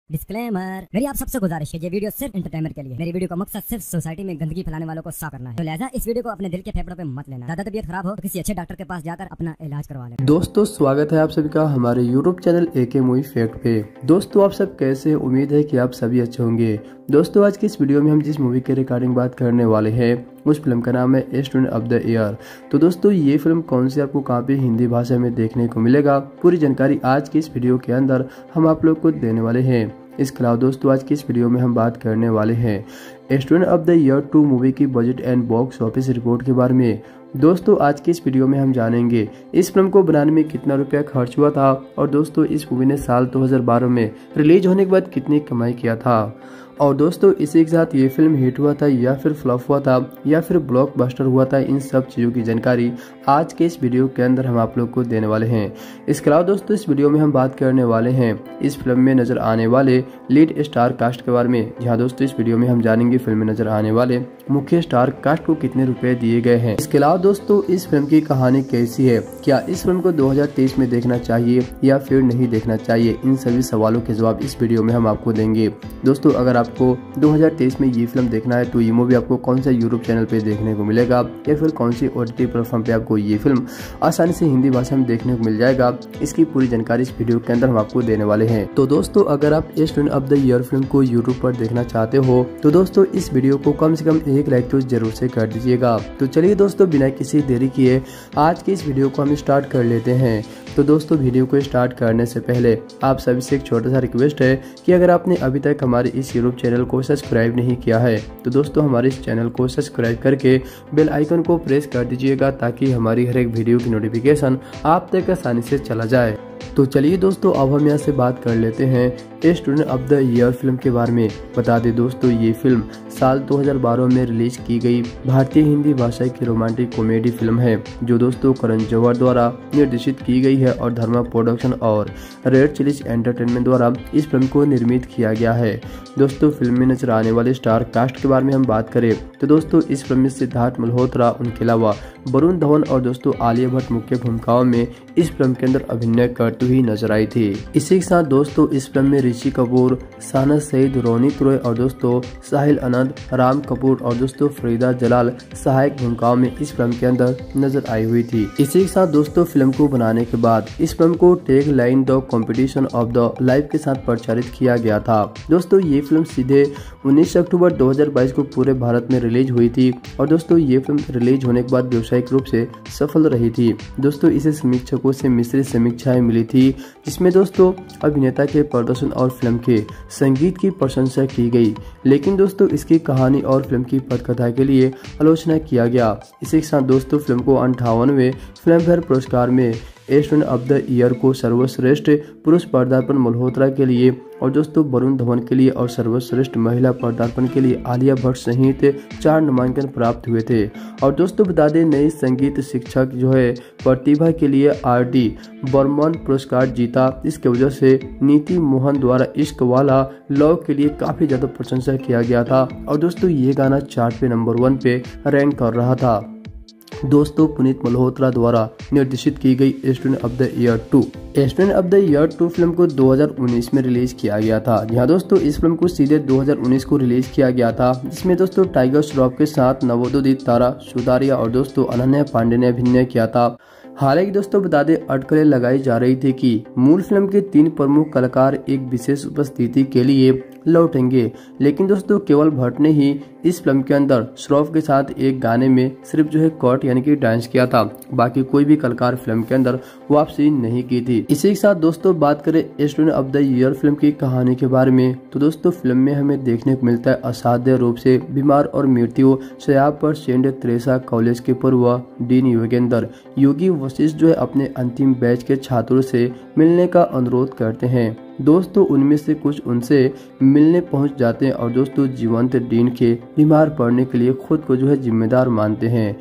Disclaimer, मेरी आप सबसे गुजारिश है, ये वीडियो सिर्फ एंटरटेनमेंट के लिए। मेरी वीडियो का मकसद सिर्फ सोसाइटी में गंदगी फैलाने वालों को साफ करना है, तो लिहाजा इस वीडियो को अपने दिल के फेफड़ों पे मत लेना। ज्यादा तबीयत खराब हो तो किसी अच्छे डॉक्टर के पास जाकर अपना इलाज करवा लेना। दोस्तों, स्वागत है आप सभी का हमारे YouTube channel AK movie fact पे। दोस्तों, आप सब कैसे हैं? उम्मीद है कि आप सभी अच्छे होंगे। दोस्तों, आज की इस वीडियो में हम जिस मूवी के रिगार्डिंग बात करने वाले हैं उस फिल्म का नाम है स्टूडेंट ऑफ द ईयर। तो दोस्तों, ये फिल्म कौन सी आपको कहाँ पे हिंदी भाषा में देखने को मिलेगा, पूरी जानकारी आज की इस वीडियो के अंदर हम आप लोग को देने वाले हैं। इसके अलावा दोस्तों, आज की इस वीडियो में हम बात करने वाले हैं student of the year 2 movie की budget and box office report के बारे में। दोस्तों, आज की इस वीडियो में हम जानेंगे इस फिल्म को बनाने में कितना रुपया खर्च हुआ था और दोस्तों इस मूवी ने साल 2012 में रिलीज होने के बाद कितनी कमाई किया था। और दोस्तों, इसी के साथ ये फिल्म हिट हुआ था या फिर फ्लॉप हुआ था या फिर ब्लॉकबस्टर हुआ था, इन सब चीज़ों की जानकारी आज के इस वीडियो के अंदर हम आप लोग को देने वाले हैं। इसके अलावा दोस्तों, इस वीडियो में हम बात करने वाले हैं इस फिल्म में नजर आने वाले लीड स्टार कास्ट के बारे में। जहाँ दोस्तों, इस वीडियो में हम जानेंगे फिल्म में नजर आने वाले मुख्य स्टार कास्ट को कितने रुपए दिए गए हैं। इसके अलावा दोस्तों, इस फिल्म की कहानी कैसी है, क्या इस फिल्म को 2023 में देखना चाहिए या फिर नहीं देखना चाहिए, इन सभी सवालों के जवाब इस वीडियो में हम आपको देंगे। दोस्तों, अगर आपको 2023 में ये फिल्म देखना है तो ये मूवी आपको कौन सा यूट्यूब चैनल पे देखने को मिलेगा या फिर कौन सी OTT प्लेटफॉर्म पे आपको ये फिल्म आसानी से हिंदी भाषा में देखने को मिल जाएगा, इसकी पूरी जानकारी इस वीडियो के अंदर हम आपको देने वाले हैं। तो दोस्तों, अगर आप student of the year film को यूट्यूब पर देखना चाहते हो तो दोस्तों इस वीडियो को कम से कम एक लाइक तो जरूर से कर दीजिएगा। तो चलिए दोस्तों, बिना किसी देरी किए आज की इस वीडियो को हम स्टार्ट कर लेते हैं। तो दोस्तों, वीडियो को स्टार्ट करने से पहले आप सभी से एक छोटा सा रिक्वेस्ट है कि अगर आपने अभी तक हमारे इस यूट्यूब चैनल को सब्सक्राइब नहीं किया है तो दोस्तों हमारे इस चैनल को सब्सक्राइब करके बेल आइकन को प्रेस कर दीजिएगा ताकि हमारी हर एक वीडियो की नोटिफिकेशन आप तक आसानी से चला जाए। तो चलिए दोस्तों, अब हम यहाँ से बात कर लेते हैं student of the year film के बारे में। बता दें दोस्तों, ये फिल्म साल 2012 में रिलीज की गई भारतीय हिंदी भाषा की रोमांटिक कॉमेडी फिल्म है जो दोस्तों करण जौहर द्वारा निर्देशित की गई है और धर्मा प्रोडक्शन और रेड चिलीज एंटरटेनमेंट द्वारा इस फिल्म को निर्मित किया गया है। दोस्तों, फिल्म में नजर आने वाले स्टार कास्ट के बारे में हम बात करें तो दोस्तों इस फिल्म में सिद्धार्थ मल्होत्रा, उनके अलावा वरुण धवन और दोस्तों आलिया भट्ट मुख्य भूमिकाओं में इस फिल्म के अंदर अभिनय करती हुई नजर आई थी। इसी के साथ दोस्तों इस फिल्म में ऋषि कपूर, शाहनाज सईद, रोनित रॉय और दोस्तों साहिल आनंद, राम कपूर और दोस्तों फरीदा जलाल सहायक भूमिकाओं में इस फिल्म के अंदर नजर आई हुई थी। इसी के साथ दोस्तों फिल्म को बनाने के बाद इस फिल्म को tag line the competition of the life के साथ प्रचारित किया गया था। दोस्तों, ये फिल्म सीधे 19 अक्टूबर 2022 को पूरे भारत में रिलीज हुई थी और दोस्तों ये फिल्म रिलीज होने के बाद व्यावसायिक रूप से सफल रही थी। दोस्तों, इसे समीक्षकों से मिश्रित समीक्षाएं मिली थी जिसमें दोस्तों अभिनेता के प्रदर्शन और फिल्म के संगीत की प्रशंसा की गई, लेकिन दोस्तों इसकी कहानी और फिल्म की पटकथा के लिए आलोचना किया गया। इसी के साथ दोस्तों फिल्म को 58वें फिल्म फेयर पुरस्कार में स्टूडेंट ऑफ द ईयर को सर्वश्रेष्ठ पुरुष पदार्पण मल्होत्रा के लिए और दोस्तों वरुण धवन के लिए और सर्वश्रेष्ठ महिला पदार्पण के लिए आलिया भट्ट सहित 4 नामांकन प्राप्त हुए थे। और दोस्तों बता दें, नई संगीत शिक्षक जो है प्रतिभा के लिए RD बर्मन पुरस्कार जीता। इसके वजह से नीति मोहन द्वारा इश्क वाला लव के लिए काफी ज्यादा प्रशंसा किया गया था और दोस्तों ये गाना चार्ट पे नंबर 1 पे रैंक कर रहा था। दोस्तों, पुनीत मल्होत्रा द्वारा निर्देशित की गई student of the year 2 student of the year 2 film को 2019 में रिलीज किया गया था। जहां दोस्तों इस फिल्म को सीधे 2019 को रिलीज किया गया था, जिसमें दोस्तों टाइगर श्रॉफ के साथ नवोदित तारा सुतारिया और दोस्तों अनन्या पांडे ने अभिनय किया था। हालांकि दोस्तों बता दें, अटकलें लगाई जा रही थी कि मूल फिल्म के 3 प्रमुख कलाकार एक विशेष उपस्थिति के लिए लौटेंगे, लेकिन दोस्तों केवल भट्ट ने ही इस फिल्म के अंदर श्रॉफ के साथ एक गाने में सिर्फ जो है कट यानी कि डांस किया था। बाकी कोई भी कलाकार फिल्म के अंदर वापसी नहीं की थी। इसी के साथ दोस्तों बात करें student of the year film की कहानी के बारे में तो दोस्तों फिल्म में हमें देखने को मिलता है असाध्य रूप से बीमार और मृत्यु शैय्या पर सेंट तेरेसा कॉलेज के पूर्व डीन योगेंद्र योगी वशिष्ठ जो है अपने अंतिम बैच के छात्रों से मिलने का अनुरोध करते हैं। दोस्तों, उनमें से कुछ उनसे मिलने पहुंच जाते हैं और दोस्तों जीवंत डीन के बीमार पड़ने के लिए खुद को जो है जिम्मेदार मानते हैं।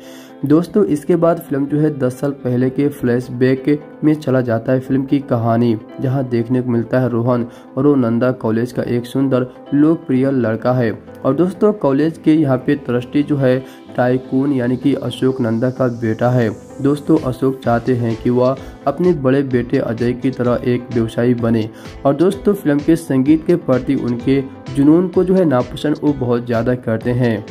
दोस्तों इसके बाद फिल्म जो है 10 साल पहले के फ्लैशबैक में चला जाता है फिल्म की कहानी, जहां देखने को मिलता है रोहन और वो नंदा कॉलेज का एक सुंदर लोकप्रिय लड़का है। और दोस्तों कॉलेज के यहाँ पे ट्रस्टी जो है टाइकून यानी कि अशोक नंदा का बेटा है। दोस्तों अशोक चाहते हैं कि वह अपने बड़े बेटे अजय की तरह एक व्यवसायी बने। और दोस्तों फिल्म के संगीत के प्रति उनके जुनून को जो है नापसंद वो बहुत ज़्यादा करते हैं।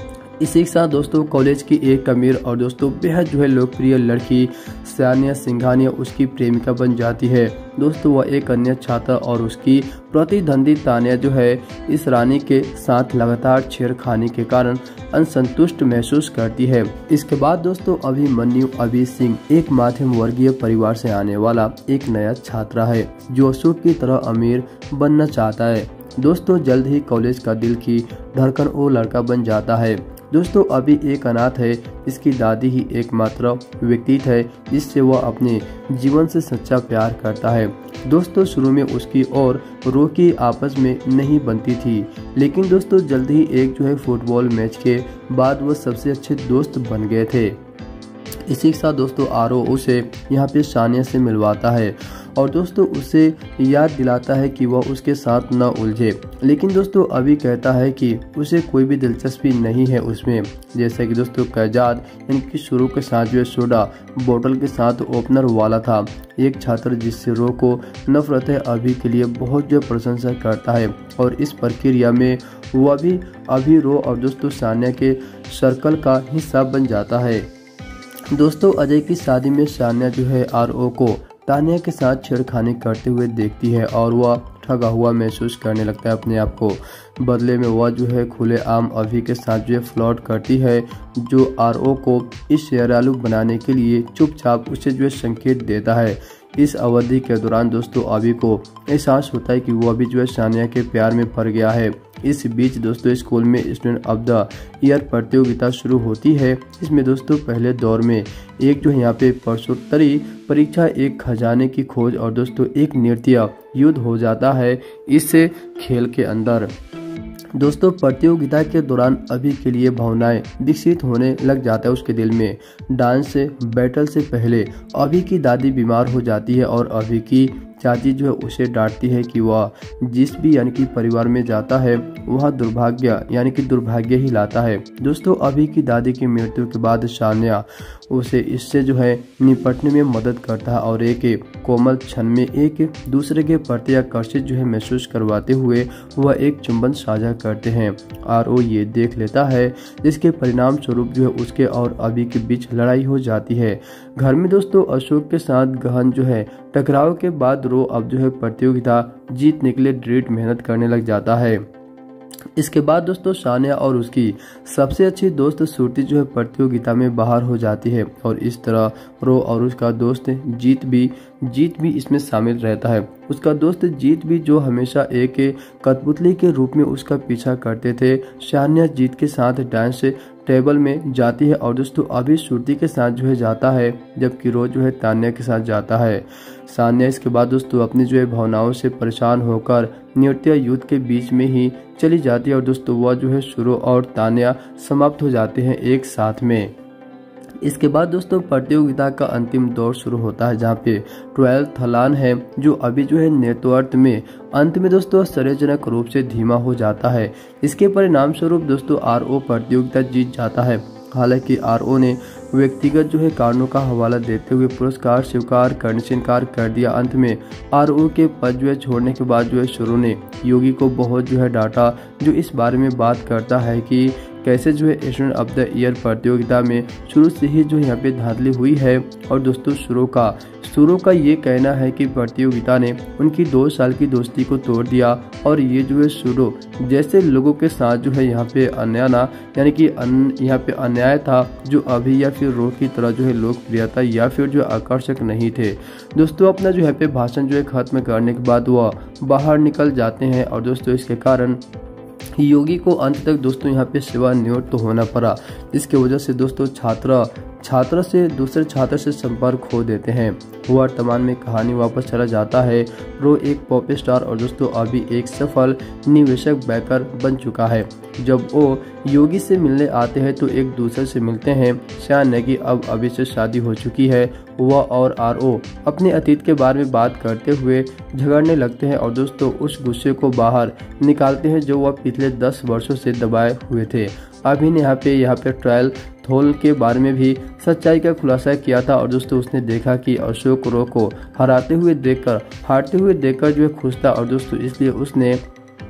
इसी के साथ दोस्तों कॉलेज की एक अमीर और दोस्तों बेहद जो है लोकप्रिय लड़की सानिया सिंघानिया उसकी प्रेमिका बन जाती है। दोस्तों वह एक अन्य छात्र और उसकी प्रतिद्वंदी तानिया जो है इस रानी के साथ लगातार छेड़खानी के कारण असंतुष्ट महसूस करती है। इसके बाद दोस्तों अभिमन्यु अभी सिंह एक मध्यम वर्गीय परिवार से आने वाला एक नया छात्र है जो अशोक की तरह अमीर बनना चाहता है। दोस्तों जल्द ही कॉलेज का दिल की धड़कन वो लड़का बन जाता है। दोस्तों अभी एक अनाथ है, इसकी दादी ही एकमात्र व्यक्ति है जिससे वह अपने जीवन से सच्चा प्यार करता है। दोस्तों शुरू में उसकी और रोकी आपस में नहीं बनती थी, लेकिन दोस्तों जल्द ही एक जो है फुटबॉल मैच के बाद वह सबसे अच्छे दोस्त बन गए थे। इसी के साथ दोस्तों आरो उसे यहाँ पे सानिया से मिलवाता है और दोस्तों उसे याद दिलाता है कि वह उसके साथ न उलझे, लेकिन दोस्तों अभी कहता है कि उसे कोई भी दिलचस्पी नहीं है उसमें। जैसे कि दोस्तों कैजाद इनकी शुरू के साथ जो सोडा बोतल के साथ ओपनर वाला था, एक छात्र जिससे रो को नफरत है अभी के लिए बहुत जो प्रशंसा करता है और इस प्रक्रिया में वह भी अभी रो और दोस्तों सानिया के सर्कल का हिस्सा बन जाता है। दोस्तों अजय की शादी में सानिया जो है आरओ को तानिया के साथ छेड़खानी करते हुए देखती है और वह ठगा हुआ महसूस करने लगता है अपने आप को। बदले में वह जो है खुले आम अभी के साथ जो है फ्लर्ट करती है, जो आरओ को इस शेरालू बनाने के लिए चुपचाप उसे जो है संकेत देता है। इस अवधि के दौरान दोस्तों अभी को एहसास होता है कि वो अभी जो है सानिया के प्यार में पड़ गया है। इस बीच दोस्तों स्कूल में स्टूडेंट ऑफ द ईयर प्रतियोगिता शुरू होती है। इसमें दोस्तों पहले दौर में एक जो है यहाँ पे प्रश्नोत्तरी परीक्षा, एक खजाने की खोज और दोस्तों एक नृत्य युद्ध हो जाता है इस खेल के अंदर। दोस्तों प्रतियोगिता के दौरान अभी के लिए भावनाएं विकसित होने लग जाता है उसके दिल में। डांस से बैटल से पहले अभी की दादी बीमार हो जाती है और अभी की चाची जो है उसे डांटती है कि वह जिस भी यानी कि परिवार में जाता है वह दुर्भाग्य यानी कि दुर्भाग्य ही लाता है। दोस्तों अभी की दादी की मृत्यु के बाद सानिया उसे इससे जो है निपटने में मदद करता है और एक कोमल क्षण में एक दूसरे के प्रति आकर्षित जो है महसूस करवाते हुए वह एक चुंबन साझा करते हैं और वो ये देख लेता है, जिसके परिणाम स्वरूप जो है उसके और अभी के बीच लड़ाई हो जाती है। घर में दोस्तों अशोक के साथ गहन जो है टकराव के बाद रो अब जो है प्रतियोगिता जीतने के लिए दृढ़ मेहनत करने लग जाता है। इसके बाद दोस्तों सानिया और उसकी सबसे अच्छी दोस्त श्रुति जो है प्रतियोगिता में बाहर हो जाती है और इस तरह रो और उसका दोस्त जीत भी इसमें शामिल रहता है। उसका दोस्त जीत भी जो हमेशा एक कठपुतली के रूप में उसका पीछा करते थे। सानिया जीत के साथ डांस टेबल में जाती है और दोस्तों अभी श्रुति के साथ जो है जाता है, जबकि रो जो है तान्या के साथ जाता है। सानिया इसके बाद दोस्तों अपनी जो है भावनाओं से परेशान होकर नृत्य युद्ध के बीच में ही चली जाती है और दोस्तों वह जो है शुरू और तान्या समाप्त हो जाते हैं एक साथ में। इसके बाद दोस्तों प्रतियोगिता का अंतिम दौर शुरू होता है, जहाँ पे 12 थलान है जो अभी जो है नेतृत्व में अंत में दोस्तों आश्चर्यजनक रूप से धीमा हो जाता है। इसके परिणाम स्वरूप दोस्तों आरओ प्रतियोगिता जीत जाता है। हालांकि आरओ ने व्यक्तिगत जो है कारणों का हवाला देते हुए पुरस्कार स्वीकार करने से इनकार कर दिया। अंत में आरओ के पद जो है छोड़ने के बाद जो है शुरू ने योगी को बहुत जो है डांटा, जो इस बारे में बात करता है कि कैसे जो है स्टूडेंट ऑफ द ईयर प्रतियोगिता में शुरू से ही जो यहाँ पे धांधली हुई है। और दोस्तों शुरू का ये कहना है कि प्रतियोगिता ने उनकी 2 साल की दोस्ती को तोड़ दिया और ये जो है शुरू जैसे लोगों के साथ जो है यहाँ पे यहाँ पे अन्याय था, जो अभी या फिर रो की तरह जो है लोकप्रियता या फिर जो आकर्षक नहीं थे। दोस्तों अपना जो है पे भाषण जो है खत्म करने के बाद वह बाहर निकल जाते हैं और दोस्तों इसके कारण योगी को अंत तक दोस्तों यहाँ पे सेवानिवृत्त तो होना पड़ा, जिसकी वजह से दोस्तों छात्र छात्रों से दूसरे छात्र से संपर्क खो देते हैं। वर्तमान में कहानी वापस चला जाता है। रो एक पॉप स्टार और दोस्तों अभी एक सफल निवेशक बैंकर बन चुका है। जब वो योगी से मिलने आते हैं तो एक दूसरे से मिलते हैं। शान ने कि अब अभी से शादी हो चुकी है। वह और आरओ अपने अतीत के बारे में बात करते हुए झगड़ने लगते हैं और दोस्तों उस गुस्से को बाहर निकालते हैं जो वह पिछले 10 वर्षों से दबाए हुए थे। अभी ने यहाँ पे ट्रायल थोल के बारे में भी सच्चाई का खुलासा किया था और दोस्तों उसने देखा कि अशोक रो को हारते हुए देखकर जो है खुश था और दोस्तों इसलिए उसने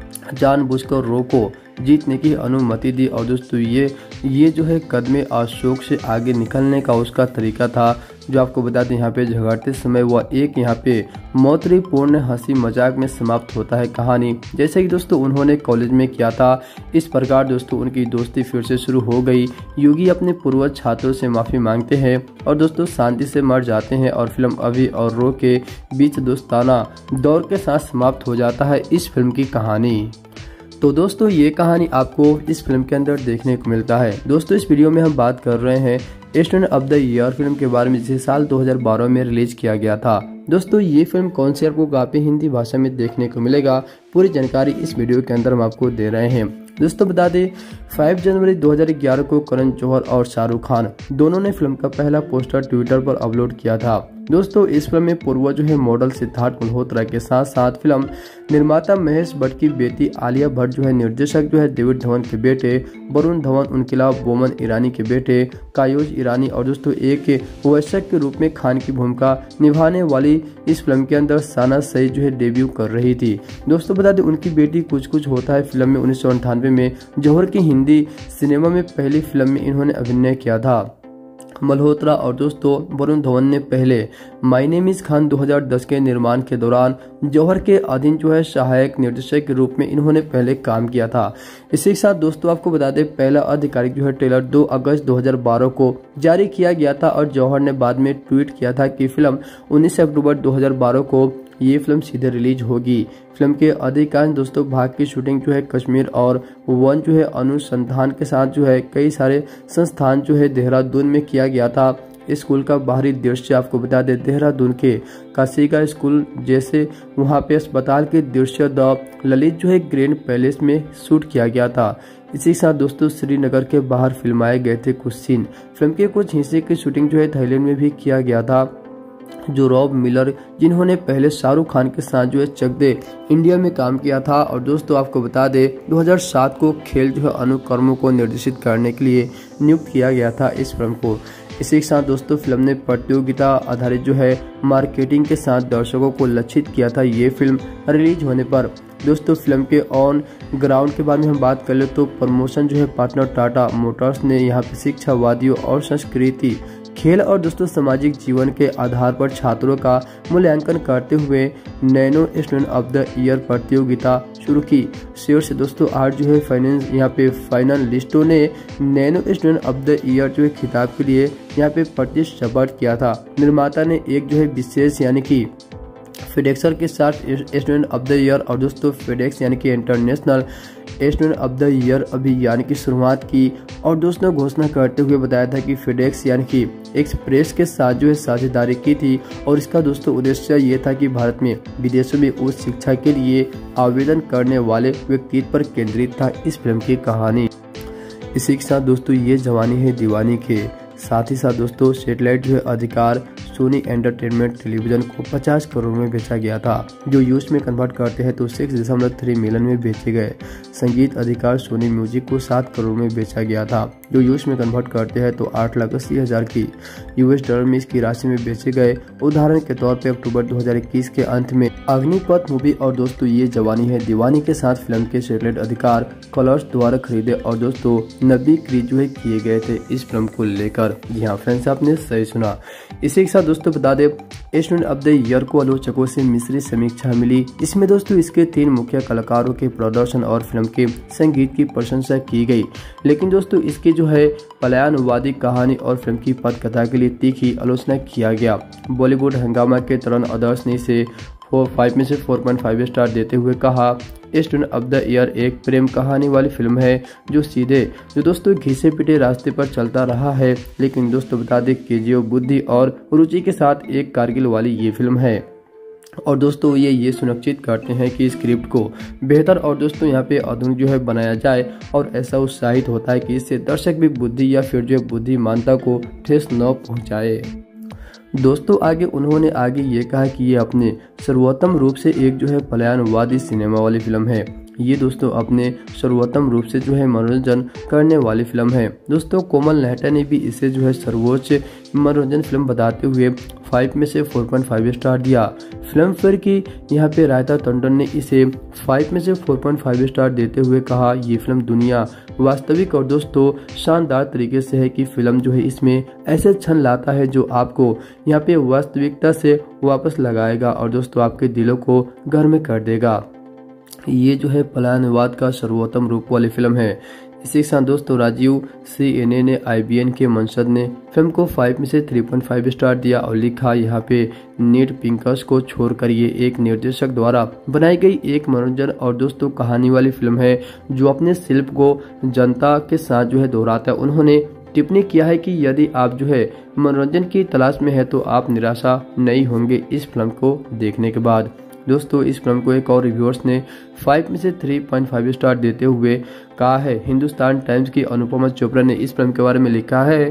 जानबूझकर रो को जीतने की अनुमति दी। और दोस्तों ये जो है कदमे अशोक से आगे निकलने का उसका तरीका था। जो आपको बता दें यहाँ पे झगड़ते समय वह एक यहाँ पे मौतरीपूर्ण हंसी मजाक में समाप्त होता है कहानी, जैसे कि दोस्तों उन्होंने कॉलेज में किया था। इस प्रकार दोस्तों उनकी दोस्ती फिर से शुरू हो गई। योगी अपने पूर्वज छात्रों से माफी मांगते हैं और दोस्तों शांति से मर जाते हैं और फिल्म अभी और रो के बीच दोस्ताना दौर के साथ समाप्त हो जाता है इस फिल्म की कहानी। तो दोस्तों ये कहानी आपको इस फिल्म के अंदर देखने को मिलता है। दोस्तों इस वीडियो में हम बात कर रहे हैं student of the year film के बारे में, जिसे साल 2012 में रिलीज किया गया था। दोस्तों ये फिल्म कौन सी आपको काफी हिंदी भाषा में देखने को मिलेगा, पूरी जानकारी इस वीडियो के अंदर हम आपको दे रहे हैं। दोस्तों बता दें 5 जनवरी 2011 को करण जौहर और शाहरुख खान दोनों ने फिल्म का पहला पोस्टर ट्विटर पर अपलोड किया था। दोस्तों इस फिल्म में पूर्व जो है मॉडल सिद्धार्थ मल्होत्रा के साथ साथ फिल्म निर्माता महेश भट्ट की बेटी आलिया भट्ट जो है निर्देशक जो है डेविड धवन के बेटे वरुण धवन, उनके अलावा बोमन ईरानी के बेटे कायोज ईरानी और दोस्तों एक वयस्क के रूप में खान की भूमिका निभाने वाली इस फिल्म के अंदर साना सईद जो है डेब्यू कर रही थी। दोस्तों बता दें उनकी बेटी कुछ कुछ होता है फिल्म में 1998 में जौहर की हिंदी सिनेमा में पहली फिल्म में इन्होंने अभिनय किया था। मल्होत्रा और दोस्तों वरुण धवन ने पहले माय नेम इज खान 2010 के निर्माण के दौरान जौहर के अधीन जो है सहायक निर्देशक के रूप में इन्होंने पहले काम किया था। इसी के साथ दोस्तों आपको बता दें पहला आधिकारिक जो है ट्रेलर 2 अगस्त 2012 को जारी किया गया था और जौहर ने बाद में ट्वीट किया था कि फिल्म 19 अक्टूबर 2012 को ये फिल्म सीधे रिलीज होगी। फिल्म के अधिकांश दोस्तों भाग की शूटिंग जो है कश्मीर और वन जो है अनुसंधान के साथ जो है कई सारे संस्थान जो है देहरादून में किया गया था। स्कूल का बाहरी दृश्य आपको बता दें देहरादून के काशी का स्कूल जैसे वहां पे अस्पताल के दृश्य द ललित जो है ग्रैंड पैलेस में शूट किया गया था। इसी के साथ दोस्तों श्रीनगर के बाहर फिल्माए गए थे कुछ सीन। फिल्म के कुछ हिस्से की शूटिंग जो है थाईलैंड में भी किया गया था। जो रॉब मिलर जिन्होंने पहले शाहरुख खान के साथ जो है चक दे इंडिया में काम किया था और दोस्तों आपको बता दें 2007 को खेल जो है अनुकर्मों को निर्देशित करने के लिए नियुक्त किया गया था इस फिल्म को। इसी के साथ दोस्तों फिल्म ने प्रतियोगिता आधारित जो है मार्केटिंग के साथ दर्शकों को लक्षित किया था ये फिल्म रिलीज होने पर। दोस्तों फिल्म के ऑन ग्राउंड के बारे में हम बात कर ले तो प्रमोशन जो है पार्टनर टाटा मोटर्स ने यहाँ पे शिक्षावादियों और संस्कृति खेल और दोस्तों सामाजिक जीवन के आधार पर छात्रों का मूल्यांकन करते हुए nano student of the year प्रतियोगिता शुरू की। शीर्ष दोस्तों 8 जो है फाइनेंस यहाँ पे फाइनलिस्टों ने nano student of the year जो है खिताब के लिए यहाँ पे प्रतिस्पर्धा किया था। निर्माता ने एक जो है विशेष यानी कि फेडेक्सर के साथ स्टूडेंट ऑफ द ईयर और दोस्तों फेडेक्स यानी कि international student of the year अभियान की शुरुआत की और दोस्तों घोषणा करते हुए बताया था कि फेडेक्स यानी कि एक्सप्रेस के साथ जो है साझेदारी की थी और इसका दोस्तों उद्देश्य ये था कि भारत में विदेशों में उच्च शिक्षा के लिए आवेदन करने वाले व्यक्तित्व पर केंद्रित था इस फिल्म की कहानी। इसी के साथ दोस्तों ये जवानी है दीवानी के साथ ही साथ दोस्तों सैटेलाइट जो है अधिकार सोनी एंटरटेनमेंट टेलीविजन को 50 करोड़ में बेचा गया था, जो यूएस में कन्वर्ट करते हैं तो 6.3 मिलियन में बेचे गए। संगीत अधिकार सोनी म्यूजिक को 7 करोड़ में बेचा गया था, जो यूएस में कन्वर्ट करते हैं तो 8,80,000 की यूएस डॉलर में इसकी राशि में बेचे गए। उदाहरण के तौर पर अक्टूबर 2021 के अंत में अग्निपथ मूवी और दोस्तों ये जवानी है दीवानी के साथ फिल्म के सैटेलाइट अधिकार कलर्स द्वारा खरीदे और दोस्तों 90 क्रीज जो है किए गए थे इस फिल्म को लेकर। जी हाँ फ्रेंड्स, आपने सही सुना। इसी के साथ दोस्तों बता दें स्टूडेंट ऑफ द ईयर को आलोचकों से मिश्रित समीक्षा मिली। इसमें दोस्तों इसके 3 मुख्य कलाकारों के प्रदर्शन और फिल्म के संगीत की प्रशंसा की गई, लेकिन दोस्तों इसकी जो है पलायनवादी कहानी और फिल्म की पटकथा के लिए तीखी आलोचना किया गया। बॉलीवुड हंगामा के तरुण आदर्श ने इसे 5 में से 4.5 स्टार देते हुए कहा, स्टूडेंट ऑफ द ईयर एक प्रेम कहानी वाली फिल्म है जो दोस्तों घिसे पिटे रास्ते पर चलता रहा है, लेकिन दोस्तों बता दें केजीएफ बुद्धि और रुचि के साथ एक कारगिल वाली ये फिल्म है। और दोस्तों ये सुनिश्चित करते हैं कि स्क्रिप्ट को बेहतर और दोस्तों यहाँ पे आधुनिक जो है बनाया जाए, और ऐसा उत्साहित होता है कि इससे दर्शक भी बुद्धि या फिर जो है बुद्धिमानता को ठेस न पहुँचाए। दोस्तों उन्होंने आगे ये कहा कि ये अपने सर्वोत्तम रूप से एक जो है पलायनवादी सिनेमा वाली फिल्म है। ये दोस्तों अपने सर्वोत्तम रूप से जो है मनोरंजन करने वाली फिल्म है। दोस्तों कोमल नेहटा ने भी इसे जो है सर्वोच्च मनोरंजन फिल्म बताते हुए 5 में से 4.5 स्टार दिया। फिल्म फेयर की यहाँ पे रायता टंडन ने इसे 5 में से 4.5 स्टार देते हुए कहा, ये फिल्म दुनिया वास्तविक और दोस्तों शानदार तरीके से है कि फिल्म जो है इसमें ऐसे क्षण लाता है जो आपको यहाँ पे वास्तविकता से वापस लगाएगा और दोस्तों आपके दिलों को गर्म कर देगा। ये जो है पलायनवाद का सर्वोत्तम रूप वाली फिल्म है। इसी के साथ दोस्तों राजीव CNA ने IBN के मंसद ने फिल्म को 5 में से 3.5 स्टार दिया और लिखा, यहाँ पे नीड पिंकस को छोड़कर ये एक निर्देशक द्वारा बनाई गई एक मनोरंजन और दोस्तों कहानी वाली फिल्म है जो अपने शिल्प को जनता के साथ जो है दोहराता है। उन्होंने टिप्पणी किया है कि यदि आप जो है मनोरंजन की तलाश में है तो आप निराशा नहीं होंगे इस फिल्म को देखने के बाद। दोस्तों इस फिल्म को एक और रिव्यूअर्स ने 5 में से 3.5 स्टार देते हुए कहा है। हिंदुस्तान टाइम्स की अनुपमा चोपड़ा ने इस फिल्म के बारे में लिखा है।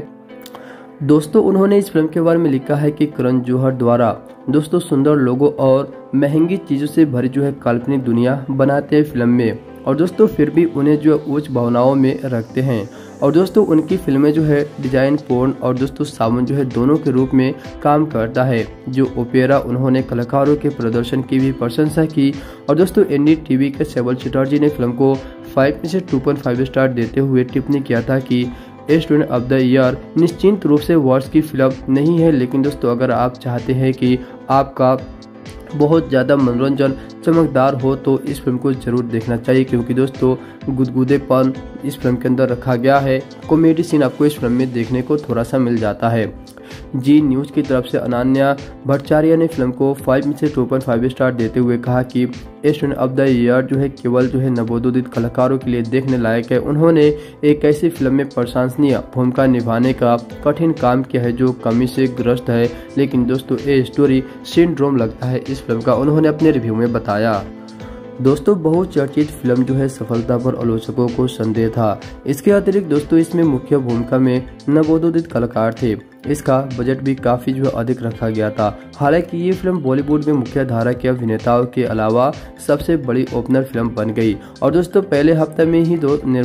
दोस्तों उन्होंने इस फिल्म के बारे में लिखा है कि करण जौहर द्वारा दोस्तों सुंदर लोगों और महंगी चीजों से भरी जो है काल्पनिक दुनिया बनाते हैं फिल्म में, और दोस्तों फिर भी उन्हें जो उच्च भावनाओं में रखते हैं। और दोस्तों उनकी फिल्में जो है डिजाइन पोर्न और दोस्तों सावन जो है दोनों के रूप में काम करता है। जो ओपेरा उन्होंने कलाकारों के प्रदर्शन की भी प्रशंसा की। और दोस्तों NDTV के सेवल चटर्जी ने फिल्म को 5 में से 2.5 स्टार देते हुए टिप्पणी किया था कि स्टूडेंट ऑफ द ईयर निश्चित रूप से वर्ष की फिल्म नहीं है, लेकिन दोस्तों अगर आप चाहते हैं कि आपका बहुत ज़्यादा मनोरंजन चमकदार हो तो इस फिल्म को जरूर देखना चाहिए, क्योंकि दोस्तों गुदगुदेपन इस फिल्म के अंदर रखा गया है। कॉमेडी सीन आपको इस फिल्म में देखने को थोड़ा सा मिल जाता है। जी न्यूज़ की तरफ से अनन्या भट्टाचार्य ने फिल्म को 5 में से 2.5 स्टार देते हुए कहा कि स्टूडेंट ऑफ द ईयर जो है केवल जो है नवोदित कलाकारों के लिए देखने लायक है। उन्होंने एक ऐसी फिल्म में प्रशंसनीय भूमिका निभाने का कठिन काम किया है जो कमी से ग्रस्त है, लेकिन दोस्तों ये स्टोरी सिंड्रोम लगता है इस फिल्म का, उन्होंने अपने रिव्यू में बताया। दोस्तों बहुचर्चित फिल्म जो है सफलता पर आलोचकों को संदेह था। इसके अतिरिक्त दोस्तों इसमें मुख्य भूमिका में नवोदित कलाकार थे। इसका बजट भी काफी जो अधिक रखा गया था। हालांकि ये फिल्म बॉलीवुड में मुख्य धारा के अभिनेताओं के अलावा सबसे बड़ी ओपनर फिल्म बन गई। और दोस्तों पहले हफ्ते में ही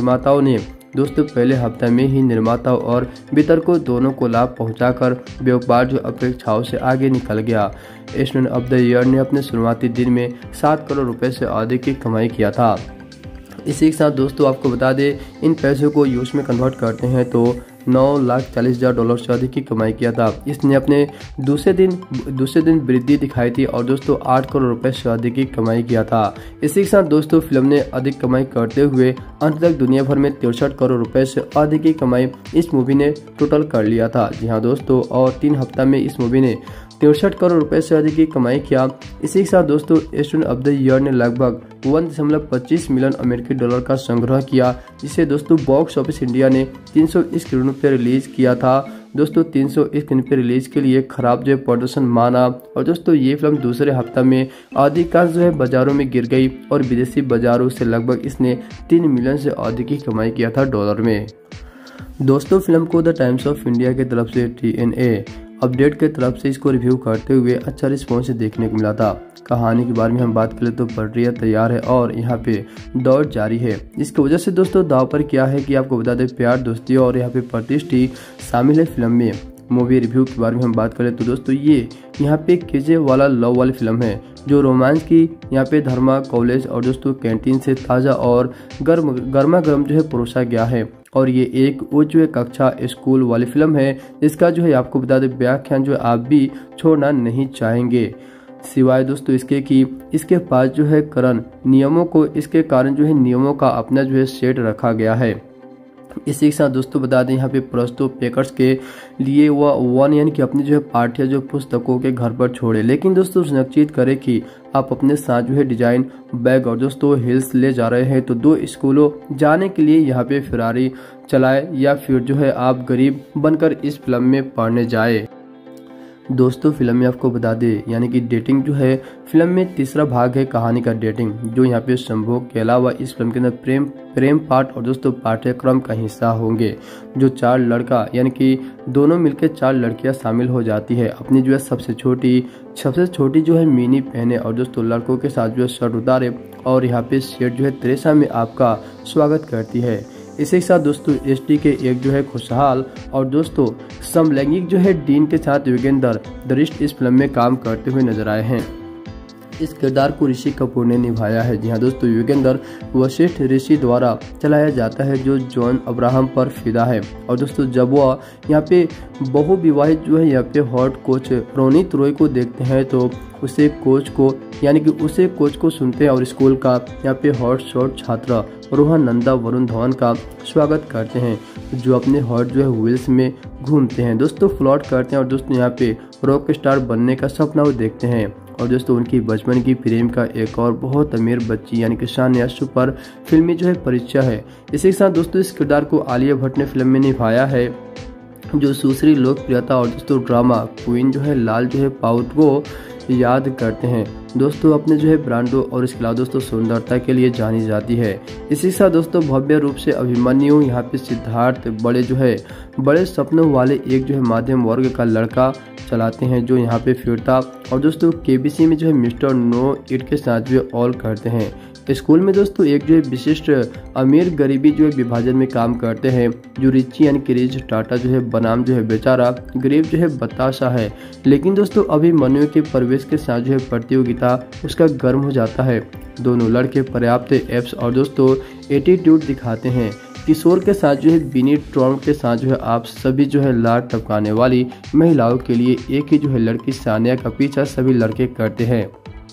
निर्माताओं और वितरकों दोनों को लाभ पहुंचाकर व्यापार जो अपेक्षाओं से आगे निकल गया। स्टूडेंट ऑफ द ईयर ने अपने शुरुआती दिन में 7 करोड़ रुपए से अधिक की कमाई किया था। इसी के साथ दोस्तों आपको बता दें इन पैसों को यूएस में कन्वर्ट करते हैं तो $9,40,000 से अधिक की कमाई किया था। इसने अपने दूसरे दिन वृद्धि दिखाई थी और दोस्तों 8 करोड़ रुपए से अधिक की कमाई किया था। इसी के साथ दोस्तों फिल्म ने अधिक कमाई करते हुए अंत तक दुनिया भर में 63 करोड़ रुपए से अधिक की कमाई इस मूवी ने टोटल कर लिया था। जी हाँ दोस्तों, और 3 हफ्ता में इस मूवी ने 63 करोड़ रुपए से अधिक की कमाई किया। इसी के साथ दोस्तों स्टूडेंट ऑफ द ईयर ने लगभग 1.25 मिलियन अमेरिकी डॉलर का संग्रह किया, जिसे दोस्तों बॉक्स ऑफिस इंडिया ने 300 स्क्रीनों पर रिलीज किया था। दोस्तों 300 स्क्रीन पर रिलीज के लिए खराब जो प्रदर्शन माना। और दोस्तों ये फिल्म दूसरे हफ्ता में अधिकांश जो है बाजारों में गिर गई और विदेशी बाजारों से लगभग इसने 3 मिलियन से अधिक की कमाई किया था डॉलर में। दोस्तों फिल्म को द टाइम्स ऑफ इंडिया की तरफ से TNA अपडेट के तरफ से इसको रिव्यू करते हुए अच्छा रिस्पॉन्स देखने को मिला था। कहानी के बारे में हम बात करें तो प्रक्रिया तैयार है और यहाँ पे दौड़ जारी है। इसकी वजह से दोस्तों दाव पर क्या है कि आपको बता दें प्यार दोस्ती और यहाँ पे प्रतिष्ठी शामिल है फिल्म में। मूवी रिव्यू के बारे में हम बात करें तो दोस्तों ये यहाँ पे केजे वाला लव वाली फिल्म है जो रोमांस की यहाँ पे धर्मा कॉलेज और दोस्तों कैंटीन से ताज़ा और गर्मा गर्म जो है परोसा गया है। और ये एक उच्च कक्षा स्कूल वाली फिल्म है जिसका जो है आपको बता दें व्याख्यान जो आप भी छोड़ना नहीं चाहेंगे, सिवाय दोस्तों इसके कि इसके पास जो है इसके कारण जो है नियमों का अपना जो है सेट रखा गया है। इसी के साथ दोस्तों बता दें यहाँ पे प्रस्तुत पैकर्स के लिए वह वन यानी कि अपनी जो है पाठ्य जो पुस्तकों के घर पर छोड़े, लेकिन दोस्तों सुनिश्चित करें कि आप अपने साथ जो है डिजाइन बैग और दोस्तों हिल्स ले जा रहे हैं। तो 2 स्कूलों जाने के लिए यहाँ पे फिरारी चलाए या फिर जो है आप गरीब बनकर इस फिल्म में पढ़ने जाए। दोस्तों फिल्म में आपको बता दें यानी कि डेटिंग जो है फिल्म में तीसरा भाग है कहानी का डेटिंग, जो यहाँ पे संभोग के अलावा इस फिल्म के अंदर प्रेम पाठ और दोस्तों पाठ्यक्रम का हिस्सा होंगे। जो 4 लड़का यानी कि दोनों मिलकर 4 लड़कियां शामिल हो जाती है। अपनी जो है सबसे छोटी जो है मिनी पहने और दोस्तों लड़कों के साथ जो है शर्ट उतारे और यहाँ पे सेठ जो है त्रेसा में आपका स्वागत करती है। इसी के साथ दोस्तों एसटी के एक जो है खुशहाल और दोस्तों समलैंगिक जो है डीन के साथ योगेंद्र दरिष्ट इस फिल्म में काम करते हुए नजर आए हैं। इस किरदार को ऋषि कपूर ने निभाया है। जी हाँ दोस्तों, योगेंद्र वशिष्ठ ऋषि द्वारा चलाया जाता है जो जॉन अब्राहम पर फिदा है। और दोस्तों जब वह यहाँ पे बहुविवाहित जो है यहाँ पे हॉट कोच रोनित रॉय को देखते हैं तो उसे कोच को सुनते हैं और स्कूल का यहाँ पे हॉट शॉट छात्र रोहन नंदा वरुण धवन का स्वागत करते हैं, जो अपने हॉट जो है व्हील्स में घूमते हैं, दोस्तों फ्लॉट करते हैं और दोस्तों यहाँ पे रॉक स्टार बनने का सपना वो देखते हैं। और दोस्तों उनकी बचपन की प्रेम का एक और बहुत अमीर बच्ची यानी कि सान्या पर फिल्मी जो है परिचय है। इसी के साथ दोस्तों इस किरदार को आलिया भट्ट ने फिल्म में निभाया है, जो दूसरी लोकप्रियता और दोस्तों ड्रामा क्वीन जो है लाल जो है पाउट को याद करते हैं। दोस्तों अपने जो है ब्रांडो और इसके अलावा दोस्तों सुंदरता के लिए जानी जाती है। इसी के साथ दोस्तों भव्य रूप से अभिमन्यु यहाँ पे सिद्धार्थ बड़े सपनों वाले एक जो है मध्यम वर्ग का लड़का चलाते हैं, जो यहाँ पे फिरता और दोस्तों केबीसी में जो है मिस्टर नो इट के साथ जो है ऑल करते हैं। स्कूल में दोस्तों एक जो है विशिष्ट अमीर गरीबी जो है विभाजन में काम करते हैं, जो रिची यानी कि रिच टाटा जो है बनाम जो है बेचारा गरीब जो है बताशा है। लेकिन दोस्तों अभिमन्यु के प्रवेश के साथ जो है प्रतियोगिता उसका गर्म हो जाता है। दोनों लड़के पर्याप्त एप्स और दोस्तों एटीट्यूड दिखाते हैं। किशोर के साथ जो है बिनी ट्रॉम के साथ जो है आप सभी जो है लाड टपकाने वाली महिलाओं के लिए एक ही जो है लड़की सानिया का पीछा सभी लड़के करते हैं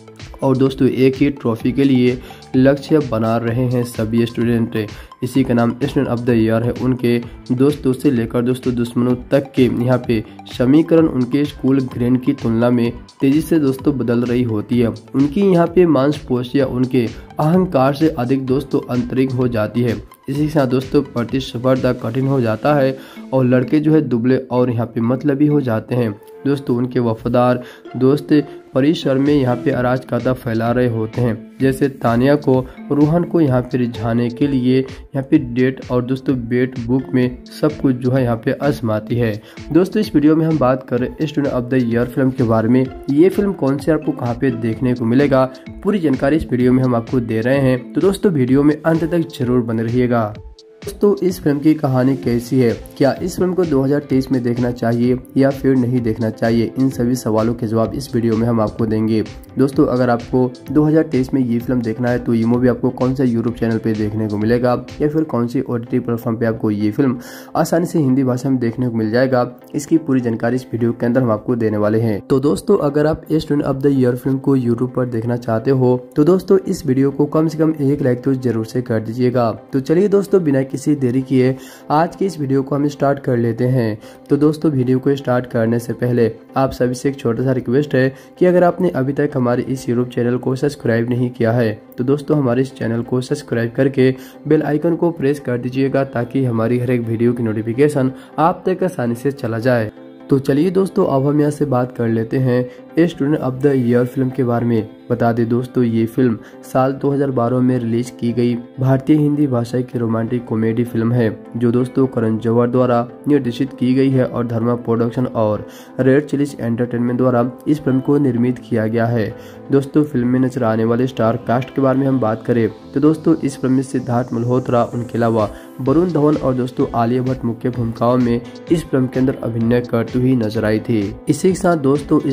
और दोस्तों एक ही ट्रॉफी के लिए लक्ष्य बना रहे हैं सभी स्टूडेंट। इसी का नाम स्टूडेंट ऑफ द ईयर है। उनके दोस्तों से लेकर दोस्तों दुश्मनों तक के यहाँ पे समीकरण उनके स्कूल ग्रेड की तुलना में तेजी से दोस्तों बदल रही होती है। उनकी यहाँ पे मांसपेशियां उनके अहंकार से अधिक दोस्तों आंतरिक हो जाती है। इसी के साथ दोस्तों प्रतिस्पर्धा कठिन हो जाता है और लड़के जो है दुबले और यहाँ पे मतलबी हो जाते हैं। दोस्तों उनके वफादार दोस्त परिसर में यहाँ पे अराजकता फैला रहे होते हैं, जैसे तानिया को रोहन को यहाँ पे रिझाने के लिए यहाँ पे डेट और दोस्तों बेट बुक में सब कुछ जो है यहाँ पे आजमाती है। दोस्तों इस वीडियो में हम बात कर रहे हैं student of the year film के बारे में। ये फिल्म कौन से आपको कहाँ पे देखने को मिलेगा, पूरी जानकारी इस वीडियो में हम आपको दे रहे हैं, तो दोस्तों वीडियो में अंत तक जरूर बने रहिएगा। दोस्तों इस फिल्म की कहानी कैसी है, क्या इस फिल्म को 2023 में देखना चाहिए या फिर नहीं देखना चाहिए, इन सभी सवालों के जवाब इस वीडियो में हम आपको देंगे। दोस्तों अगर आपको 2023 में ये फिल्म देखना है तो ये मूवी आपको कौन सा यूट्यूब चैनल पे देखने को मिलेगा या फिर कौन सी OTT प्लेटफॉर्म पे आपको ये फिल्म आसानी से हिंदी भाषा में देखने को मिल जाएगा, इसकी पूरी जानकारी इस वीडियो के अंदर हम आपको देने वाले हैं। तो दोस्तों अगर आप student of the year film को यूट्यूब पर देखना चाहते हो तो दोस्तों इस वीडियो को कम से कम 1 लाइक तो जरूर से कर दीजिएगा। तो चलिए दोस्तों बिना किसी देरी किए आज के इस वीडियो को हम स्टार्ट कर लेते हैं। तो दोस्तों वीडियो को स्टार्ट करने से पहले आप सभी से एक छोटा सा रिक्वेस्ट है कि अगर आपने अभी तक हमारे इस यूट्यूब चैनल को सब्सक्राइब नहीं किया है तो दोस्तों हमारे इस चैनल को सब्सक्राइब करके बेल आइकन को प्रेस कर दीजिएगा, ताकि हमारी हर एक वीडियो की नोटिफिकेशन आप तक आसानी से चला जाए। तो चलिए दोस्तों अब हम यहाँ से बात कर लेते हैं student of the year film के बारे में। बता दें दोस्तों ये फिल्म साल 2012 में रिलीज की गई भारतीय हिंदी भाषा की रोमांटिक कॉमेडी फिल्म है, जो दोस्तों करण जौहर द्वारा निर्देशित की गई है और धर्मा प्रोडक्शन और रेड चिलीज एंटरटेनमेंट द्वारा इस फिल्म को निर्मित किया गया है। दोस्तों फिल्म में नजर आने वाले स्टार कास्ट के बारे में हम बात करें तो दोस्तों इस फिल्म में सिद्धार्थ मल्होत्रा, उनके अलावा वरुण धवन और दोस्तों आलिया भट्ट मुख्य भूमिकाओं में इस फिल्म के अंदर अभिनय करती हुई नजर आई थी। इसी के साथ दोस्तों इस फिल्म में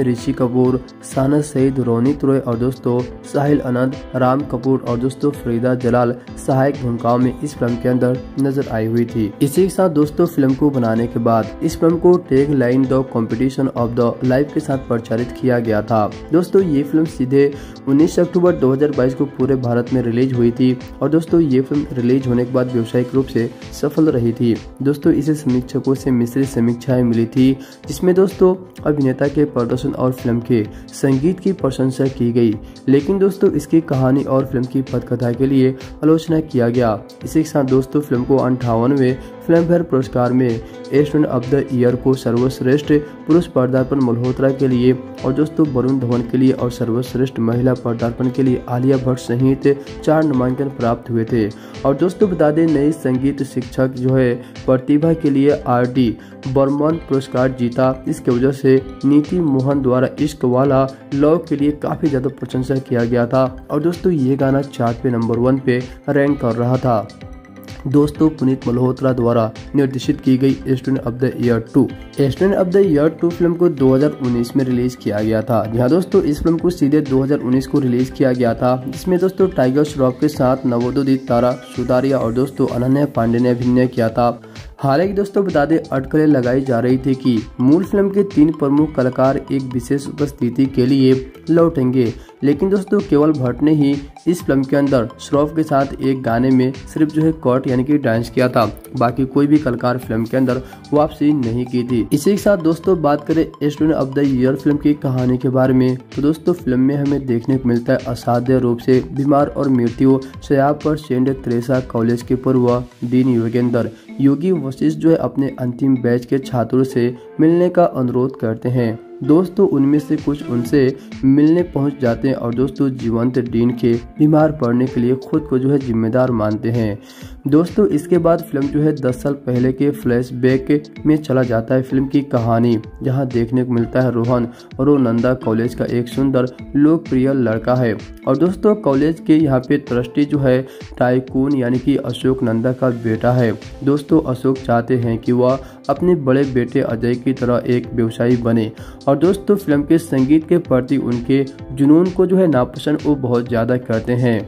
ऋषि कपूर, शाहनाज सईद, रोनित रॉय और दोस्तों साहिल आनंद, राम कपूर और दोस्तों फरीदा जलाल सहायक भूमिकाओं में इस फिल्म के अंदर नजर आई हुई थी। इसी के साथ दोस्तों फिल्म को बनाने के बाद इस फिल्म को tag line the competition of the life के साथ प्रचारित किया गया था। दोस्तों ये फिल्म सीधे 19 अक्टूबर 2022 को पूरे भारत में रिलीज हुई थी और दोस्तों ये फिल्म रिलीज होने के बाद व्यावसायिक रूप से सफल रही थी। दोस्तों इसे समीक्षकों से मिश्रित समीक्षाएं मिली थी, जिसमें दोस्तों अभिनेता के प्रदर्शन और फिल्म के संगीत की प्रशंसा की गई, लेकिन दोस्तों इसकी कहानी और फिल्म की पटकथा के लिए आलोचना किया गया। इसी के साथ दोस्तों फिल्म को 58वें फिल्म फेयर पुरस्कार में स्टूडेंट ऑफ द ईयर को सर्वश्रेष्ठ पुरुष पदार्पण मल्होत्रा के लिए और दोस्तों वरुण धवन के लिए और सर्वश्रेष्ठ महिला पदार्पण के लिए आलिया भट्ट सहित 4 नामांकन प्राप्त हुए थे। और दोस्तों बता दें नई संगीत शिक्षक जो है प्रतिभा के लिए RD बर्मन पुरस्कार जीता। इसकी वजह से नीति मोहन द्वारा इश्क वाला लव के लिए काफी ज्यादा प्रशंसा किया गया था और दोस्तों ये गाना चार्ट पे नंबर 1 पे रैंक कर रहा था। दोस्तों पुनीत मल्होत्रा द्वारा निर्देशित की गई student of the year 2 student of the year 2 film को 2019 में रिलीज किया गया था। जहां दोस्तों इस फिल्म को सीधे 2019 को रिलीज किया गया था, जिसमें दोस्तों टाइगर श्रॉफ के साथ नवोदित तारा सुतारिया और दोस्तों अनन्या पांडे ने अभिनय किया था। हालांकि दोस्तों बता दें अटकलें लगाई जा रही थी कि मूल फिल्म के 3 प्रमुख कलाकार एक विशेष उपस्थिति के लिए लौटेंगे, लेकिन दोस्तों केवल भट्ट ने ही इस फिल्म के अंदर श्रॉफ के साथ एक गाने में सिर्फ जो है कट यानी कि डांस किया था। बाकी कोई भी कलाकार फिल्म के अंदर वापसी नहीं की थी। इसी के साथ दोस्तों बात करें student of the year film की कहानी के बारे में, तो दोस्तों फिल्म में हमें देखने को मिलता है असाध्य रूप से बीमार और मृत्यु शैय्या पर सेंट तेरेसा कॉलेज के पूर्व डीन योगेंद्र योगी वशिष्ठ जो है अपने अंतिम बैच के छात्रों से मिलने का अनुरोध करते हैं। दोस्तों उनमें से कुछ उनसे मिलने पहुंच जाते हैं और दोस्तों जीवंत डीन के बीमार पड़ने के लिए खुद को जो है जिम्मेदार मानते हैं। दोस्तों इसके बाद फिल्म जो है 10 साल पहले के फ्लैशबैक में चला जाता है फिल्म की कहानी, जहां देखने को मिलता है रोहन और वो नंदा कॉलेज का एक सुंदर लोकप्रिय लड़का है और दोस्तों कॉलेज के यहाँ पे ट्रस्टी जो है टाइकून यानी कि अशोक नंदा का बेटा है। दोस्तों अशोक चाहते हैं कि वह अपने बड़े बेटे अजय की तरह एक व्यवसायी बने और दोस्तों फिल्म के संगीत के प्रति उनके जुनून को जो है नापसंद वो बहुत ज्यादा करते हैं।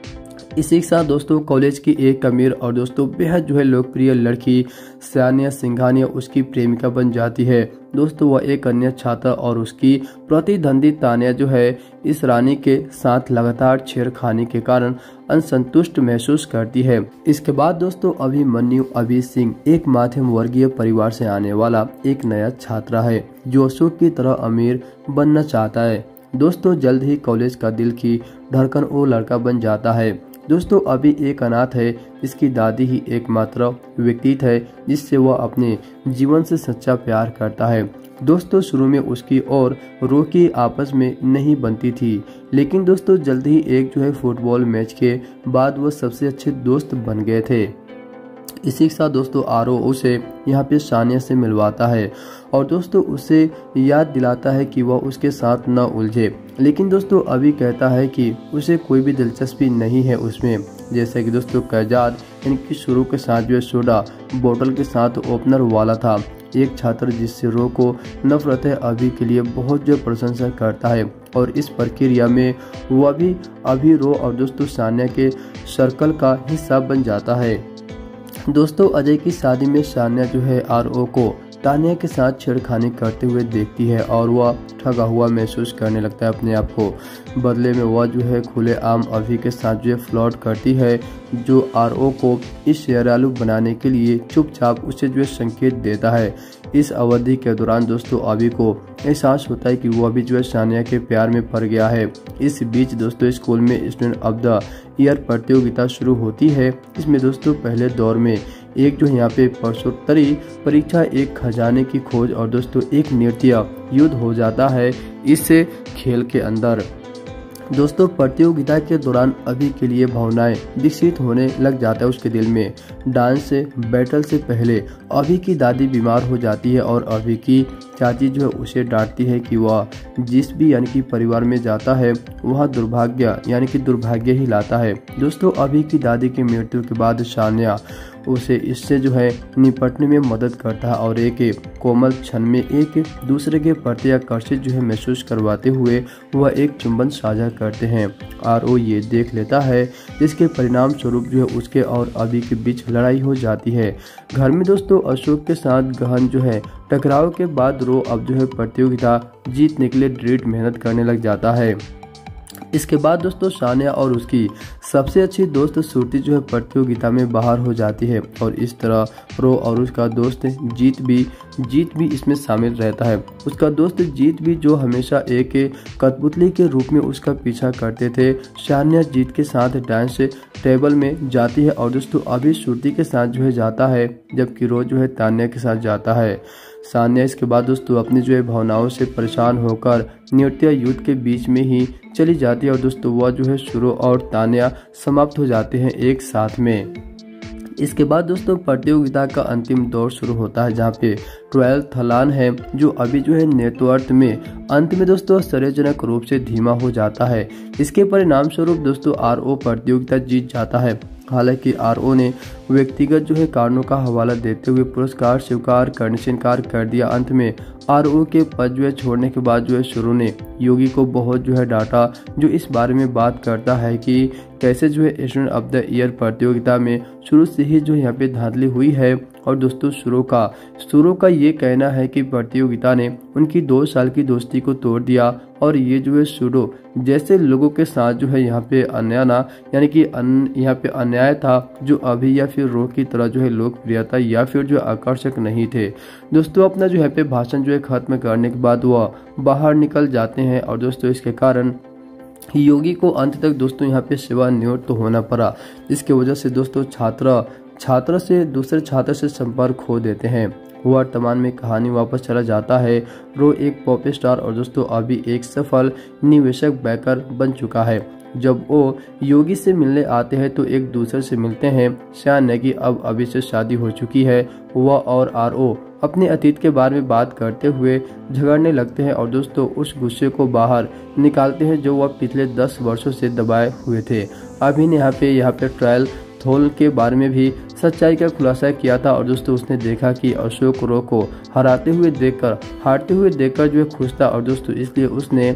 इसी के साथ दोस्तों कॉलेज की एक अमीर और दोस्तों बेहद जो है लोकप्रिय लड़की सानिया सिंघानिया उसकी प्रेमिका बन जाती है। दोस्तों वह एक अन्य छात्र और उसकी प्रतिद्वंदी तानिया जो है इस रानी के साथ लगातार छेड़खानी के कारण असंतुष्ट महसूस करती है। इसके बाद दोस्तों अभिमन्यु अभी सिंह एक मध्यम वर्गीय परिवार से आने वाला एक नया छात्र है जो अशोक की तरह अमीर बनना चाहता है। दोस्तों जल्द ही कॉलेज का दिल की धड़कन वो लड़का बन जाता है। दोस्तों अभी एक अनाथ है, इसकी दादी ही एकमात्र व्यक्ति है जिससे वह अपने जीवन से सच्चा प्यार करता है। दोस्तों शुरू में उसकी और रोकी आपस में नहीं बनती थी, लेकिन दोस्तों जल्द ही एक जो है फुटबॉल मैच के बाद वह सबसे अच्छे दोस्त बन गए थे। इसी के साथ दोस्तों आरो उसे यहाँ पे सानिया से मिलवाता है और दोस्तों उसे याद दिलाता है कि वह उसके साथ न उलझे, लेकिन दोस्तों अभी कहता है कि उसे कोई भी दिलचस्पी नहीं है उसमें। जैसे कि दोस्तों कैजाद इनकी शुरू के साथ जो है सोडा बोतल के साथ ओपनर वाला था, एक छात्र जिससे रो को नफरत है अभी के लिए बहुत जो प्रशंसा करता है और इस प्रक्रिया में वह भी अभी रो और दोस्तों सानिया के सर्कल का हिस्सा बन जाता है। दोस्तों अजय की शादी में सानिया जो है RO को तानिया के साथ छेड़खानी करते हुए देखती है और वह ठगा हुआ महसूस करने लगता है अपने आप को। बदले में वह जो है खुलेआम अभी के साथ जो है फ्लर्ट करती है, जो RO को इस शेरालू बनाने के लिए चुपचाप उसे जो है संकेत देता है। इस अवधि के दौरान दोस्तों अभी को एहसास होता है कि वह भी जो है सानिया के प्यार में पड़ गया है। इस बीच दोस्तों स्कूल में स्टूडेंट ऑफ द ईयर प्रतियोगिता शुरू होती है। इसमें दोस्तों पहले दौर में एक जो यहाँ पे प्रश्नोत्तरी परीक्षा, एक खजाने की खोज और दोस्तों एक नृत्य युद्ध हो जाता है इस खेल के अंदर। दोस्तों प्रतियोगिता के दौरान अभी के लिए भावनाएं विकसित होने लग जाता है उसके दिल में। डांस बैटल से पहले अभी की दादी बीमार हो जाती है और अभी की चाची जो है उसे डांटती है कि वह जिस भी यानी कि परिवार में जाता है वह दुर्भाग्य यानी कि दुर्भाग्य ही लाता है। दोस्तों अभी की दादी की मृत्यु के बाद सानिया उसे इससे जो है निपटने में मदद करता है और एक कोमल क्षण में एक दूसरे के प्रति आकर्षित जो है महसूस करवाते हुए वह एक चुंबन साझा करते हैं। आरओ ये देख लेता है, जिसके परिणाम स्वरूप जो है उसके और अभी के बीच लड़ाई हो जाती है। घर में दोस्तों अशोक के साथ गहन जो है टकराव के बाद रो अब जो है प्रतियोगिता जीतने के लिए दृढ़ मेहनत करने लग जाता है। इसके बाद दोस्तों सानिया और उसकी सबसे अच्छी दोस्त श्रुति जो है प्रतियोगिता में बाहर हो जाती है और इस तरह रो और उसका दोस्त जीत भी इसमें शामिल रहता है। उसका दोस्त जीत भी जो हमेशा एक कठपुतली के रूप में उसका पीछा करते थे। सानिया जीत के साथ डांस टेबल में जाती है और दोस्तों अभी श्रुति के साथ जो है जाता है, जबकि रो जो है तान्या के साथ जाता है। सानिया इसके बाद दोस्तों अपनी जो है भावनाओं से परेशान होकर नृत्य युद्ध के बीच में ही चली जाती है और दोस्तों वह जो है शुरू और तान्या समाप्त हो जाते हैं एक साथ में। इसके बाद दोस्तों प्रतियोगिता का अंतिम दौर शुरू होता है, जहाँ पे 12 थलान है जो अभी जो है नेतृत्व में अंत में दोस्तों आश्चर्यजनक रूप से धीमा हो जाता है। इसके परिणाम स्वरूप दोस्तों आरओ प्रतियोगिता जीत जाता है। हालांकि आरओ ने व्यक्तिगत जो है कारणों का हवाला देते हुए पुरस्कार स्वीकार करने से इनकार कर दिया। अंत में आरओ के पद जो है छोड़ने के बाद जो है शुरू ने योगी को बहुत जो है डांटा, जो इस बारे में बात करता है कि कैसे जो है स्टूडेंट ऑफ द ईयर प्रतियोगिता में शुरू से ही जो यहाँ पे धांधली हुई है। और दोस्तों शुरू का ये कहना है कि प्रतियोगिता ने उनकी 2 साल की दोस्ती को तोड़ दिया और ये जो है शुरू जैसे लोगों के साथ जो है यहाँ पे यहाँ पे अन्याय था, जो अभी या फिर रो की तरह जो है लोकप्रिय था या फिर जो आकर्षक नहीं थे। दोस्तों अपना जो है पे भाषण जो है खत्म करने के बाद वह बाहर निकल जाते हैं और दोस्तों इसके कारण योगी को अंत तक दोस्तों यहाँ पे सेवानिवृत्त होना पड़ा, जिसकी वजह से दोस्तों छात्र से दूसरे छात्र से संपर्क खो देते हैं। वर्तमान में कहानी वापस चला जाता है। रो एक पॉप स्टार और दोस्तों अभी एक सफल निवेशक बैंकर बन चुका है। जब वो योगी से मिलने आते हैं तो एक दूसरे से मिलते हैं। सानिया की अब अभी से शादी हो चुकी है। वह और आरओ अपने अतीत के बारे में बात करते हुए झगड़ने लगते हैं और दोस्तों उस गुस्से को बाहर निकालते हैं जो वह पिछले 10 वर्षों से दबाए हुए थे। अभी ने यहाँ पे ट्रायल थोल के बारे में भी सच्चाई का खुलासा किया था और दोस्तों उसने देखा कि अशोक रो को हारते हुए देखकर जो है खुश था और दोस्तों इसलिए उसने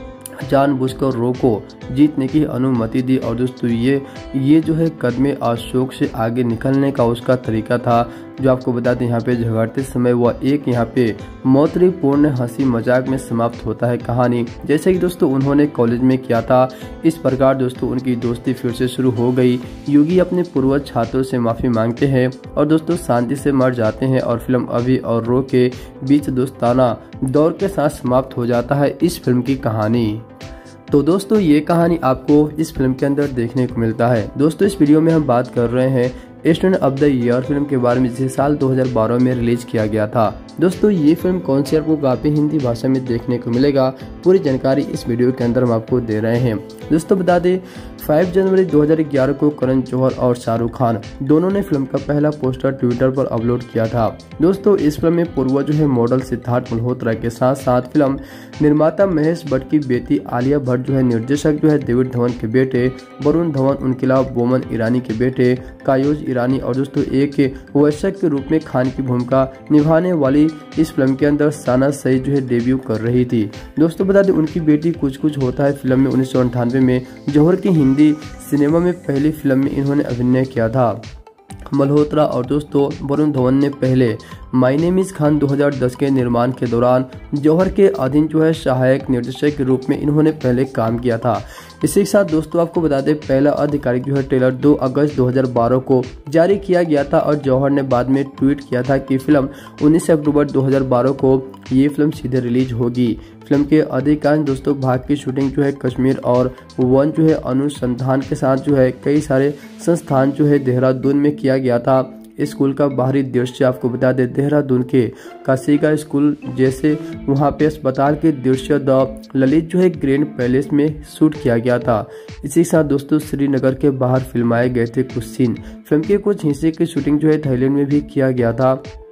जानबूझकर रो को जीतने की अनुमति दी। और दोस्तों ये जो है कदम अशोक से आगे निकलने का उसका तरीका था, जो आपको बता दें यहाँ पे झगड़ते समय वह एक यहाँ पे मौतपूर्ण हंसी मजाक में समाप्त होता है कहानी, जैसे कि दोस्तों उन्होंने कॉलेज में किया था। इस प्रकार दोस्तों उनकी दोस्ती फिर से शुरू हो गई। योगी अपने पूर्वज छात्रों से माफी मांगते हैं और दोस्तों शांति से मर जाते हैं और फिल्म अभी और रो के बीच दोस्ताना दौर के साथ समाप्त हो जाता है इस फिल्म की कहानी। तो दोस्तों ये कहानी आपको इस फिल्म के अंदर देखने को मिलता है। दोस्तों इस वीडियो में हम बात कर रहे हैं student of the year film के बारे में, जिसे साल 2012 में रिलीज किया गया था। दोस्तों ये फिल्म कौन सी आपको काफी हिंदी भाषा में देखने को मिलेगा, पूरी जानकारी इस वीडियो के अंदर हम आपको दे रहे हैं। दोस्तों बता दें 5 जनवरी 2011 को करण जौहर और शाहरुख खान दोनों ने फिल्म का पहला पोस्टर ट्विटर पर अपलोड किया था। दोस्तों इस फिल्म में पूर्व जो है मॉडल सिद्धार्थ मल्होत्रा के साथ साथ फिल्म निर्माता महेश भट्ट की बेटी आलिया भट्ट जो है निर्देशक जो है डेविड धवन के बेटे वरुण धवन, उनके अलावा बोमन ईरानी के बेटे कायोज ईरानी और दोस्तों एक वयस्क के रूप में खान की भूमिका निभाने वाली इस फिल्म के अंदर साना सईद जो है डेब्यू कर रही थी। दोस्तों बता दें उनकी बेटी कुछ कुछ होता है फिल्म में 1998 में जौहर की हिंदी सिनेमा में पहली फिल्म में इन्होंने अभिनय किया था। मल्होत्रा और दोस्तों वरुण धवन ने पहले माय नेम इज खान 2010 के निर्माण के दौरान जौहर के अधीन जो है सहायक निर्देशक के रूप में इन्होंने पहले काम किया था। इसी के साथ दोस्तों आपको बता दें पहला आधिकारिक जो है ट्रेलर 2 अगस्त 2012 को जारी किया गया था और जौहर ने बाद में ट्वीट किया था कि फिल्म 19 अक्टूबर 2012 को ये फिल्म सीधे रिलीज होगी। फिल्म के अधिकांश दोस्तों भाग की शूटिंग जो है कश्मीर और वन जो है अनुसंधान के साथ जो है कई सारे संस्थान जो है देहरादून में किया गया था। स्कूल का बाहरी दृश्य आपको बता दें देहरादून के कासिका स्कूल जैसे वहां पे अस्पताल के दृश्य द ललित जो है ग्रैंड पैलेस में शूट किया गया था। इसी के साथ दोस्तों श्रीनगर के बाहर फिल्माए गए थे कुछ सीन। फिल्म के कुछ हिस्से की शूटिंग जो है थाईलैंड में भी किया गया था।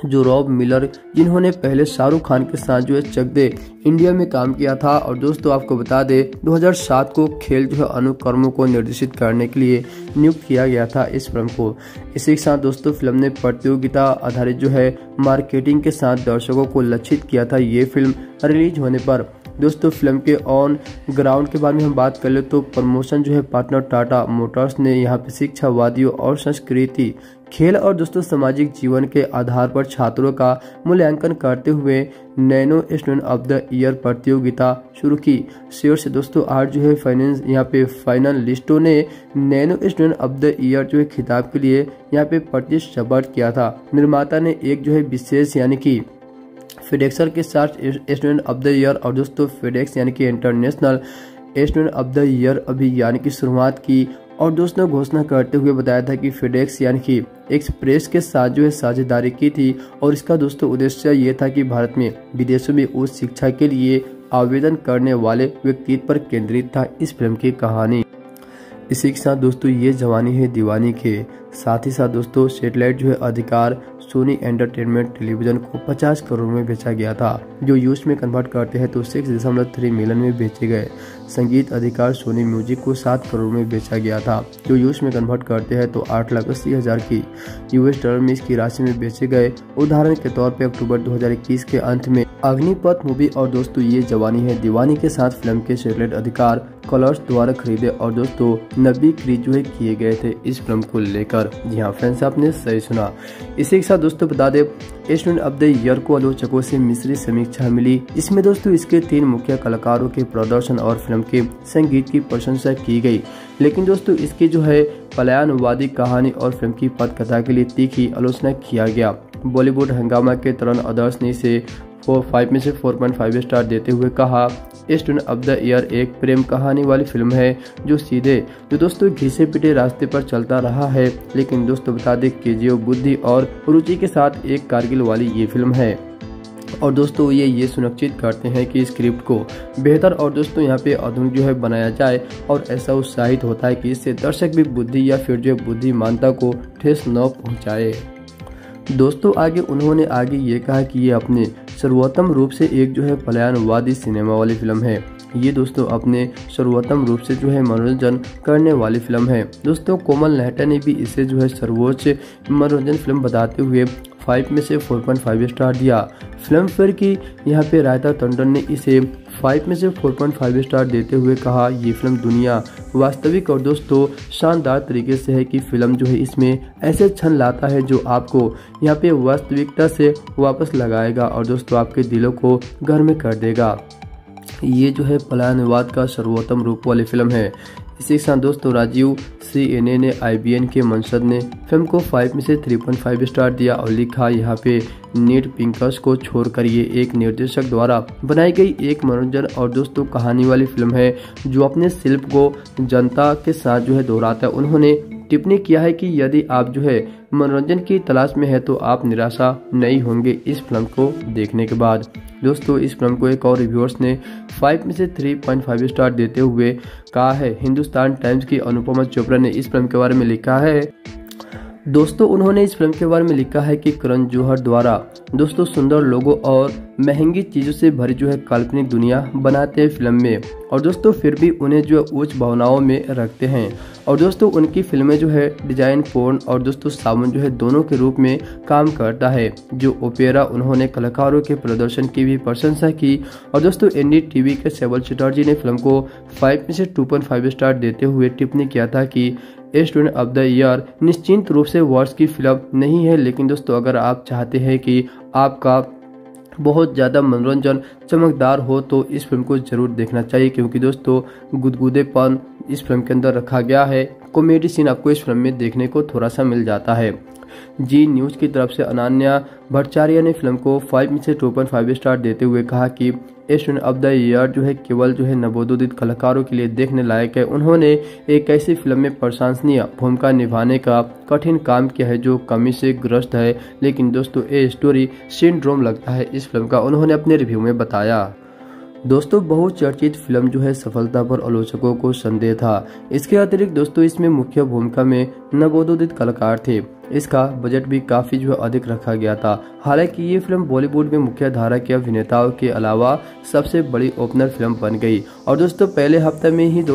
जो रॉब मिलर, जिन्होंने पहले शाहरुख खान के साथ जो है चक दे इंडिया में काम किया था। और दोस्तों आपको बता दे 2007 को खेल जो है अनुकर्मों को निर्देशित करने के लिए नियुक्त किया गया था इस फिल्म को। इसी के साथ दोस्तों फिल्म ने प्रतियोगिता आधारित जो है मार्केटिंग के साथ दर्शकों को लक्षित किया था। ये फिल्म रिलीज होने पर दोस्तों फिल्म के ऑन ग्राउंड के बारे में हम बात कर ले तो प्रमोशन जो है पार्टनर टाटा मोटर्स ने यहाँ पे शिक्षावादियों और संस्कृति, खेल और दोस्तों सामाजिक जीवन के आधार पर छात्रों का मूल्यांकन करते हुए nano student of the year प्रतियोगिता शुरू की। शेयर से दोस्तों 8 जो है फाइनेंस यहाँ पे फाइनल लिस्टों ने nano student of the year जो है खिताब के लिए यहाँ पे प्रतिस्पर्धा किया था। निर्माता ने एक जो है विशेष यानी कि फेडेक्सर के साथ स्टूडेंट ऑफ द ईयर और दोस्तों फेडेक्स यानी कि international student of the year अभियान की शुरुआत की। और दोस्तों घोषणा करते हुए बताया था कि फेडेक्स यानी कि एक्सप्रेस के साथ जो है साझेदारी की थी। और इसका दोस्तों उद्देश्य ये था कि भारत में विदेशों में उच्च शिक्षा के लिए आवेदन करने वाले व्यक्ति पर केंद्रित था इस फिल्म की कहानी। इसी के साथ दोस्तों ये जवानी है दीवानी के साथ ही साथ दोस्तों सैटेलाइट जो है अधिकार सोनी एंटरटेनमेंट टेलीविजन को 50 करोड़ में बेचा गया था, जो यूएस में कन्वर्ट करते हैं तो 6.3 मिलियन में बेचे गए। संगीत अधिकार सोनी म्यूजिक को 7 करोड़ में बेचा गया था, जो यूएस में कन्वर्ट करते हैं तो 8,80,000 की यूएस डॉलर में इसकी राशि में बेचे गए। उदाहरण के तौर पे अक्टूबर 2021 के अंत में अग्निपथ मूवी और दोस्तों ये जवानी है दीवानी के साथ फिल्म के सैटेलाइट अधिकार कलर्स द्वारा खरीदे और दोस्तों 90 खरीद जो है किए गए थे इस फिल्म को लेकर। जी हाँ फ्रेंड्स, आपने सही सुना। इसी के साथ दोस्तों बता दें स्टूडेंट ऑफ द ईयर को आलोचकों से मिश्रित समीक्षा मिली। इसमें दोस्तों इसके 3 मुख्य कलाकारों के प्रदर्शन और फिल्म के संगीत की प्रशंसा की गई, लेकिन दोस्तों इसकी जो है पलायनवादी कहानी और फिल्म की पटकथा के लिए तीखी आलोचना किया गया। बॉलीवुड हंगामा के तरुण आदर्श ने इसे 5 में से 4.5 स्टार देते हुए कहा स्टूडेंट ऑफ द ईयर एक प्रेम कहानी वाली फिल्म है जो दोस्तों घिसे पिटे रास्ते पर चलता रहा है, लेकिन दोस्तों बता दें केजीओ बुद्धि और रुचि के साथ एक कारगिल वाली ये फिल्म है। और दोस्तों ये सुनिश्चित करते हैं कि स्क्रिप्ट को बेहतर और दोस्तों यहाँ पे आधुनिक जो है बनाया जाए और ऐसा उत्साहित होता है कि इससे दर्शक भी बुद्धि या फिर जो बुद्धिमानता को ठेस न पहुँचाए। दोस्तों उन्होंने आगे ये कहा कि ये अपने सर्वोत्तम रूप से एक जो है पलायनवादी सिनेमा वाली फिल्म है। ये दोस्तों अपने सर्वोत्तम रूप से जो है मनोरंजन करने वाली फिल्म है। दोस्तों कोमल नेहटा ने भी इसे जो है सर्वोच्च मनोरंजन फिल्म बताते हुए 5 में से 4.5 स्टार दिया। फिल्म फेयर की यहाँ पे रायता टंडन ने इसे 5 में से 4.5 स्टार देते हुए कहा ये फिल्म दुनिया वास्तविक और दोस्तों शानदार तरीके से है कि फिल्म जो है इसमें ऐसे क्षण लाता है जो आपको यहाँ पे वास्तविकता से वापस लगाएगा और दोस्तों आपके दिलों को गर्म कर देगा। ये जो है पलायनवाद का सर्वोत्तम रूप वाली फिल्म है। इसी के साथ दोस्तों राजीव CNA ने IBN के मंसद ने फिल्म को 5 में से 3.5 स्टार दिया और लिखा यहाँ पे नीट पिंकस को छोड़कर ये एक निर्देशक द्वारा बनाई गई एक मनोरंजन और दोस्तों कहानी वाली फिल्म है जो अपने शिल्प को जनता के साथ जो है दोहराता है। उन्होंने टिप्पणी किया है कि यदि आप जो है मनोरंजन की तलाश में है तो आप निराशा नहीं होंगे इस फिल्म को देखने के बाद। दोस्तों इस फिल्म को एक और रिव्यूअर्स ने 5 में से 3.5 स्टार देते हुए कहा है। हिंदुस्तान टाइम्स की अनुपमा चोपड़ा ने इस फिल्म के बारे में लिखा है। दोस्तों उन्होंने इस फिल्म के बारे में लिखा है कि करण जौहर द्वारा दोस्तों सुंदर लोगों और महंगी चीजों से भरी जो है काल्पनिक दुनिया बनाते हैं फिल्म में और दोस्तों फिर भी उन्हें जो है उच्च भावनाओं में रखते हैं और दोस्तों उनकी फिल्में जो है डिजाइन पोर्न और दोस्तों साबुन जो है दोनों के रूप में काम करता है। जो ओपेरा उन्होंने कलाकारों के प्रदर्शन की भी प्रशंसा की और दोस्तों NDTV के सेवल चटर्जी ने फिल्म को 5 में से 2.5 स्टार देते हुए टिप्पणी किया था कि स्टूडेंट ऑफ द ईयर निश्चित रूप से वर्ष की फिल्म नहीं है, लेकिन दोस्तों अगर आप चाहते हैं कि आपका बहुत ज़्यादा मनोरंजन चमकदार हो तो इस फिल्म को जरूर देखना चाहिए, क्योंकि दोस्तों गुदगुदेपन इस फिल्म के अंदर रखा गया है। कॉमेडी सीन आपको इस फिल्म में देखने को थोड़ा सा मिल जाता है। जी न्यूज़ की तरफ से अनन्या भट्टाचार्य ने फिल्म को 5 में से 2.5 स्टार देते हुए कहा कि स्टूडेंट ऑफ द ईयर जो है केवल जो है नवोदित कलाकारों के लिए देखने लायक है। उन्होंने एक ऐसी फिल्म में प्रशंसनीय भूमिका निभाने का कठिन काम किया है जो कमी से ग्रस्त है, लेकिन दोस्तों ये स्टोरी सिंड्रोम लगता है इस फिल्म का, उन्होंने अपने रिव्यू में बताया। दोस्तों बहुचर्चित फिल्म जो है सफलता पर आलोचकों को संदेह था। इसके अतिरिक्त दोस्तों इसमें मुख्य भूमिका में नवोदित कलाकार थे। इसका बजट भी काफी जो है अधिक रखा गया था। हालांकि ये फिल्म बॉलीवुड में मुख्य धारा के अभिनेताओं के अलावा सबसे बड़ी ओपनर फिल्म बन गई। और दोस्तों पहले हफ्ते में ही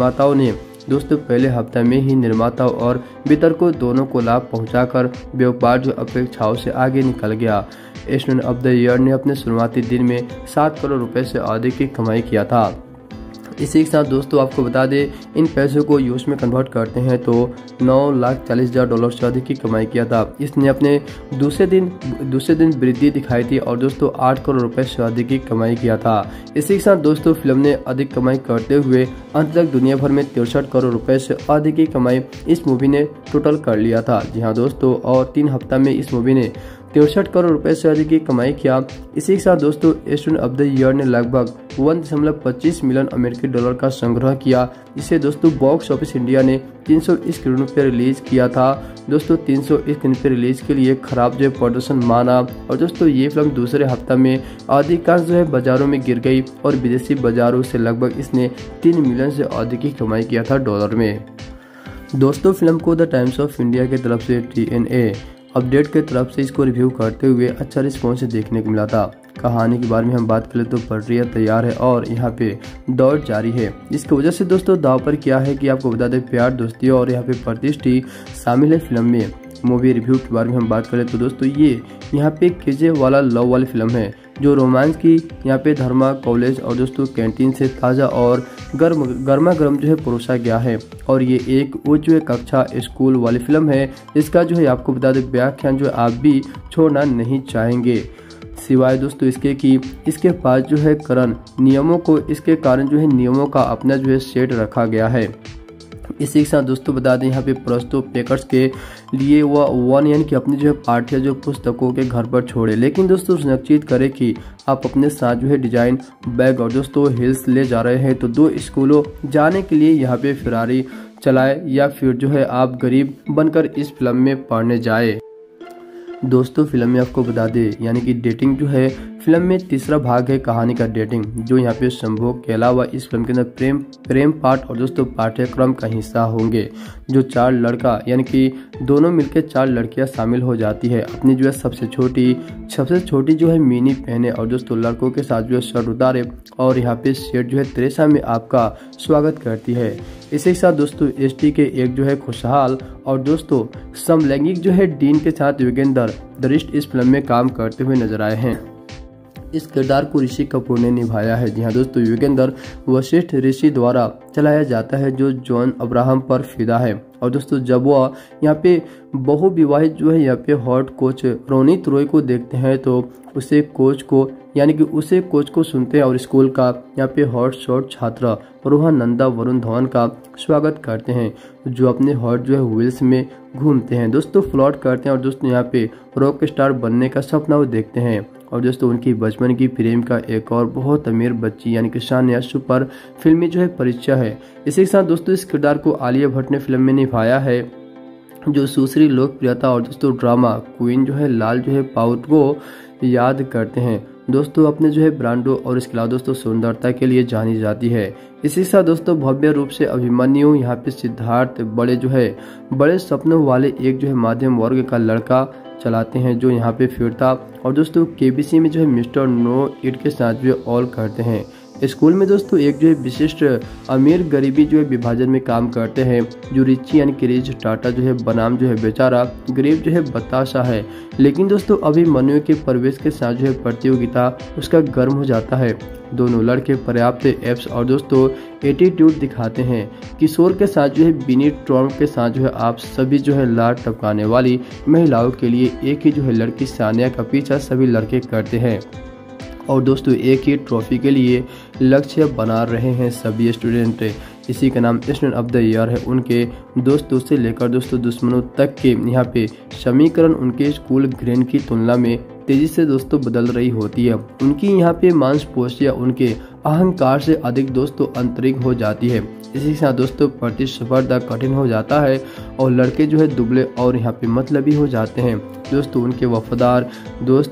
निर्माताओं और वितरकों दोनों को लाभ पहुंचाकर व्यापार जो अपेक्षाओं से आगे निकल गया। स्टूडेंट ऑफ द ईयर ने अपने शुरुआती दिन में 7 करोड़ रुपए से अधिक की कमाई किया था। इसी के साथ दोस्तों आपको बता दें, इन पैसों को यूएस में कन्वर्ट करते हैं तो $9,40,000 से अधिक की कमाई किया था। इसने अपने दूसरे दिन वृद्धि दिखाई थी और दोस्तों 8 करोड़ रुपए से अधिक की कमाई किया था। इसी के साथ दोस्तों फिल्म ने अधिक कमाई करते हुए अंत तक दुनिया भर में 63 करोड़ रुपए से अधिक की कमाई इस मूवी ने टोटल कर लिया था। जी हाँ दोस्तों, और 3 हफ्ता में इस मूवी ने 63 करोड़ रुपए से अधिक की कमाई किया। इसी के साथ दोस्तों स्टूडेंट ऑफ द ईयर ने लगभग 1.25 मिलियन अमेरिकी डॉलर का संग्रह किया। इसे दोस्तों बॉक्स ऑफिस इंडिया ने 300 स्क्रीनों पर रिलीज किया था। दोस्तों 300 स्क्रीन पर रिलीज के लिए खराब जो प्रदर्शन माना। और दोस्तों ये फिल्म दूसरे हफ्ता में अधिकांश जो है बाजारों में गिर गई और विदेशी बाजारों से लगभग इसने 3 मिलियन से अधिक की कमाई किया था डॉलर में। दोस्तों फिल्म को द टाइम्स ऑफ इंडिया की तरफ से TNA अपडेट की तरफ से इसको रिव्यू करते हुए अच्छा रिस्पॉन्स देखने को मिला था। कहानी के बारे में हम बात करें तो प्रक्रिया तैयार है और यहाँ पे दौड़ जारी है। इसकी वजह से दोस्तों दाव पर क्या है कि आपको बता दें, प्यार, दोस्ती और यहाँ पे प्रतिष्ठी शामिल है फिल्म में। मूवी रिव्यू के बारे में हम बात करें तो दोस्तों ये यहाँ पे केजे वाला लव वाली फिल्म है जो रोमांस की यहाँ पे धर्मा कॉलेज और दोस्तों कैंटीन से ताज़ा और गर्मा गर्म जो है परोसा गया है। और ये एक उच्च कक्षा स्कूल वाली फिल्म है। इसका जो है आपको बता दें व्याख्यान जो आप भी छोड़ना नहीं चाहेंगे, सिवाय दोस्तों इसके कि इसके पास जो है इसके कारण जो है नियमों का अपना जो है सेट रखा गया है। इसी के साथ दोस्तों बता दें यहाँ पे प्रस्तुत पेकर्स के लिए वह 1 यानी कि अपनी जो है पाठ्य जो पुस्तकों के घर पर छोड़े, लेकिन दोस्तों सुनिश्चित करें कि आप अपने साथ जो है डिजाइन बैग और दोस्तों हिल्स ले जा रहे हैं तो 2 स्कूलों जाने के लिए यहाँ पे फिरारी चलाए या फिर जो है आप गरीब बनकर इस फिल्म में पढ़ने जाए। दोस्तों फिल्म में आपको बता दें यानी कि डेटिंग जो है फिल्म में तीसरा भाग है कहानी का डेटिंग, जो यहाँ पे संभोग के अलावा इस फिल्म के अंदर प्रेम पाठ और दोस्तों पाठ्यक्रम का हिस्सा होंगे। जो 4 लड़का यानी कि दोनों मिलकर 4 लड़कियां शामिल हो जाती है। अपनी जो है सबसे छोटी जो है मिनी पहने और दोस्तों लड़कों के साथ जो है शर्ट उतारे और यहाँ पे सेठ जो है तेरेसा में आपका स्वागत करती है। इसी के साथ दोस्तों ST के एक जो है खुशहाल और दोस्तों समलैंगिक जो है डीन के साथ योगेंद्र दरिष्ट इस फिल्म में काम करते हुए नजर आए हैं। इस किरदार को ऋषि कपूर ने निभाया है। जी हाँ दोस्तों, योगेंद्र वशिष्ठ ऋषि द्वारा चलाया जाता है जो जॉन अब्राहम पर फिदा है। और दोस्तों जब वह यहाँ पे बहुविवाहित जो है यहाँ पे हॉट कोच रोनित रॉय को देखते हैं तो उसे कोच को सुनते हैं और स्कूल का यहाँ पे हॉट शॉट छात्र रोहन नंदा वरुण धवन का स्वागत करते हैं, जो अपने हॉट जो है व्हील्स में घूमते हैं, दोस्तों फ्लॉट करते हैं और दोस्तों यहाँ पे रॉक स्टार बनने का सपना वो देखते हैं। और दोस्तों उनकी बचपन की प्रेम का एक और बहुत अमीर बच्ची यानी कि शानिया पर फिल्मी जो है परिचय है। इसी के साथ दोस्तों इस किरदार को आलिया भट्ट ने फिल्म में निभाया है, जो दूसरी लोकप्रियता और दोस्तों ड्रामा क्वीन जो है लाल जो है पाउट को याद करते हैं। दोस्तों अपने जो है ब्रांडों और इसके अलावा दोस्तों सुंदरता के लिए जानी जाती है। इसी के साथ दोस्तों भव्य रूप से अभिमन्यु यहाँ पे सिद्धार्थ बड़े सपनों वाले एक जो है मध्यम वर्ग का लड़का चलाते हैं, जो यहाँ पे फिरता और दोस्तों KBC में जो है मिस्टर नो इट के साथ जो है ऑल करते हैं। स्कूल में दोस्तों एक जो है विशिष्ट अमीर गरीबी जो है विभाजन में काम करते हैं, जो रिची यानी कि रिच टाटा जो है बनाम जो है बेचारा गरीब जो है बताशा है। लेकिन दोस्तों अभिमन्यु के प्रवेश के साथ जो है प्रतियोगिता उसका गर्म हो जाता है। दोनों लड़के पर्याप्त एप्स और दोस्तों एटीट्यूड दिखाते हैं। किशोर के साथ जो है बिनी ट्रॉम के साथ जो है आप सभी जो है लाड टपकाने वाली महिलाओं के लिए एक ही जो है लड़की सानिया का पीछा सभी लड़के करते हैं और दोस्तों एक ही ट्रॉफी के लिए लक्ष्य बना रहे हैं सभी स्टूडेंट। इसी का नाम स्टूडेंट ऑफ द ईयर है। उनके दोस्तों से लेकर दोस्तों दुश्मनों तक के यहाँ पे समीकरण उनके स्कूल ग्रेड की तुलना में तेजी से दोस्तों बदल रही होती है। उनकी यहाँ पे मांसपेशियां उनके अहंकार से अधिक दोस्तों आंतरिक हो जाती है। इसी के साथ दोस्तों प्रतिस्पर्धा कठिन हो जाता है और लड़के जो है दुबले और यहाँ पे मतलबी हो जाते हैं। दोस्तों उनके वफादार दोस्त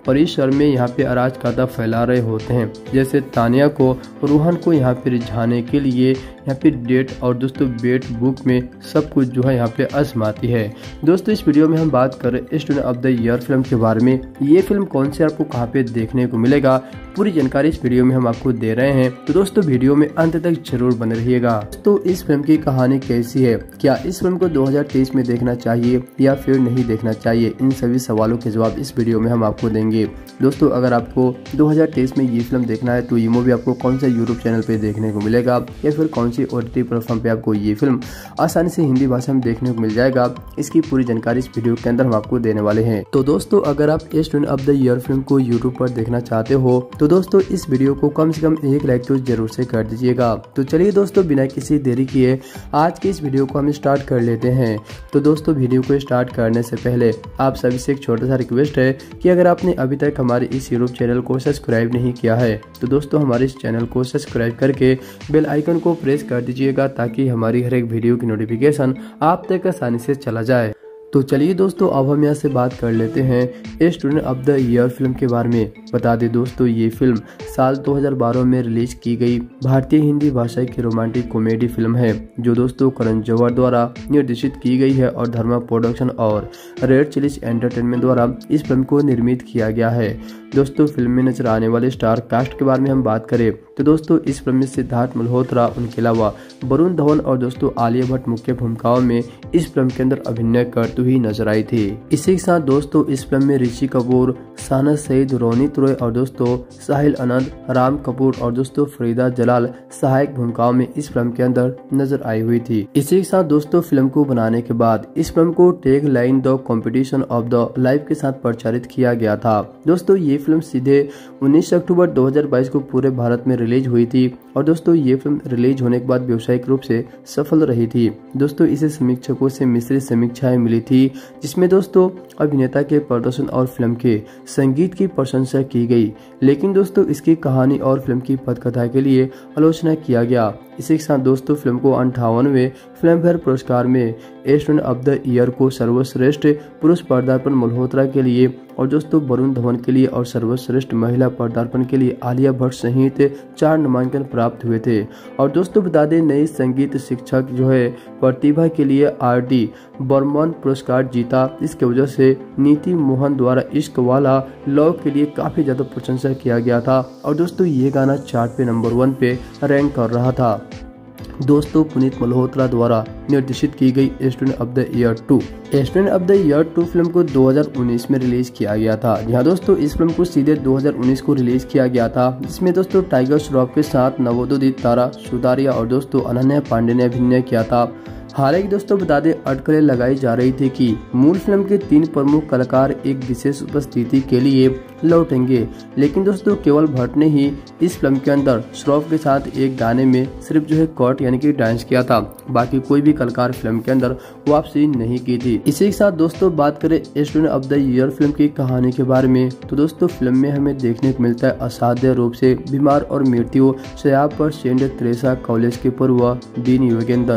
और इस शहर में यहाँ पे अराजकता फैला रहे होते हैं। जैसे तानिया को रोहन को यहाँ पे रिझाने के लिए यहाँ पे डेट और दोस्तों बेट बुक में सब कुछ जो है यहाँ पे आजमाती है। दोस्तों इस वीडियो में हम बात कर रहे हैं student of the year film के बारे में। ये फिल्म कौन से आपको कहाँ पे देखने को मिलेगा, पूरी जानकारी इस वीडियो में हम आपको दे रहे हैं। तो दोस्तों वीडियो में अंत तक जरूर बने रहिएगा। तो इस फिल्म की कहानी कैसी है, क्या इस फिल्म को 2023 में देखना चाहिए या फिर नहीं देखना चाहिए, इन सभी सवालों के जवाब इस वीडियो में हम आपको देंगे। दोस्तों अगर आपको 2023 में ये फिल्म देखना है तो ये मूवी आपको कौन सा यूट्यूब चैनल पे देखने को मिलेगा या फिर कौन सी OTT प्लेटफॉर्म पे आपको ये फिल्म आसानी से हिंदी भाषा में देखने को मिल जाएगा, इसकी पूरी जानकारी इस वीडियो के अंदर हम आपको देने वाले हैं। तो दोस्तों अगर आप student of the year film को यूट्यूब पर देखना चाहते हो तो दोस्तों इस वीडियो को कम से कम एक लाइक तो जरूर से कर दीजिएगा। तो चलिए दोस्तों बिना किसी देरी किए आज के इस वीडियो को हम स्टार्ट कर लेते हैं। तो दोस्तों वीडियो को स्टार्ट करने से पहले आप सभी से एक छोटा सा रिक्वेस्ट है कि अगर आपने अभी तक हमारे इस यूट्यूब चैनल को सब्सक्राइब नहीं किया है तो दोस्तों हमारे इस चैनल को सब्सक्राइब करके बेल आइकन को प्रेस कर दीजिएगा ताकि हमारी हर एक वीडियो की नोटिफिकेशन आप तक आसानी से चला जाए। तो चलिए दोस्तों अब हम यहाँ से बात कर लेते हैं student of the year film के बारे में। बता दें दोस्तों ये फिल्म साल 2012 में रिलीज की गई भारतीय हिंदी भाषा की रोमांटिक कॉमेडी फिल्म है जो दोस्तों करण जौहर द्वारा निर्देशित की गई है और धर्मा प्रोडक्शन और रेड चिलीज एंटरटेनमेंट द्वारा इस फिल्म को निर्मित किया गया है। दोस्तों फिल्म में नजर आने वाले स्टार कास्ट के बारे में हम बात करें तो दोस्तों इस फिल्म में सिद्धार्थ मल्होत्रा, उनके अलावा वरुण धवन और दोस्तों आलिया भट्ट मुख्य भूमिकाओं में इस फिल्म के अंदर अभिनय करते हुए नजर आई थी। इसी के साथ दोस्तों इस फिल्म में ऋषि कपूर, शाहनाज सईद, रोनित रॉय और दोस्तों साहिल आनंद, राम कपूर और दोस्तों फरीदा जलाल सहायक भूमिकाओं में इस फिल्म के अंदर नजर आई हुई थी। इसी के साथ दोस्तों फिल्म को बनाने के बाद इस फिल्म को tag line the competition of the life के साथ प्रचारित किया गया था। दोस्तों ये फिल्म सीधे 19 अक्टूबर 2022 को पूरे भारत में रिलीज हुई थी और दोस्तों ये फिल्म रिलीज होने के बाद व्यावसायिक रूप से सफल रही थी। दोस्तों इसे समीक्षकों से मिश्रित समीक्षाएं मिली थी जिसमें दोस्तों अभिनेता के प्रदर्शन और फिल्म के संगीत की प्रशंसा की गई, लेकिन दोस्तों इसकी कहानी और फिल्म की पटकथा के लिए आलोचना किया गया। इसी के साथ दोस्तों फिल्म को 58वें फिल्म फेयर पुरस्कार में स्टूडेंट ऑफ द ईयर को सर्वश्रेष्ठ पुरुष पदार्पण मल्होत्रा के लिए और दोस्तों वरुण धवन के लिए और सर्वश्रेष्ठ महिला पदार्पण के लिए आलिया भट्ट सहित 4 नामांकन प्राप्त हुए थे। और दोस्तों बता दें नई संगीत शिक्षक जो है प्रतिभा के लिए RD बर्मन पुरस्कार जीता। इसके वजह से नीति मोहन द्वारा इश्क वाला लव के लिए काफी ज्यादा प्रशंसा किया गया था और दोस्तों ये गाना चार्ट पे नंबर 1 पे रैंक कर रहा था। दोस्तों पुनीत मल्होत्रा द्वारा निर्देशित की गई student of the year 2 student of the year 2 film को 2019 में रिलीज किया गया था। जहां दोस्तों इस फिल्म को सीधे 2019 को रिलीज किया गया था, जिसमें दोस्तों टाइगर श्रॉफ के साथ नवोदित तारा सुतारिया और दोस्तों अनन्या पांडे ने अभिनय किया था। हालांकि दोस्तों बता दें अटकलें लगाई जा रही थी कि मूल फिल्म के 3 प्रमुख कलाकार एक विशेष उपस्थिति के लिए लौटेंगे, लेकिन दोस्तों केवल भट्ट ने ही इस फिल्म के अंदर श्रॉफ के साथ एक गाने में सिर्फ जो है कट यानी कि डांस किया था, बाकी कोई भी कलाकार फिल्म के अंदर वापसी नहीं की थी। इसी के साथ दोस्तों बात करें student of the year film की कहानी के बारे में तो दोस्तों फिल्म में हमें देखने को मिलता है असाध्य रूप से बीमार और मृत्यु शैय्या पर सेंट तेरेसा कॉलेज के पूर्व डीन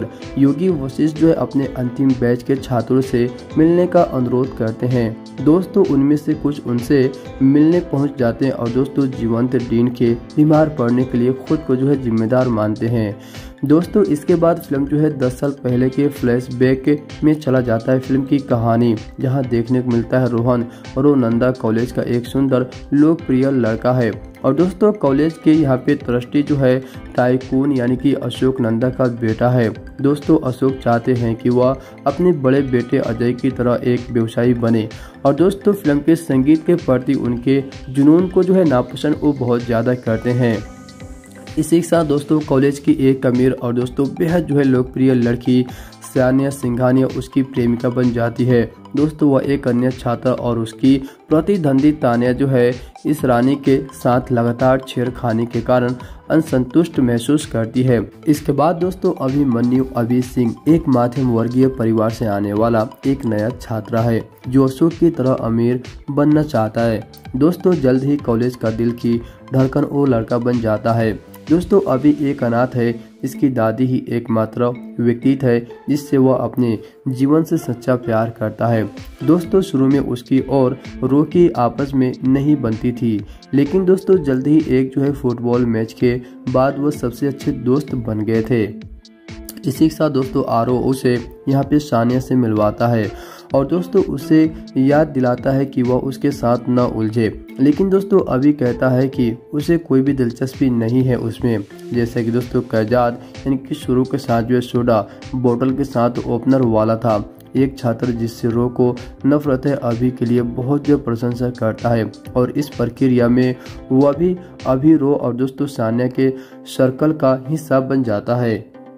योगी वशिष्ठ जो है अपने अंतिम बैच के छात्रों से मिलने का अनुरोध करते हैं। दोस्तों उनमें से कुछ उनसे मिलने पहुंच जाते हैं और दोस्तों जीवंत डीन के बीमार पड़ने के लिए खुद को जो है जिम्मेदार मानते हैं। दोस्तों इसके बाद फिल्म जो है 10 साल पहले के फ्लैशबैक में चला जाता है फिल्म की कहानी, जहां देखने को मिलता है रोहन और वो नंदा कॉलेज का एक सुंदर लोकप्रिय लड़का है और दोस्तों कॉलेज के यहाँ पे ट्रस्टी जो है टाइकून यानी कि अशोक नंदा का बेटा है। दोस्तों अशोक चाहते हैं कि वह अपने बड़े बेटे अजय की तरह एक व्यवसायी बने और दोस्तों फिल्म के संगीत के प्रति उनके जुनून को जो है नापसंद वो बहुत ज्यादा करते हैं। इसी के साथ दोस्तों कॉलेज की एक अमीर और दोस्तों बेहद जो है लोकप्रिय लड़की सानिया सिंघानिया उसकी प्रेमिका बन जाती है। दोस्तों वह एक अन्य छात्र और उसकी प्रतिद्वंदी तानिया जो है इस रानी के साथ लगातार छेड़खानी के कारण असंतुष्ट महसूस करती है। इसके बाद दोस्तों अभिमन्यु अभी सिंह एक मध्यम वर्गीय परिवार से आने वाला एक नया छात्र है जो अशोक की तरह अमीर बनना चाहता है। दोस्तों जल्द ही कॉलेज का दिल की धड़कन वो लड़का बन जाता है। दोस्तों अभी एक अनाथ है इसकी दादी ही एकमात्र व्यक्ति है जिससे वह अपने जीवन से सच्चा प्यार करता है। दोस्तों शुरू में उसकी और रो की आपस में नहीं बनती थी, लेकिन दोस्तों जल्द ही एक फुटबॉल मैच के बाद वो सबसे अच्छे दोस्त बन गए थे। इसी के साथ दोस्तों आरो उसे यहाँ पे सानिया से मिलवाता है और दोस्तों उसे याद दिलाता है कि वह उसके साथ न उलझे, लेकिन दोस्तों अभी कहता है कि उसे कोई भी दिलचस्पी नहीं है उसमें। जैसे कि दोस्तों कैजाद यानी कि शुरू के साथ सोडा बोतल के साथ ओपनर वाला था, एक छात्र जिससे रो को नफरत है अभी के लिए बहुत प्रशंसा करता है और इस प्रक्रिया में वह भी अभी रो और दोस्तों सानिया के सर्कल का हिस्सा बन जाता है।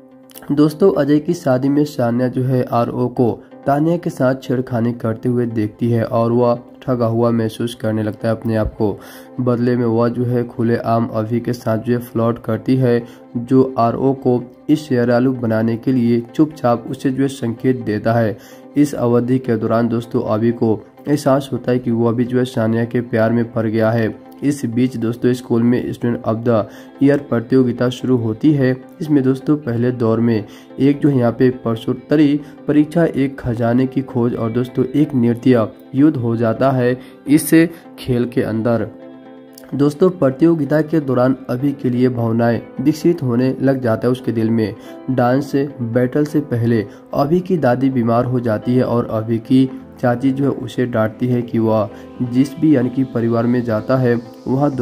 दोस्तों अजय की शादी में सानिया आरओ को तानिया के साथ छेड़खानी करते हुए देखती है और वह ठगा हुआ महसूस करने लगता है अपने आप को। बदले में वह खुलेआम अभी के साथ फ्लर्ट करती है, जो आरओ को इस शेरालू बनाने के लिए चुपचाप उसे संकेत देता है। इस अवधि के दौरान दोस्तों अभी को एहसास होता है कि वो अभी सानिया के प्यार में पड़ गया है। इस बीच दोस्तों स्कूल में स्टूडेंट ऑफ द ईयर प्रतियोगिता शुरू होती है। इसमें दोस्तों पहले दौर में एक यहाँ पे प्रश्नोत्तरी परीक्षा, एक खजाने की खोज और दोस्तों एक नृत्य युद्ध हो जाता है इस खेल के अंदर। दोस्तों प्रतियोगिता के दौरान अभी के लिए भावनाएं विकसित होने लग जाता है उसके दिल में। डांस बैटल से पहले अभी की दादी बीमार हो जाती है और अभी की चाची उसे डांटती है कि वह जिस भी यानी कि परिवार में जाता है वहाँ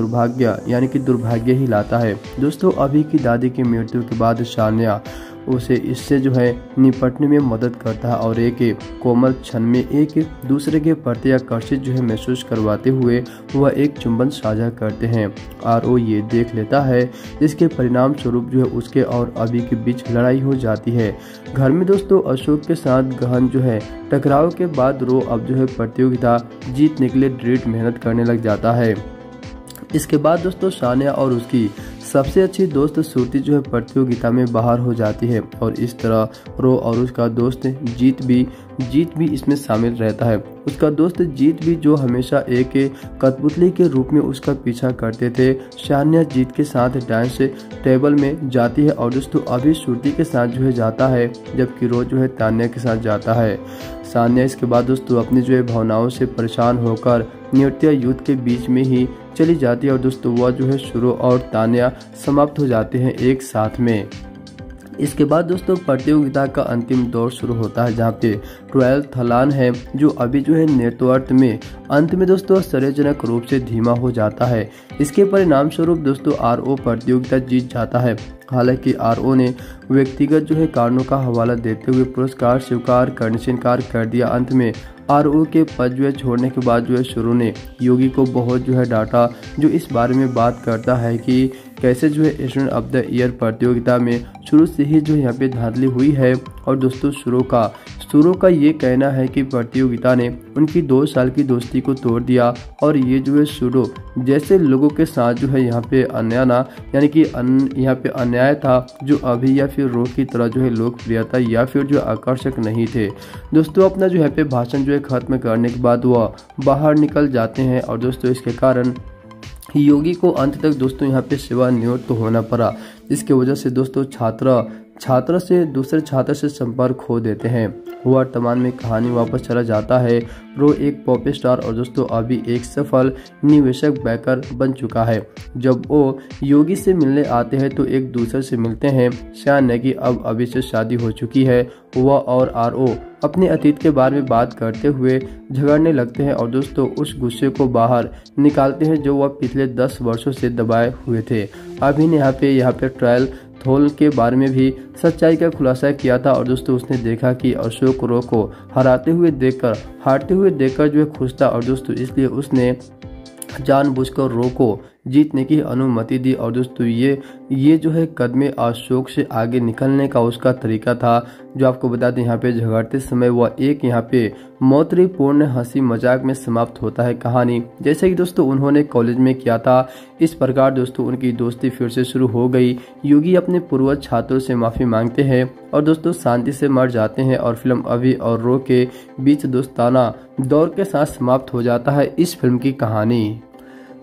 दुर्भाग्य ही लाता है। दोस्तों अभी की दादी की मृत्यु के बाद सानिया उसे इससे निपटने में मदद करता है और एक कोमल क्षण में एक दूसरे के प्रति आकर्षित महसूस करवाते हुए वह एक चुंबन साझा करते हैं। आरओ ये देख लेता है, जिसके परिणाम स्वरूप उसके और अभी के बीच लड़ाई हो जाती है। घर में दोस्तों अशोक के साथ गहन टकराव के बाद रो अब प्रतियोगिता जीतने के लिए दृढ़ मेहनत करने लग जाता है। इसके बाद दोस्तों सानिया और उसकी सबसे अच्छी दोस्त श्रुति प्रतियोगिता में बाहर हो जाती है और इस तरह रो और उसका दोस्त जीत भी इसमें शामिल रहता है। उसका दोस्त जीत भी जो हमेशा एक कठपुतली के रूप में उसका पीछा करते थे। सानिया जीत के साथ डांस टेबल में जाती है और दोस्तों अभी श्रुति के साथ जाता है, जबकि रो तानिया के साथ जाता है। सानिया इसके बाद दोस्तों अपनी भावनाओं से परेशान होकर नृत्य युद्ध के बीच में ही चली जाती है और दोस्तों वह शुरू और तानिया समाप्त हो जाते हैं एक साथ में। इसके बाद दोस्तों प्रतियोगिता का अंतिम दौर शुरू होता है, जहाँ पे 12 थलान है जो अभी नेतृत्व में अंत में दोस्तों आश्चर्यजनक रूप से धीमा हो जाता है। इसके परिणाम स्वरूप दोस्तों आरओ प्रतियोगिता जीत जाता है। हालांकि आरओ ने व्यक्तिगत कारणों का हवाला देते हुए पुरस्कार स्वीकार करने से इनकार कर दिया। अंत में आरओ के पद छोड़ने के बाद शुरू ने योगी को बहुत डांटा, जो इस बारे में बात करता है कि कैसे स्टूडेंट ऑफ द ईयर प्रतियोगिता में शुरू से ही यहाँ पे धांधली हुई है। और दोस्तों शुरू का ये कहना है कि प्रतियोगिता ने उनकी 2 साल की दोस्ती को तोड़ दिया और ये शुरू जैसे लोगों के साथ यहाँ पे यहाँ पे अन्याय था, जो अभी या फिर रो की तरह लोकप्रिय था या फिर आकर्षक नहीं थे। दोस्तों अपना यहाँ पे भाषण खत्म करने के बाद वह बाहर निकल जाते हैं और दोस्तों इसके कारण योगी को अंत तक दोस्तों यहाँ पे सेवानिवृत्त होना पड़ा, जिसकी वजह से दोस्तों छात्र से दूसरे छात्र से संपर्क खो देते हैं। वर्तमान में कहानी वापस चला जाता है। रो एक पॉप स्टार और दोस्तों अभी एक सफल निवेशक बैंकर बन चुका है। जब वो योगी से मिलने आते हैं तो एक दूसरे से मिलते हैं। सानिया की अब अभी से शादी हो चुकी है। वह और आरओ अपने अतीत के बारे में बात करते हुए झगड़ने लगते हैं और दोस्तों उस गुस्से को बाहर निकालते हैं जो वह पिछले 10 वर्षों से दबाए हुए थे। अभी ने यहाँ पे ट्रायल थोल के बारे में भी सच्चाई का खुलासा किया था और दोस्तों उसने देखा कि अशोक रो को हारते हुए देखकर खुश था और दोस्तों इसलिए उसने जानबूझकर रो को जीतने की अनुमति दी। और दोस्तों ये कदमे अशोक से आगे निकलने का उसका तरीका था। जो आपको बता दें यहाँ पे झगड़ते समय वह एक यहाँ पे मौतरीपूर्ण हंसी मजाक में समाप्त होता है कहानी, जैसे कि दोस्तों उन्होंने कॉलेज में किया था। इस प्रकार दोस्तों उनकी दोस्ती फिर से शुरू हो गई। योगी अपने पूर्वज छात्रों से माफी मांगते हैं और दोस्तों शांति से मर जाते हैं और फिल्म अभी और रो के बीच दोस्ताना दौर के साथ समाप्त हो जाता है इस फिल्म की कहानी।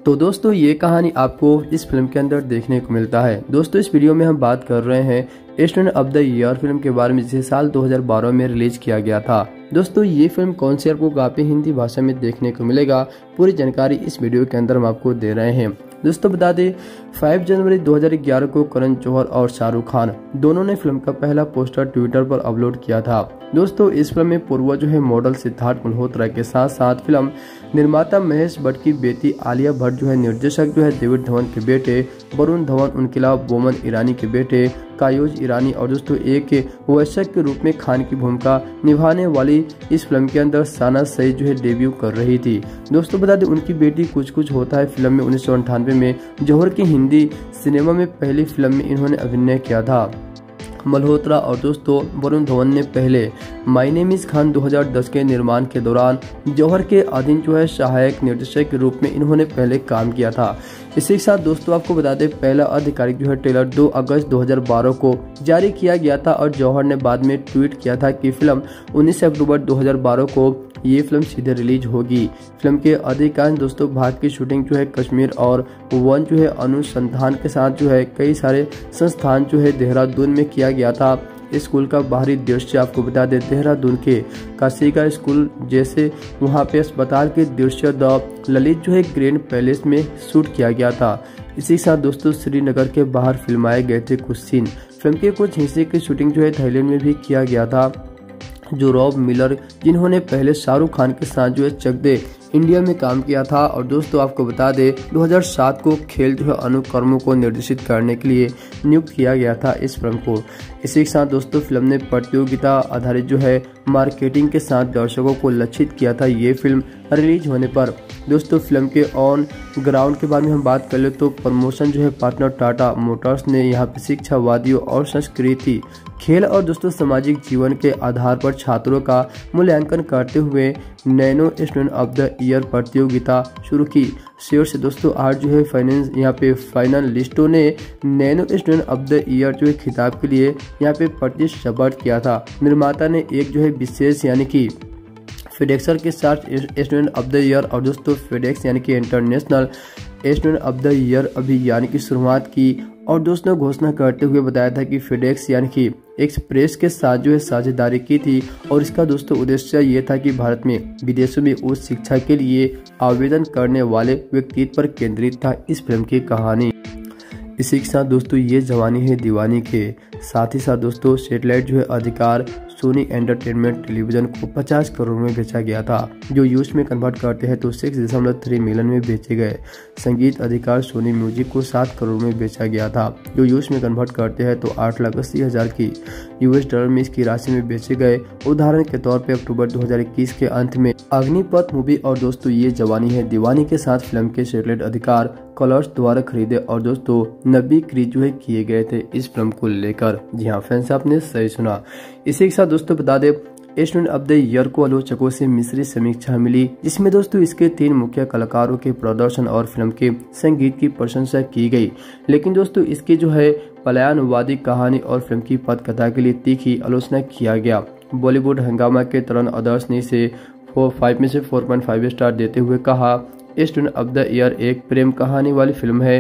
तो दोस्तों ये कहानी आपको इस फिल्म के अंदर देखने को मिलता है। दोस्तों इस वीडियो में हम बात कर रहे हैं student of the year film के बारे में, जिसे साल 2012 में रिलीज किया गया था। दोस्तों ये फिल्म कौन सी आपको काफी हिंदी भाषा में देखने को मिलेगा, पूरी जानकारी इस वीडियो के अंदर हम आपको दे रहे हैं। दोस्तों बता दें 5 जनवरी 2011 को करण जौहर और शाहरुख खान दोनों ने फिल्म का पहला पोस्टर ट्विटर पर अपलोड किया था। दोस्तों इस फिल्म में पूर्व जो है मॉडल सिद्धार्थ मल्होत्रा के साथ साथ फिल्म निर्माता महेश भट्ट की बेटी आलिया भट्ट जो है, निर्देशक जो है डेविड धवन के बेटे वरुण धवन, उनके अलावा बोमन ईरानी के बेटे कायोज ईरानी और दोस्तों एक वयस्क के रूप में खान की भूमिका निभाने वाली इस फिल्म के अंदर साना सईद जो है डेब्यू कर रही थी। दोस्तों बता दें उनकी बेटी कुछ कुछ होता है फिल्म में 1998 में जौहर की हिंदी सिनेमा में पहली फिल्म में इन्होंने अभिनय किया था। मल्होत्रा और दोस्तों वरुण धवन ने पहले माय नेम इज खान 2010 के निर्माण के दौरान जौहर के अधीन जो है सहायक निर्देशक के रूप में इन्होंने पहले काम किया था। इसी के साथ दोस्तों आपको बता दें पहला आधिकारिक जो है ट्रेलर 2 अगस्त 2012 को जारी किया गया था और जौहर ने बाद में ट्वीट किया था कि फिल्म 19 अक्टूबर 2012 को ये फिल्म सीधे रिलीज होगी। फिल्म के अधिकांश दोस्तों भाग की शूटिंग जो है कश्मीर और वन जो है अनुसंधान के साथ जो है कई सारे संस्थान जो है देहरादून में किया गया था। स्कूल का बाहरी दृश्य आपको बता दें देहरादून के काशिका स्कूल जैसे वहां पे अस्पताल के दृश्य द ललित जो है ग्रैंड पैलेस में शूट किया गया था। इसी के साथ दोस्तों श्रीनगर के बाहर फिल्माए गए थे कुछ सीन। फिल्म के कुछ हिस्से की शूटिंग जो है थाईलैंड में भी किया गया था। जो रॉब मिलर जिन्होंने पहले शाहरुख खान के साथ जो है चक दे इंडिया में काम किया था। और दोस्तों आपको बता दें 2007 को खेल जो है अनुकर्मों को निर्देशित करने के लिए नियुक्त किया गया था इस फिल्म को। इसी के साथ दोस्तों फिल्म ने प्रतियोगिता आधारित जो है मार्केटिंग के साथ दर्शकों को लक्षित किया था ये फिल्म रिलीज होने पर। दोस्तों फिल्म के ऑन ग्राउंड के बारे में हम बात कर ले तो प्रमोशन जो है पार्टनर टाटा मोटर्स ने यहाँ पे शिक्षावादियों और संस्कृति, खेल और दोस्तों सामाजिक जीवन के आधार पर छात्रों का मूल्यांकन करते हुए nano student of the year प्रतियोगिता शुरू की। शेयर से दोस्तों आज जो है फाइनेंस यहाँ पे फाइनल लिस्टों ने nano student of the year जो है खिताब के लिए यहाँ पे प्रतिस्पर्धा किया था। निर्माता ने एक जो है विशेष यानी कि फेडेक्सर के साथ स्टूडेंट ऑफ द ईयर और दोस्तों फेडेक्स यानी कि international student of the year अभियान की शुरुआत की। और दोस्तों घोषणा करते हुए बताया था कि फेडेक्स यानी कि एक्सप्रेस के साथ जो है साझेदारी की थी और इसका दोस्तों उद्देश्य ये था कि भारत में विदेशों में उच्च शिक्षा के लिए आवेदन करने वाले व्यक्तित्व पर केंद्रित था इस फिल्म की कहानी। इसी के साथ दोस्तों ये जवानी है दीवानी के साथ ही साथ दोस्तों सैटेलाइट जो है अधिकार सोनी एंटरटेनमेंट टेलीविजन को 50 करोड़ में बेचा गया था, जो यूएस में कन्वर्ट करते हैं तो 6.3 मिलियन में बेचे गए। संगीत अधिकार सोनी म्यूजिक को 7 करोड़ में बेचा गया था, जो यूएस में कन्वर्ट करते हैं तो 8,80,000 की यूएस डॉलर में इसकी राशि में बेचे गए। उदाहरण के तौर पे अक्टूबर 2021 के अंत में अग्निपथ मूवी और दोस्तों ये जवानी है दीवानी के साथ फिल्म के सैटेलाइट अधिकार कलर्स द्वारा खरीदे और दोस्तों 90 क्रीज जो है किए गए थे इस फिल्म को लेकर। जी हाँ फ्रेंड्स आपने सही सुना। इसी के साथ दोस्तों बता दें स्टूडेंट ऑफ द ईयर को आलोचकों से मिश्रित समीक्षा मिली, जिसमें दोस्तों इसके 3 मुख्य कलाकारों के प्रदर्शन और फिल्म के संगीत की प्रशंसा की गई। लेकिन दोस्तों इसकी जो है पलायनवादी कहानी और फिल्म की पटकथा के लिए तीखी आलोचना किया गया। बॉलीवुड हंगामा के तरुण आदर्श ने इसे 5 में से 4.5 स्टार देते हुए कहा स्टूडेंट ऑफ द ईयर एक प्रेम कहानी वाली फिल्म है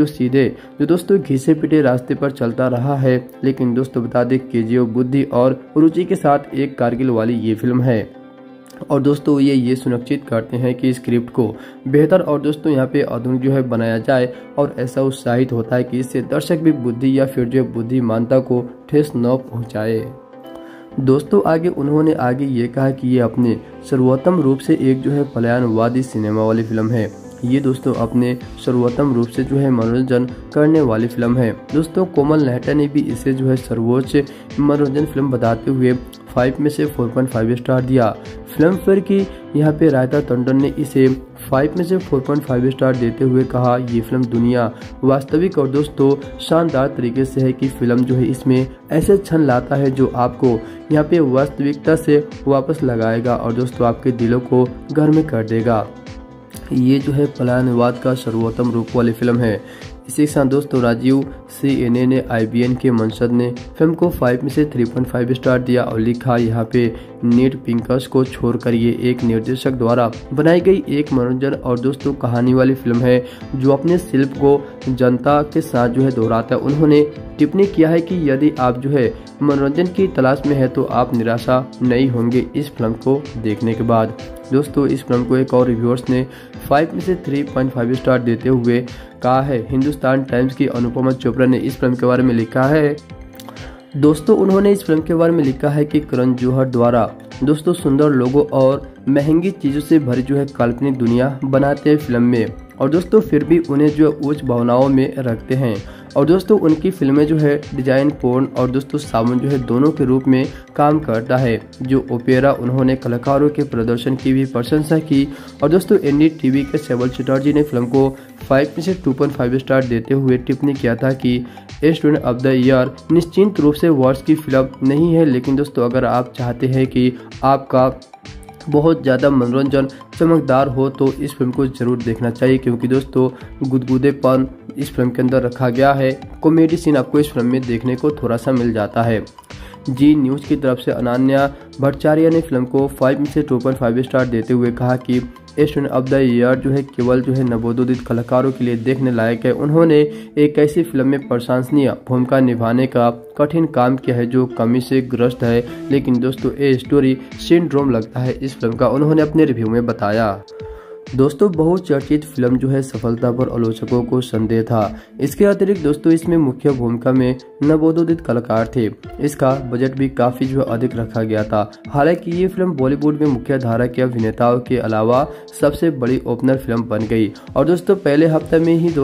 जो दोस्तों घिसे पिटे रास्ते पर चलता रहा है। लेकिन दोस्तों बता दें केजीएफ बुद्धि और रुचि के साथ एक कारगिल वाली ये फिल्म है। और दोस्तों ये सुनिश्चित करते हैं कि स्क्रिप्ट को बेहतर और दोस्तों यहाँ पे आधुनिक जो है बनाया जाए और ऐसा उत्साहित होता है कि इससे दर्शक भी बुद्धि या फिर जो बुद्धिमानता को ठेस न पहुँचाए। दोस्तों उन्होंने आगे ये कहा कि ये अपने सर्वोत्तम रूप से एक जो है पलायनवादी सिनेमा वाली फिल्म है। ये दोस्तों अपने सर्वोत्तम रूप से जो है मनोरंजन करने वाली फिल्म है। दोस्तों कोमल नेहटा ने भी इसे जो है सर्वोच्च मनोरंजन फिल्म बताते हुए 5 में से 4.5 स्टार दिया। फिल्म फेयर की यहाँ पे रायता टंडन ने इसे 5 में से 4.5 स्टार देते हुए कहा ये फिल्म दुनिया वास्तविक और दोस्तों शानदार तरीके से है कि फिल्म जो है इसमें ऐसे क्षण लाता है जो आपको यहाँ पे वास्तविकता से वापस लगाएगा और दोस्तों आपके दिलों को गर्म कर देगा। ये जो है पलायनवाद का सर्वोत्तम रूप वाली फिल्म है। इसी के साथ दोस्तों राजीव CNA ने IBN के मंसद ने फिल्म को 5 में से 3.5 स्टार दिया और लिखा यहाँ पे नीट पिंकस को छोड़कर ये एक निर्देशक द्वारा बनाई गई एक मनोरंजन और दोस्तों कहानी वाली फिल्म है जो अपने शिल्प को जनता के साथ जो है दोहराता है। उन्होंने टिप्पणी किया है कि यदि आप जो है मनोरंजन की तलाश में है तो आप निराशा नहीं होंगे इस फिल्म को देखने के बाद। दोस्तों इस फिल्म को एक और रिव्यूअर्स ने 5 में से 3.5 स्टार देते हुए कहा है। हिंदुस्तान टाइम्स की अनुपमा चोपड़ा ने इस फिल्म के बारे में लिखा है। दोस्तों उन्होंने इस फिल्म के बारे में लिखा है कि करण जौहर द्वारा दोस्तों सुंदर लोगों और महंगी चीजों से भरी जो है काल्पनिक दुनिया बनाते हैं फिल्म में, और दोस्तों फिर भी उन्हें जो उच्च भावनाओं में रखते हैं। और दोस्तों उनकी फिल्में जो है डिजाइन पोर्न और दोस्तों साबुन जो है दोनों के रूप में काम करता है। जो ओपेरा उन्होंने कलाकारों के प्रदर्शन की भी प्रशंसा की। और दोस्तों NDTV के सेवल चटर्जी ने फिल्म को 5 में से 2.5 स्टार देते हुए टिप्पणी किया था कि स्टूडेंट ऑफ द ईयर निश्चित रूप से वर्ष की फिल्म नहीं है, लेकिन दोस्तों अगर आप चाहते हैं कि आपका बहुत ज़्यादा मनोरंजन चमकदार हो तो इस फिल्म को जरूर देखना चाहिए, क्योंकि दोस्तों गुदगुदेपन इस फिल्म के अंदर रखा गया है। कॉमेडी सीन आपको इस फिल्म में देखने को थोड़ा सा मिल जाता है। जी न्यूज़ की तरफ से अनन्या भट्टाचार्य ने फिल्म को 5 में से 2.5 स्टार देते हुए कहा कि स्टूडेंट ऑफ द ईयर जो है केवल जो है नवोदित कलाकारों के लिए देखने लायक है। उन्होंने एक ऐसी फिल्म में प्रशंसनीय भूमिका निभाने का कठिन काम किया है जो कमी से ग्रस्त है, लेकिन दोस्तों ये स्टोरी सिंड्रोम लगता है इस फिल्म का, उन्होंने अपने रिव्यू में बताया। दोस्तों बहुचर्चित फिल्म जो है सफलता पर आलोचकों को संदेह था। इसके अतिरिक्त दोस्तों इसमें मुख्य भूमिका में नवोदित कलाकार थे। इसका बजट भी काफी जो है अधिक रखा गया था। हालांकि ये फिल्म बॉलीवुड में मुख्य धारा के अभिनेताओं के अलावा सबसे बड़ी ओपनर फिल्म बन गई। और दोस्तों पहले हफ्ते में ही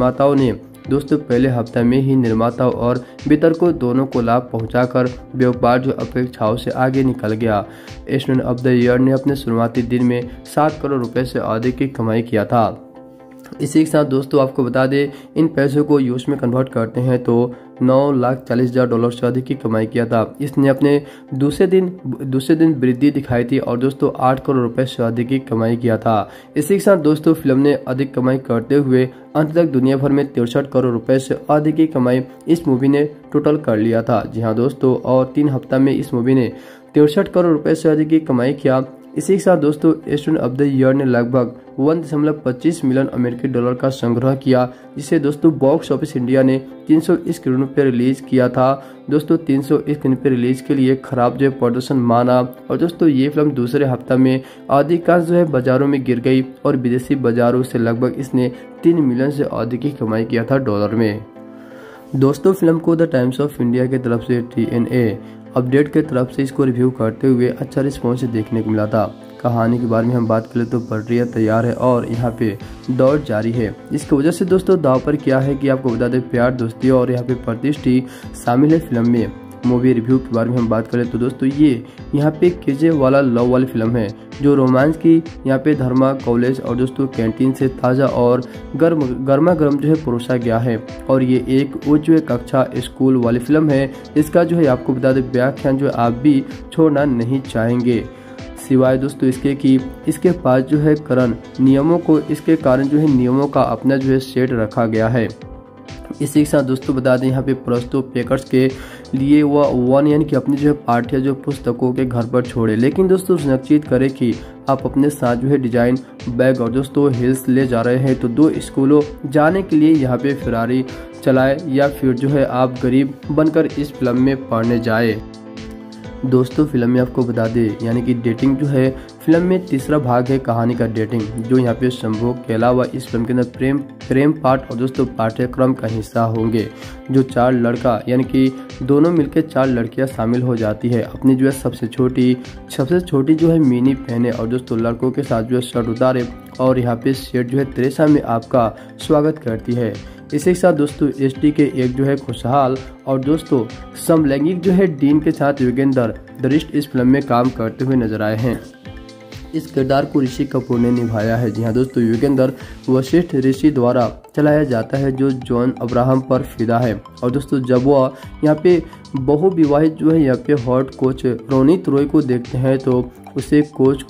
निर्माताओं और वितरकों दोनों को लाभ पहुंचाकर व्यापार जो अपेक्षाओं से आगे निकल गया। स्टूडेंट ऑफ द ईयर ने अपने शुरुआती दिन में 7 करोड़ रुपए से अधिक की कमाई किया था। इसी के साथ दोस्तों आपको बता दें इन पैसों को यूएस में कन्वर्ट करते हैं तो $9,40,000 से अधिक की कमाई किया था। इसने अपने दूसरे दिन वृद्धि दिखाई थी और दोस्तों 8 करोड़ रुपए से अधिक की कमाई किया था। इसी के साथ दोस्तों फिल्म ने अधिक कमाई करते हुए अंत तक दुनिया भर में 63 करोड़ रुपए से अधिक की कमाई इस मूवी ने टोटल कर लिया था। जी हाँ दोस्तों, और 3 हफ्ता में इस मूवी ने 63 करोड़ रुपए से अधिक की कमाई किया। इसी के साथ दोस्तों स्टूडेंट ऑफ द ईयर ने लगभग 1.25 मिलियन अमेरिकी डॉलर का संग्रह किया, जिसे दोस्तों बॉक्स ऑफिस इंडिया ने 300 स्क्रीनों पर रिलीज किया था। दोस्तों 300 स्क्रीन पर रिलीज के लिए खराब जो प्रदर्शन माना। और दोस्तों ये फिल्म दूसरे हफ्ता में अधिकांश जो है बाजारों में गिर गई और विदेशी बाजारों से लगभग इसने 3 मिलियन से अधिक की कमाई किया था डॉलर में। दोस्तों फिल्म को द टाइम्स ऑफ इंडिया की तरफ से TNA अपडेट के तरफ से इसको रिव्यू करते हुए अच्छा रिस्पॉन्स देखने को मिला था। कहानी के बारे में हम बात करें तो प्रक्रिया तैयार है और यहाँ पे दौड़ जारी है। इसकी वजह से दोस्तों दाव पर क्या है कि आपको बता दें प्यार दोस्ती और यहाँ पे प्रतिष्ठी शामिल है फिल्म में। मूवी रिव्यू के बारे में हम बात करें तो दोस्तों ये यहाँ पे केजे वाला लव वाली फिल्म है जो रोमांस की यहाँ पे धर्मा कॉलेज और दोस्तों कैंटीन से ताज़ा और गर्मा गर्म जो है परोसा गया है। और ये एक उच्च कक्षा स्कूल वाली फिल्म है। इसका जो है आपको बता दें व्याख्यान जो आप भी छोड़ना नहीं चाहेंगे, सिवाय दोस्तों इसके कि इसके पास जो है इसके कारण जो है नियमों का अपना जो है सेट रखा गया है। इसी के साथ दोस्तों बता दें यहाँ पे प्रस्तुत पैकर्स के लिए वह 1 यानी कि अपनी जो है पाठ्य जो पुस्तकों के घर पर छोड़े, लेकिन दोस्तों सुनिश्चित करें कि आप अपने साथ जो है डिजाइन बैग और दोस्तों हिल्स ले जा रहे हैं तो 2 स्कूलों जाने के लिए यहाँ पे फिरारी चलाए या फिर जो है आप गरीब बनकर इस फिल्म में पढ़ने जाए। दोस्तों फिल्म में आपको बता दें यानी कि डेटिंग जो है फिल्म में तीसरा भाग है कहानी का डेटिंग, जो यहाँ पे संभोग के अलावा इस फिल्म के अंदर प्रेम पाठ और दोस्तों पाठ्यक्रम का हिस्सा होंगे। जो 4 लड़का यानी कि दोनों मिलकर 4 लड़कियां शामिल हो जाती है। अपनी जो है सबसे छोटी जो है मिनी पहने और दोस्तों लड़कों के साथ जो है शर्ट उतारे और यहाँ पे सेट जो है तेरेसा में आपका स्वागत करती है। इसी के साथ दोस्तों ST के एक जो है खुशहाल और दोस्तों समलैंगिक जो है डीन के साथ योगेंद्र दरिष्ट इस फिल्म में काम करते हुए नजर आए हैं। इस किरदार को ऋषि कपूर ने निभाया है। जी हाँ दोस्तों, योगेंद्र वशिष्ठ ऋषि द्वारा चलाया जाता है जो जॉन अब्राहम पर फिदा है। और दोस्तों जब वह यहाँ पे बहुविवाहित जो है यहाँ पे हॉट कोच रोनित रॉय को देखते हैं तो उसे कोच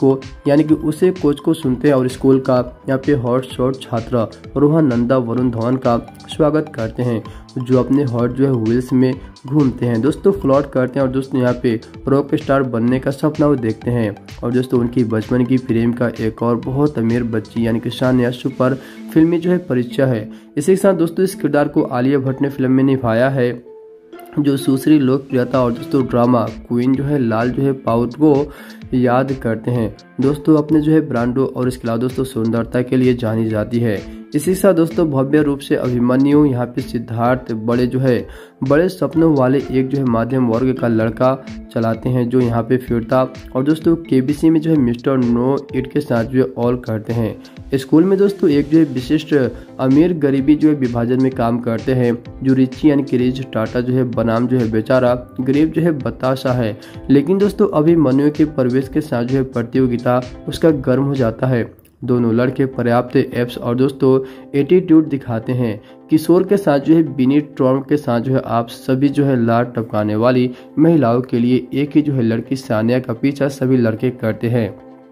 को सुनते हैं और स्कूल का यहाँ पे हॉट शॉट छात्र रोहन नंदा वरुण धवन का स्वागत करते हैं, जो अपने हॉट जो है व्हील्स में घूमते हैं, दोस्तों फ्लॉट करते हैं और दोस्तों यहाँ पे रॉक स्टार बनने का सपना वो देखते हैं। और दोस्तों उनकी बचपन की प्रेम का एक और बहुत अमीर बच्ची यानी कि सानिया पर फिल्मी जो है परीक्षा है। इसी के साथ दोस्तों इस किरदार को आलिया भट्ट ने फिल्म में निभाया है, जो दूसरी लोकप्रियता और दोस्तों ड्रामा क्वीन जो है लाल जो है पाउट को याद करते हैं। दोस्तों अपने जो है ब्रांडों और इसके अलावा दोस्तों सुंदरता के लिए जानी जाती है। इसी के साथ दोस्तों भव्य रूप से अभिमन्यु यहाँ पे सिद्धार्थ बड़े सपनों वाले एक जो है मध्यम वर्ग का लड़का चलाते हैं, जो यहाँ पे फिरता और दोस्तों केबीसी में जो है मिस्टर नो इट के साथ जो है ऑल करते हैं। स्कूल में दोस्तों एक जो है विशिष्ट अमीर गरीबी जो है विभाजन में काम करते हैं, जो रिची यानी कि रिच टाटा जो है बनाम जो है बेचारा गरीब जो है बताशा है। लेकिन दोस्तों अभिमन्यु के प्रवेश के साथ जो है प्रतियोगिता उसका गर्म हो जाता है। दोनों लड़के पर्याप्त एप्स और दोस्तों एटीट्यूड दिखाते हैं। किशोर के साथ जो है बिनी ट्रॉम के साथ जो है आप सभी जो है लाड टपकाने वाली महिलाओं के लिए एक ही जो है लड़की सानिया का पीछा सभी लड़के करते हैं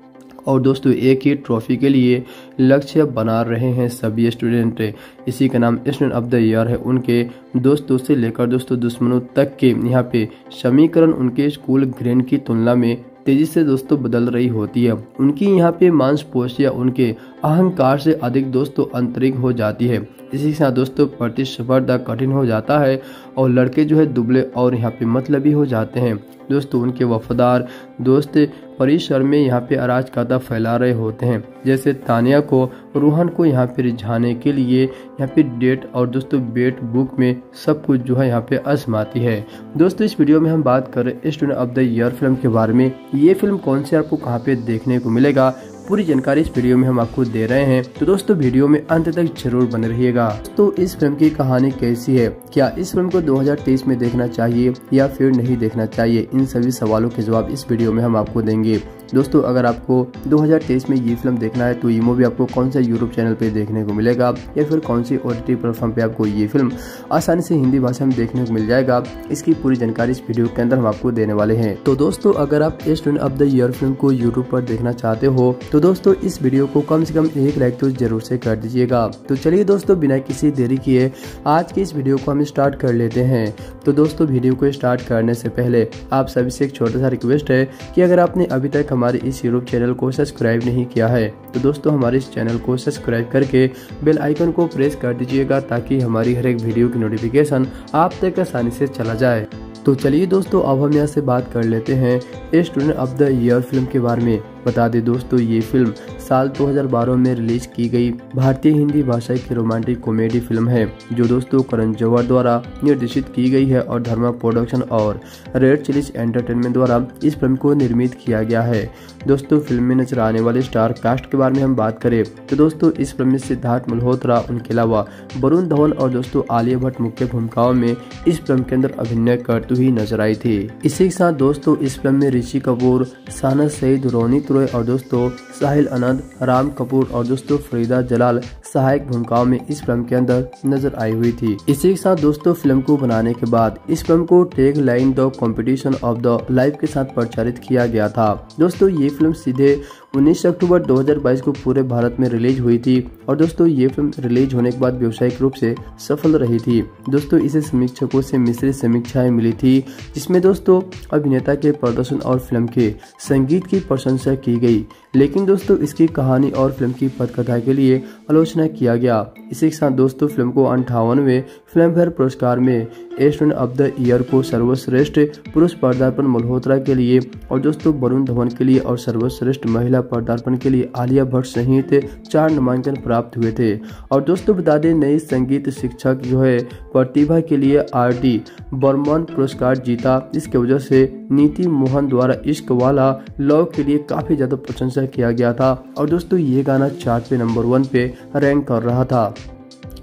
और दोस्तों एक ही ट्रॉफी के लिए लक्ष्य बना रहे हैं सभी स्टूडेंट। इसी का नाम स्टूडेंट ऑफ द ईयर है। उनके दोस्तों से लेकर दोस्तों दुश्मनों तक के यहाँ पे समीकरण उनके स्कूल ग्रेड की तुलना में तेजी से दोस्तों बदल रही होती है। उनकी यहाँ पे मांसपेशियां उनके अहंकार से अधिक दोस्तों आंतरिक हो जाती है। इसी के साथ दोस्तों प्रतिस्पर्धा कठिन हो जाता है और लड़के जो है दुबले और यहाँ पे मतलबी हो जाते हैं। दोस्तों उनके वफादार दोस्त परिसर में यहाँ पे अराजकता फैला रहे होते हैं, जैसे तानिया को रोहन को यहाँ पे रिझाने के लिए यहाँ पे डेट और दोस्तों बेट बुक में सब कुछ जो है यहाँ पे आजमाती है। दोस्तों इस वीडियो में हम बात कर रहे हैं student of the year film के बारे में। ये फिल्म कौन सी आपको कहाँ पे देखने को मिलेगा, पूरी जानकारी इस वीडियो में हम आपको दे रहे हैं, तो दोस्तों वीडियो में अंत तक जरूर बने रहिएगा। तो इस फिल्म की कहानी कैसी है, क्या इस फिल्म को 2023 में देखना चाहिए या फिर नहीं देखना चाहिए, इन सभी सवालों के जवाब इस वीडियो में हम आपको देंगे। दोस्तों अगर आपको 2023 में ये फिल्म देखना है तो ये मूवी आपको कौन सा यूट्यूब चैनल पे देखने को मिलेगा या फिर कौन सी OTT प्लेटफॉर्म पे आपको ये फिल्म आसानी से हिंदी भाषा में देखने को मिल जाएगा, इसकी पूरी जानकारी इस वीडियो के अंदर हम आपको देने वाले हैं। तो दोस्तों अगर आप student of the year film को यूट्यूब पर देखना चाहते हो तो दोस्तों इस वीडियो को कम से कम एक लाइक तो जरूर से कर दीजिएगा। तो चलिए दोस्तों बिना किसी देरी किए आज की इस वीडियो को हम स्टार्ट कर लेते हैं। तो दोस्तों वीडियो को स्टार्ट करने से पहले आप सभी से एक छोटा सा रिक्वेस्ट है कि अगर आपने अभी तक हमारे इस यूट्यूब चैनल को सब्सक्राइब नहीं किया है तो दोस्तों हमारे इस चैनल को सब्सक्राइब करके बेल आइकन को प्रेस कर दीजिएगा, ताकि हमारी हर एक वीडियो की नोटिफिकेशन आप तक आसानी से चला जाए। तो चलिए दोस्तों अब हम यहाँ से बात कर लेते हैं student of the year film के बारे में। बता दें दोस्तों ये फिल्म साल 2012 में रिलीज की गई भारतीय हिंदी भाषा की रोमांटिक कॉमेडी फिल्म है, जो दोस्तों करण जौहर द्वारा निर्देशित की गई है और धर्मा प्रोडक्शन और रेड चिलीज एंटरटेनमेंट द्वारा इस फिल्म को निर्मित किया गया है। दोस्तों फिल्म में नजर आने वाले स्टार कास्ट के बारे में हम बात करें तो दोस्तों इस फिल्म में सिद्धार्थ मल्होत्रा, उनके अलावा वरुण धवन और दोस्तों आलिया भट्ट मुख्य भूमिकाओं में इस फिल्म के अंदर अभिनय करते हुए नजर आई थी। इसी के साथ दोस्तों इस फिल्म में ऋषि कपूर, शाहनाज सईद, रोनित रॉय और दोस्तों साहिल आनंद, राम कपूर और दोस्तों फरीदा जलाल सहायक भूमिकाओं में इस फिल्म के अंदर नजर आई हुई थी। इसी के साथ दोस्तों फिल्म को बनाने के बाद इस फिल्म को tag line the competition of the life के साथ प्रचारित किया गया था। दोस्तों ये फिल्म सीधे 19 अक्टूबर 2022 को पूरे भारत में रिलीज हुई थी और दोस्तों ये फिल्म रिलीज होने के बाद व्यावसायिक रूप से सफल रही थी। दोस्तों इसे समीक्षकों से मिश्रित समीक्षाएं मिली थी, जिसमें दोस्तों अभिनेता के प्रदर्शन और फिल्म के संगीत की प्रशंसा की गई, लेकिन दोस्तों इसकी कहानी और फिल्म की पटकथा के लिए आलोचना किया गया। इसी के साथ दोस्तों फिल्म को 58वें फिल्म फेयर पुरस्कार में स्टूडेंट ऑफ द ईयर को सर्वश्रेष्ठ पुरुष पदार्पण मल्होत्रा के लिए और दोस्तों वरुण धवन के लिए और सर्वश्रेष्ठ महिला पदार्पण के लिए आलिया भट्ट सहित 4 नामांकन प्राप्त हुए थे। और दोस्तों बता दें नई संगीत शिक्षक जो है प्रतिभा के लिए RD बर्मन पुरस्कार जीता। इसके वजह से नीति मोहन द्वारा इश्क वाला लव के लिए काफी ज्यादा प्रशंसा किया गया था और दोस्तों ये गाना चार्ट पे नंबर 1 पे रैंक कर रहा था।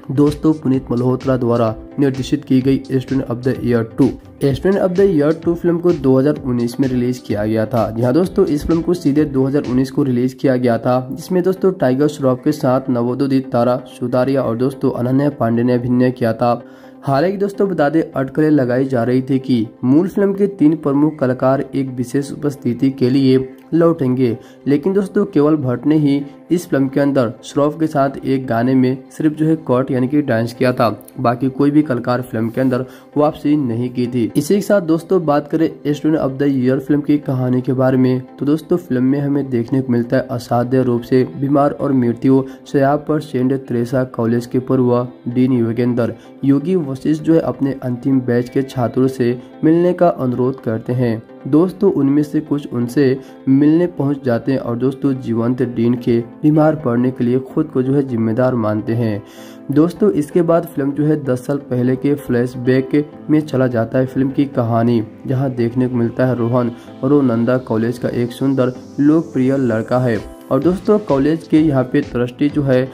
दोस्तों पुनीत मल्होत्रा द्वारा निर्देशित की गई student of the year 2। Student of the year 2 film को 2019 में रिलीज किया गया था। जी हाँ दोस्तों, इस फिल्म को सीधे 2019 को रिलीज किया गया था, जिसमें दोस्तों टाइगर श्रॉफ के साथ नवोदित तारा सुतारिया और दोस्तों अनन्या पांडे ने अभिनय किया था। हालांकि दोस्तों बता दें, अटकलें लगाई जा रही थी कि मूल फिल्म के 3 प्रमुख कलाकार एक विशेष उपस्थिति के लिए लौटेंगे, लेकिन दोस्तों केवल भट्ट ने ही इस फिल्म के अंदर श्रॉफ के साथ एक गाने में सिर्फ कॉट यानी कि डांस किया था। बाकी कोई भी कलाकार फिल्म के अंदर वापसी नहीं की थी। इसी के साथ दोस्तों बात करें student of the year film की कहानी के बारे में, तो दोस्तों फिल्म में हमें देखने को मिलता है असाध्य रूप से बीमार और मृत्यु शैय्या पर सेंट त्रेसा कॉलेज के पूर्व डीन योगेंद्र योगी वशिष्ठ अपने अंतिम बैच के छात्रों से मिलने का अनुरोध करते हैं। दोस्तों उनमें से कुछ उनसे मिलने पहुंच जाते हैं और दोस्तों जीवंत डीन के बीमार पड़ने के लिए खुद को जिम्मेदार मानते हैं। दोस्तों इसके बाद फिल्म 10 साल पहले के फ्लैशबैक में चला जाता है फिल्म की कहानी, जहां देखने को मिलता है रोहन और वो नंदा कॉलेज का एक सुंदर लोकप्रिय लड़का है और दोस्तों कॉलेज के यहाँ पे ट्रस्टी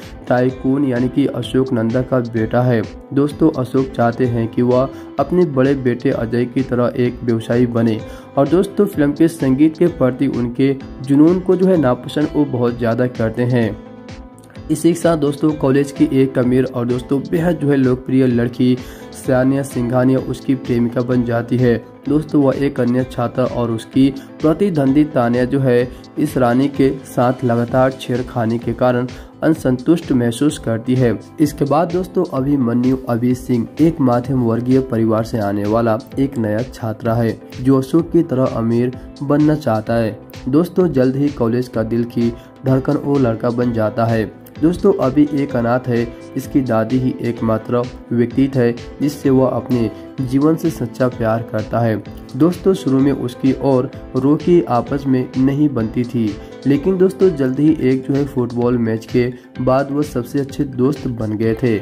टाइकून यानी कि अशोक नंदा का बेटा है। दोस्तों अशोक चाहते हैं कि वह अपने बड़े बेटे अजय की तरह एक व्यवसायी बने और दोस्तों फिल्म के संगीत के प्रति उनके जुनून को नापसंद वो बहुत ज्यादा करते हैं। इसी के साथ दोस्तों कॉलेज की एक अमीर और दोस्तों बेहद लोकप्रिय लड़की सानिया सिंघानिया उसकी प्रेमिका बन जाती है। दोस्तों वह एक अन्य छात्र और उसकी प्रतिद्वंदी तानिया इस रानी के साथ लगातार छेड़खानी के कारण असंतुष्ट महसूस करती है। इसके बाद दोस्तों अभिमन्यु अभी सिंह एक मध्यम वर्गीय परिवार से आने वाला एक नया छात्र है जो अशोक की तरह अमीर बनना चाहता है। दोस्तों जल्द ही कॉलेज का दिल की धड़कन वो लड़का बन जाता है। दोस्तों अभी एक अनाथ है, इसकी दादी ही एकमात्र व्यक्ति है जिससे वह अपने जीवन से सच्चा प्यार करता है। दोस्तों शुरू में उसकी और रोकी आपस में नहीं बनती थी, लेकिन दोस्तों जल्द ही एक फुटबॉल मैच के बाद वो सबसे अच्छे दोस्त बन गए थे।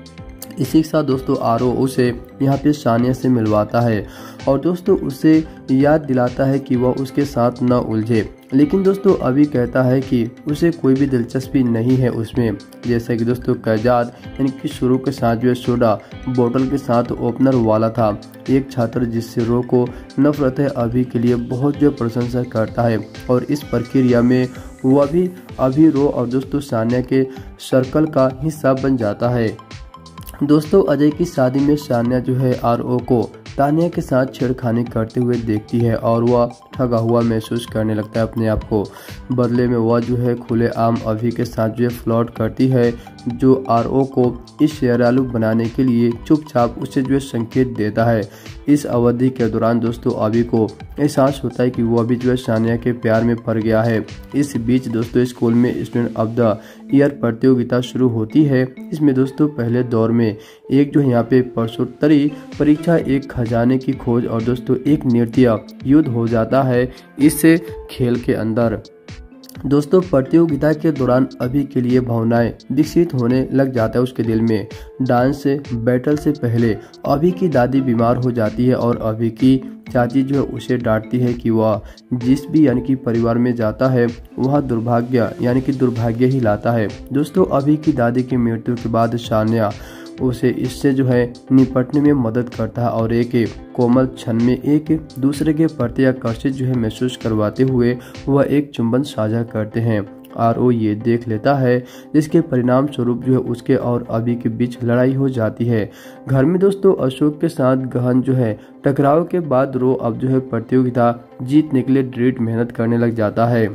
इसी के साथ दोस्तों आरो उसे यहाँ पे सानिया से मिलवाता है और दोस्तों उसे याद दिलाता है कि वह उसके साथ न उलझे, लेकिन दोस्तों अभी कहता है कि उसे कोई भी दिलचस्पी नहीं है उसमें। जैसा कि दोस्तों कैजाद यानी कि शुरू के साथ सोडा बोतल के साथ ओपनर वाला था, एक छात्र जिससे रो को नफरत है अभी के लिए बहुत प्रशंसा करता है और इस प्रक्रिया में वह भी अभी रो और दोस्तों सानिया के सर्कल का हिस्सा बन जाता है। दोस्तों अजय की शादी में सानिया आरओ को तानिया के साथ छेड़खानी करते हुए देखती है और वह ठगा हुआ महसूस करने लगता है अपने आप को। बदले में वह खुलेआम अभी के साथ फ्लर्ट करती है, जो आरओ को इस शेरालू बनाने के लिए चुपचाप उसे संकेत देता है। इस अवधि के दौरान दोस्तों अभी को एहसास होता है कि वो अभी सानिया के प्यार में पड़ गया है। इस बीच दोस्तों स्कूल में स्टूडेंट ऑफ द ईयर प्रतियोगिता शुरू होती है। इसमें दोस्तों पहले दौर में एक यहाँ पे प्रश्नोत्तरी परीक्षा, एक खजाने की खोज और दोस्तों एक नृत्य युद्ध हो जाता है इस खेल के अंदर। दोस्तों प्रतियोगिता के दौरान अभी के लिए भावनाएं विकसित होने लग जाता है उसके दिल में। डांस बैटल से पहले अभी की दादी बीमार हो जाती है और अभी की चाची उसे डांटती है कि वह जिस भी यानी कि परिवार में जाता है वह दुर्भाग्य यानी कि दुर्भाग्य ही लाता है। दोस्तों अभी की दादी की मृत्यु के बाद सानिया उसे इससे निपटने में मदद करता है और एक कोमल क्षण में एक दूसरे के प्रति आकर्षित महसूस करवाते हुए वह एक चुंबन साझा करते हैं। आरओ ये देख लेता है, जिसके परिणाम स्वरूप उसके और अभी के बीच लड़ाई हो जाती है। घर में दोस्तों अशोक के साथ गहन टकराव के बाद रो अब प्रतियोगिता जीतने के लिए दृढ़ मेहनत करने लग जाता है।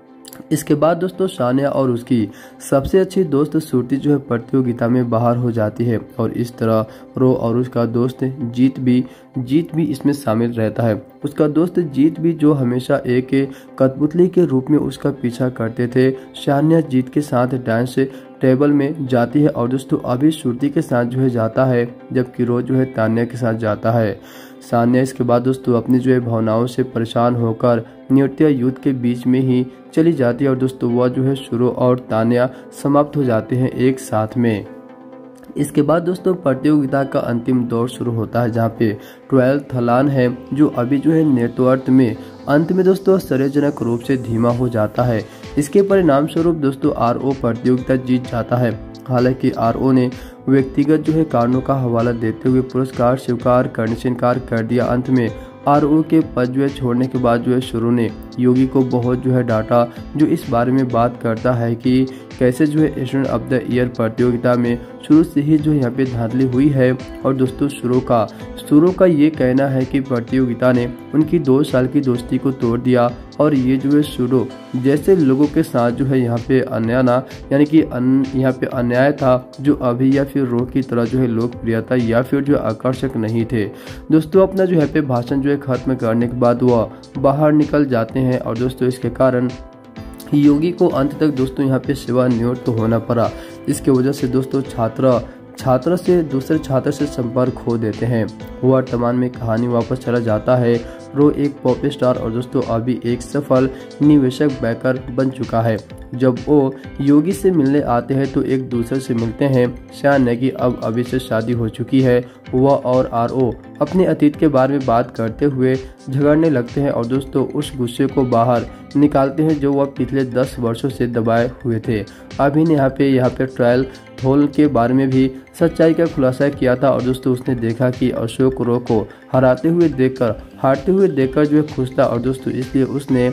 इसके बाद दोस्तों सानिया और उसकी सबसे अच्छी दोस्त श्रुति प्रतियोगिता में बाहर हो जाती है और इस तरह रो और उसका दोस्त जीत भी इसमें शामिल रहता है। उसका दोस्त जीत भी जो हमेशा एक कठपुतली के रूप में उसका पीछा करते थे। सानिया जीत के साथ डांस टेबल में जाती है और दोस्तों अभी श्रुति के साथ जाता है, जबकि रो तान्या के साथ जाता है। सानिया इसके बाद दोस्तों अपनी भावनाओं से परेशान होकर नृत्य युद्ध के बीच में ही चली जाती है और दोस्तों वह शुरू और तान्या समाप्त हो जाते हैं एक साथ में। इसके बाद दोस्तों प्रतियोगिता का अंतिम दौर शुरू होता है, जहाँ पे 12 थलान है जो अभी नेतृत्व में अंत में दोस्तों आश्चर्यजनक रूप से धीमा हो जाता है। इसके परिणाम स्वरूप दोस्तों आरओ प्रतियोगिता जीत जाता है हालांकि आरओ ने व्यक्तिगत जो है कारणों का हवाला देते हुए पुरस्कार स्वीकार करने से इनकार कर दिया। अंत में आरओ के पद जो है छोड़ने के बाद जो है शुरू ने योगी को बहुत जो है डांटा, जो इस बारे में बात करता है कि कैसे जो है स्टूडेंट ऑफ द ईयर प्रतियोगिता में शुरू से ही जो यहाँ पे धांधली हुई है। और दोस्तों शुरू का ये कहना है कि प्रतियोगिता ने उनकी 2 साल की दोस्ती को तोड़ दिया और ये जो है शुरू जैसे लोगों के साथ जो है यहाँ पे यहाँ पे अन्याय था, जो अभी या फिर रो की तरह जो है लोकप्रियता या फिर जो आकर्षक नहीं थे। दोस्तों अपना जो यहाँ पे भाषण जो है खत्म करने के बाद वह बाहर निकल जाते हैं और दोस्तों इसके कारण योगी को अंत तक दोस्तों यहाँ पे सेवानिवृत्त तो होना पड़ा। इसके वजह से दोस्तों छात्र से दूसरे छात्र से संपर्क खो देते हैं। वर्तमान में कहानी वापस चला जाता है। रो एक पॉप स्टार और दोस्तों अभी एक सफल निवेशक बैंकर बन चुका है। जब वो योगी से मिलने आते हैं तो एक दूसरे से मिलते हैं। शायद कि अब अभी से शादी हो चुकी है। वह और आरओ अपने अतीत के बारे में बात करते हुए झगड़ने लगते हैं और दोस्तों उस गुस्से को बाहर निकालते हैं जो वह पिछले 10 वर्षों से दबाए हुए थे। अभी ने यहाँ पे ट्रायल थोल के बारे में भी सच्चाई का खुलासा किया था और दोस्तों उसने देखा कि अशोक रो को हारते हुए देखकर जो है खुश था और दोस्तों इसलिए उसने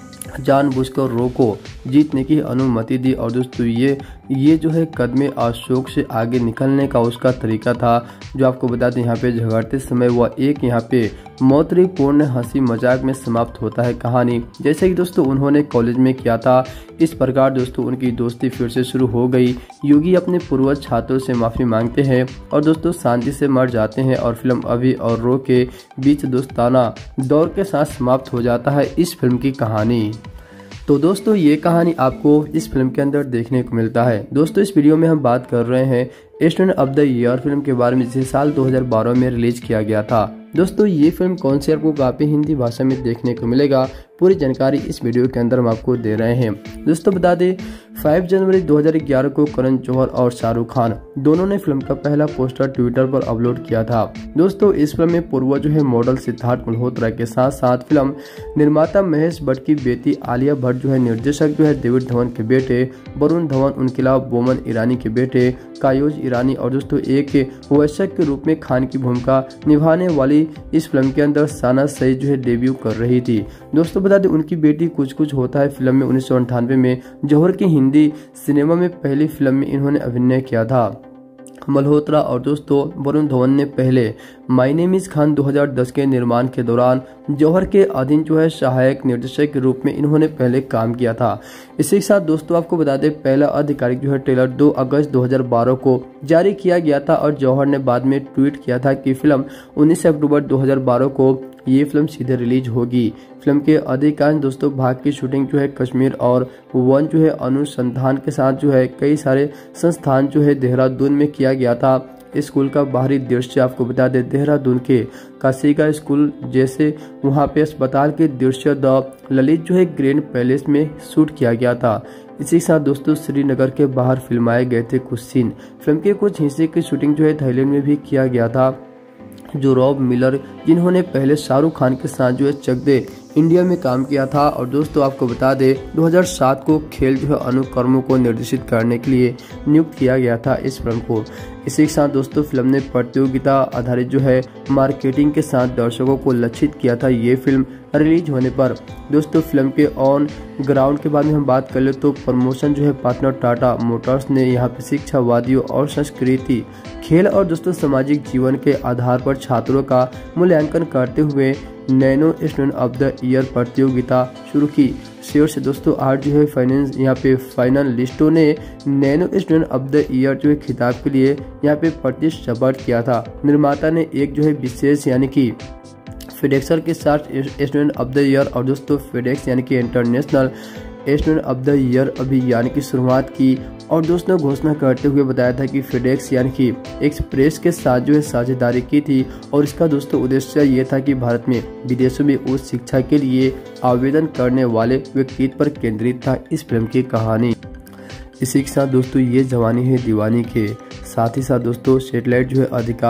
जानबूझकर रो को जीतने की अनुमति दी। और दोस्तों ये जो है कदमे अशोक से आगे निकलने का उसका तरीका था। जो आपको बता दें यहाँ पे झगड़ते समय वह एक यहाँ पे मौतरीपूर्ण हंसी मजाक में समाप्त होता है कहानी, जैसे कि दोस्तों उन्होंने कॉलेज में किया था। इस प्रकार दोस्तों उनकी दोस्ती फिर से शुरू हो गई। योगी अपने पूर्वज छात्रों से माफी मांगते हैं और दोस्तों शांति से मर जाते हैं और फिल्म अभी और रो के बीच दोस्ताना दौर के साथ समाप्त हो जाता है इस फिल्म की कहानी। तो दोस्तों ये कहानी आपको इस फिल्म के अंदर देखने को मिलता है। दोस्तों इस वीडियो में हम बात कर रहे हैं student of the year film के बारे में, जिसे साल 2012 में रिलीज किया गया था। दोस्तों ये फिल्म कौन सी आपको काफी हिंदी भाषा में देखने को मिलेगा, पूरी जानकारी इस वीडियो के अंदर हम आपको दे रहे हैं। दोस्तों बता दें 5 जनवरी 2011 को करण जौहर और शाहरुख खान दोनों ने फिल्म का पहला पोस्टर ट्विटर पर अपलोड किया था। दोस्तों इस फिल्म में पूर्व जो है मॉडल सिद्धार्थ मल्होत्रा के साथ साथ फिल्म निर्माता महेश भट्ट की बेटी आलिया भट्ट जो है निर्देशक जो है डेविड धवन के बेटे वरुण धवन, उनके अलावा बोमन ईरानी के बेटे कायोज ईरानी और दोस्तों एक वयस्क के रूप में खान की भूमिका निभाने वाली इस फिल्म के अंदर साना सईद जो है डेब्यू कर रही थी। दोस्तों बता दें उनकी बेटी कुछ कुछ होता है फिल्म में 1998 में जौहर की हिंदी सिनेमा में पहली फिल्म में इन्होंने अभिनय किया था। मल्होत्रा और दोस्तों वरुण धवन ने पहले माय नेम इज खान 2010 के निर्माण के दौरान जौहर के अधीन जो है सहायक निर्देशक के रूप में इन्होंने पहले काम किया था। इसी के साथ दोस्तों आपको बता दें पहला आधिकारिक जो है ट्रेलर 2 अगस्त 2012 को जारी किया गया था और जौहर ने बाद में ट्वीट किया था कि फिल्म 19 अक्टूबर 2012 को ये फिल्म सीधे रिलीज होगी। फिल्म के अधिकांश दोस्तों भाग की शूटिंग जो है कश्मीर और वन जो है अनुसंधान के साथ जो है कई सारे संस्थान जो है देहरादून में किया गया था। स्कूल का बाहरी दृश्य आपको बता दें देहरादून के काशिका स्कूल जैसे वहां पे अस्पताल के दृश्य द ललित जो है ग्रैंड पैलेस में शूट किया गया था। इसी के साथ दोस्तों श्रीनगर के बाहर फिल्माए गए थे कुछ सीन। फिल्म के कुछ हिस्से की शूटिंग जो है थाईलैंड में भी किया गया था। जो रॉब मिलर जिन्होंने पहले शाहरुख खान के साथ जो है चक दे इंडिया में काम किया था। और दोस्तों आपको बता दें 2007 को खेल जो है अनुकर्मों को निर्देशित करने के लिए नियुक्त किया गया था इस फिल्म को। इसी के साथ दोस्तों फिल्म ने प्रतियोगिता आधारित जो है मार्केटिंग के साथ दर्शकों को लक्षित किया था। ये फिल्म रिलीज होने पर दोस्तों फिल्म के ऑन ग्राउंड के बारे में हम बात कर ले तो प्रमोशन जो है पार्टनर टाटा मोटर्स ने यहाँ पे शिक्षावादियों और संस्कृति खेल और दोस्तों सामाजिक जीवन के आधार पर छात्रों का मूल्यांकन करते हुए nano student of the year प्रतियोगिता शुरू की। शेयर से दोस्तों आज जो है फाइनेंस यहाँ पे फाइनल लिस्टों ने nano student of the year जो है खिताब के लिए यहाँ पे प्रतिस्पर्धा किया था। निर्माता ने एक जो है विशेष यानी कि फेडेक्सर के साथ स्टूडेंट ऑफ द ईयर और दोस्तों फेडेक्स यानी कि international student of the year अभियान की शुरुआत की। और दोस्तों घोषणा करते हुए बताया था कि फेडेक्स यानी कि एक्सप्रेस के साथ जो है साझेदारी की थी और इसका दोस्तों उद्देश्य ये था कि भारत में विदेशों में उच्च शिक्षा के लिए आवेदन करने वाले व्यक्तित्व पर केंद्रित था इस फिल्म की कहानी। इसी के साथ दोस्तों ये जवानी है दीवानी के साथ ही साथ दोस्तों सैटेलाइट जो है अधिकार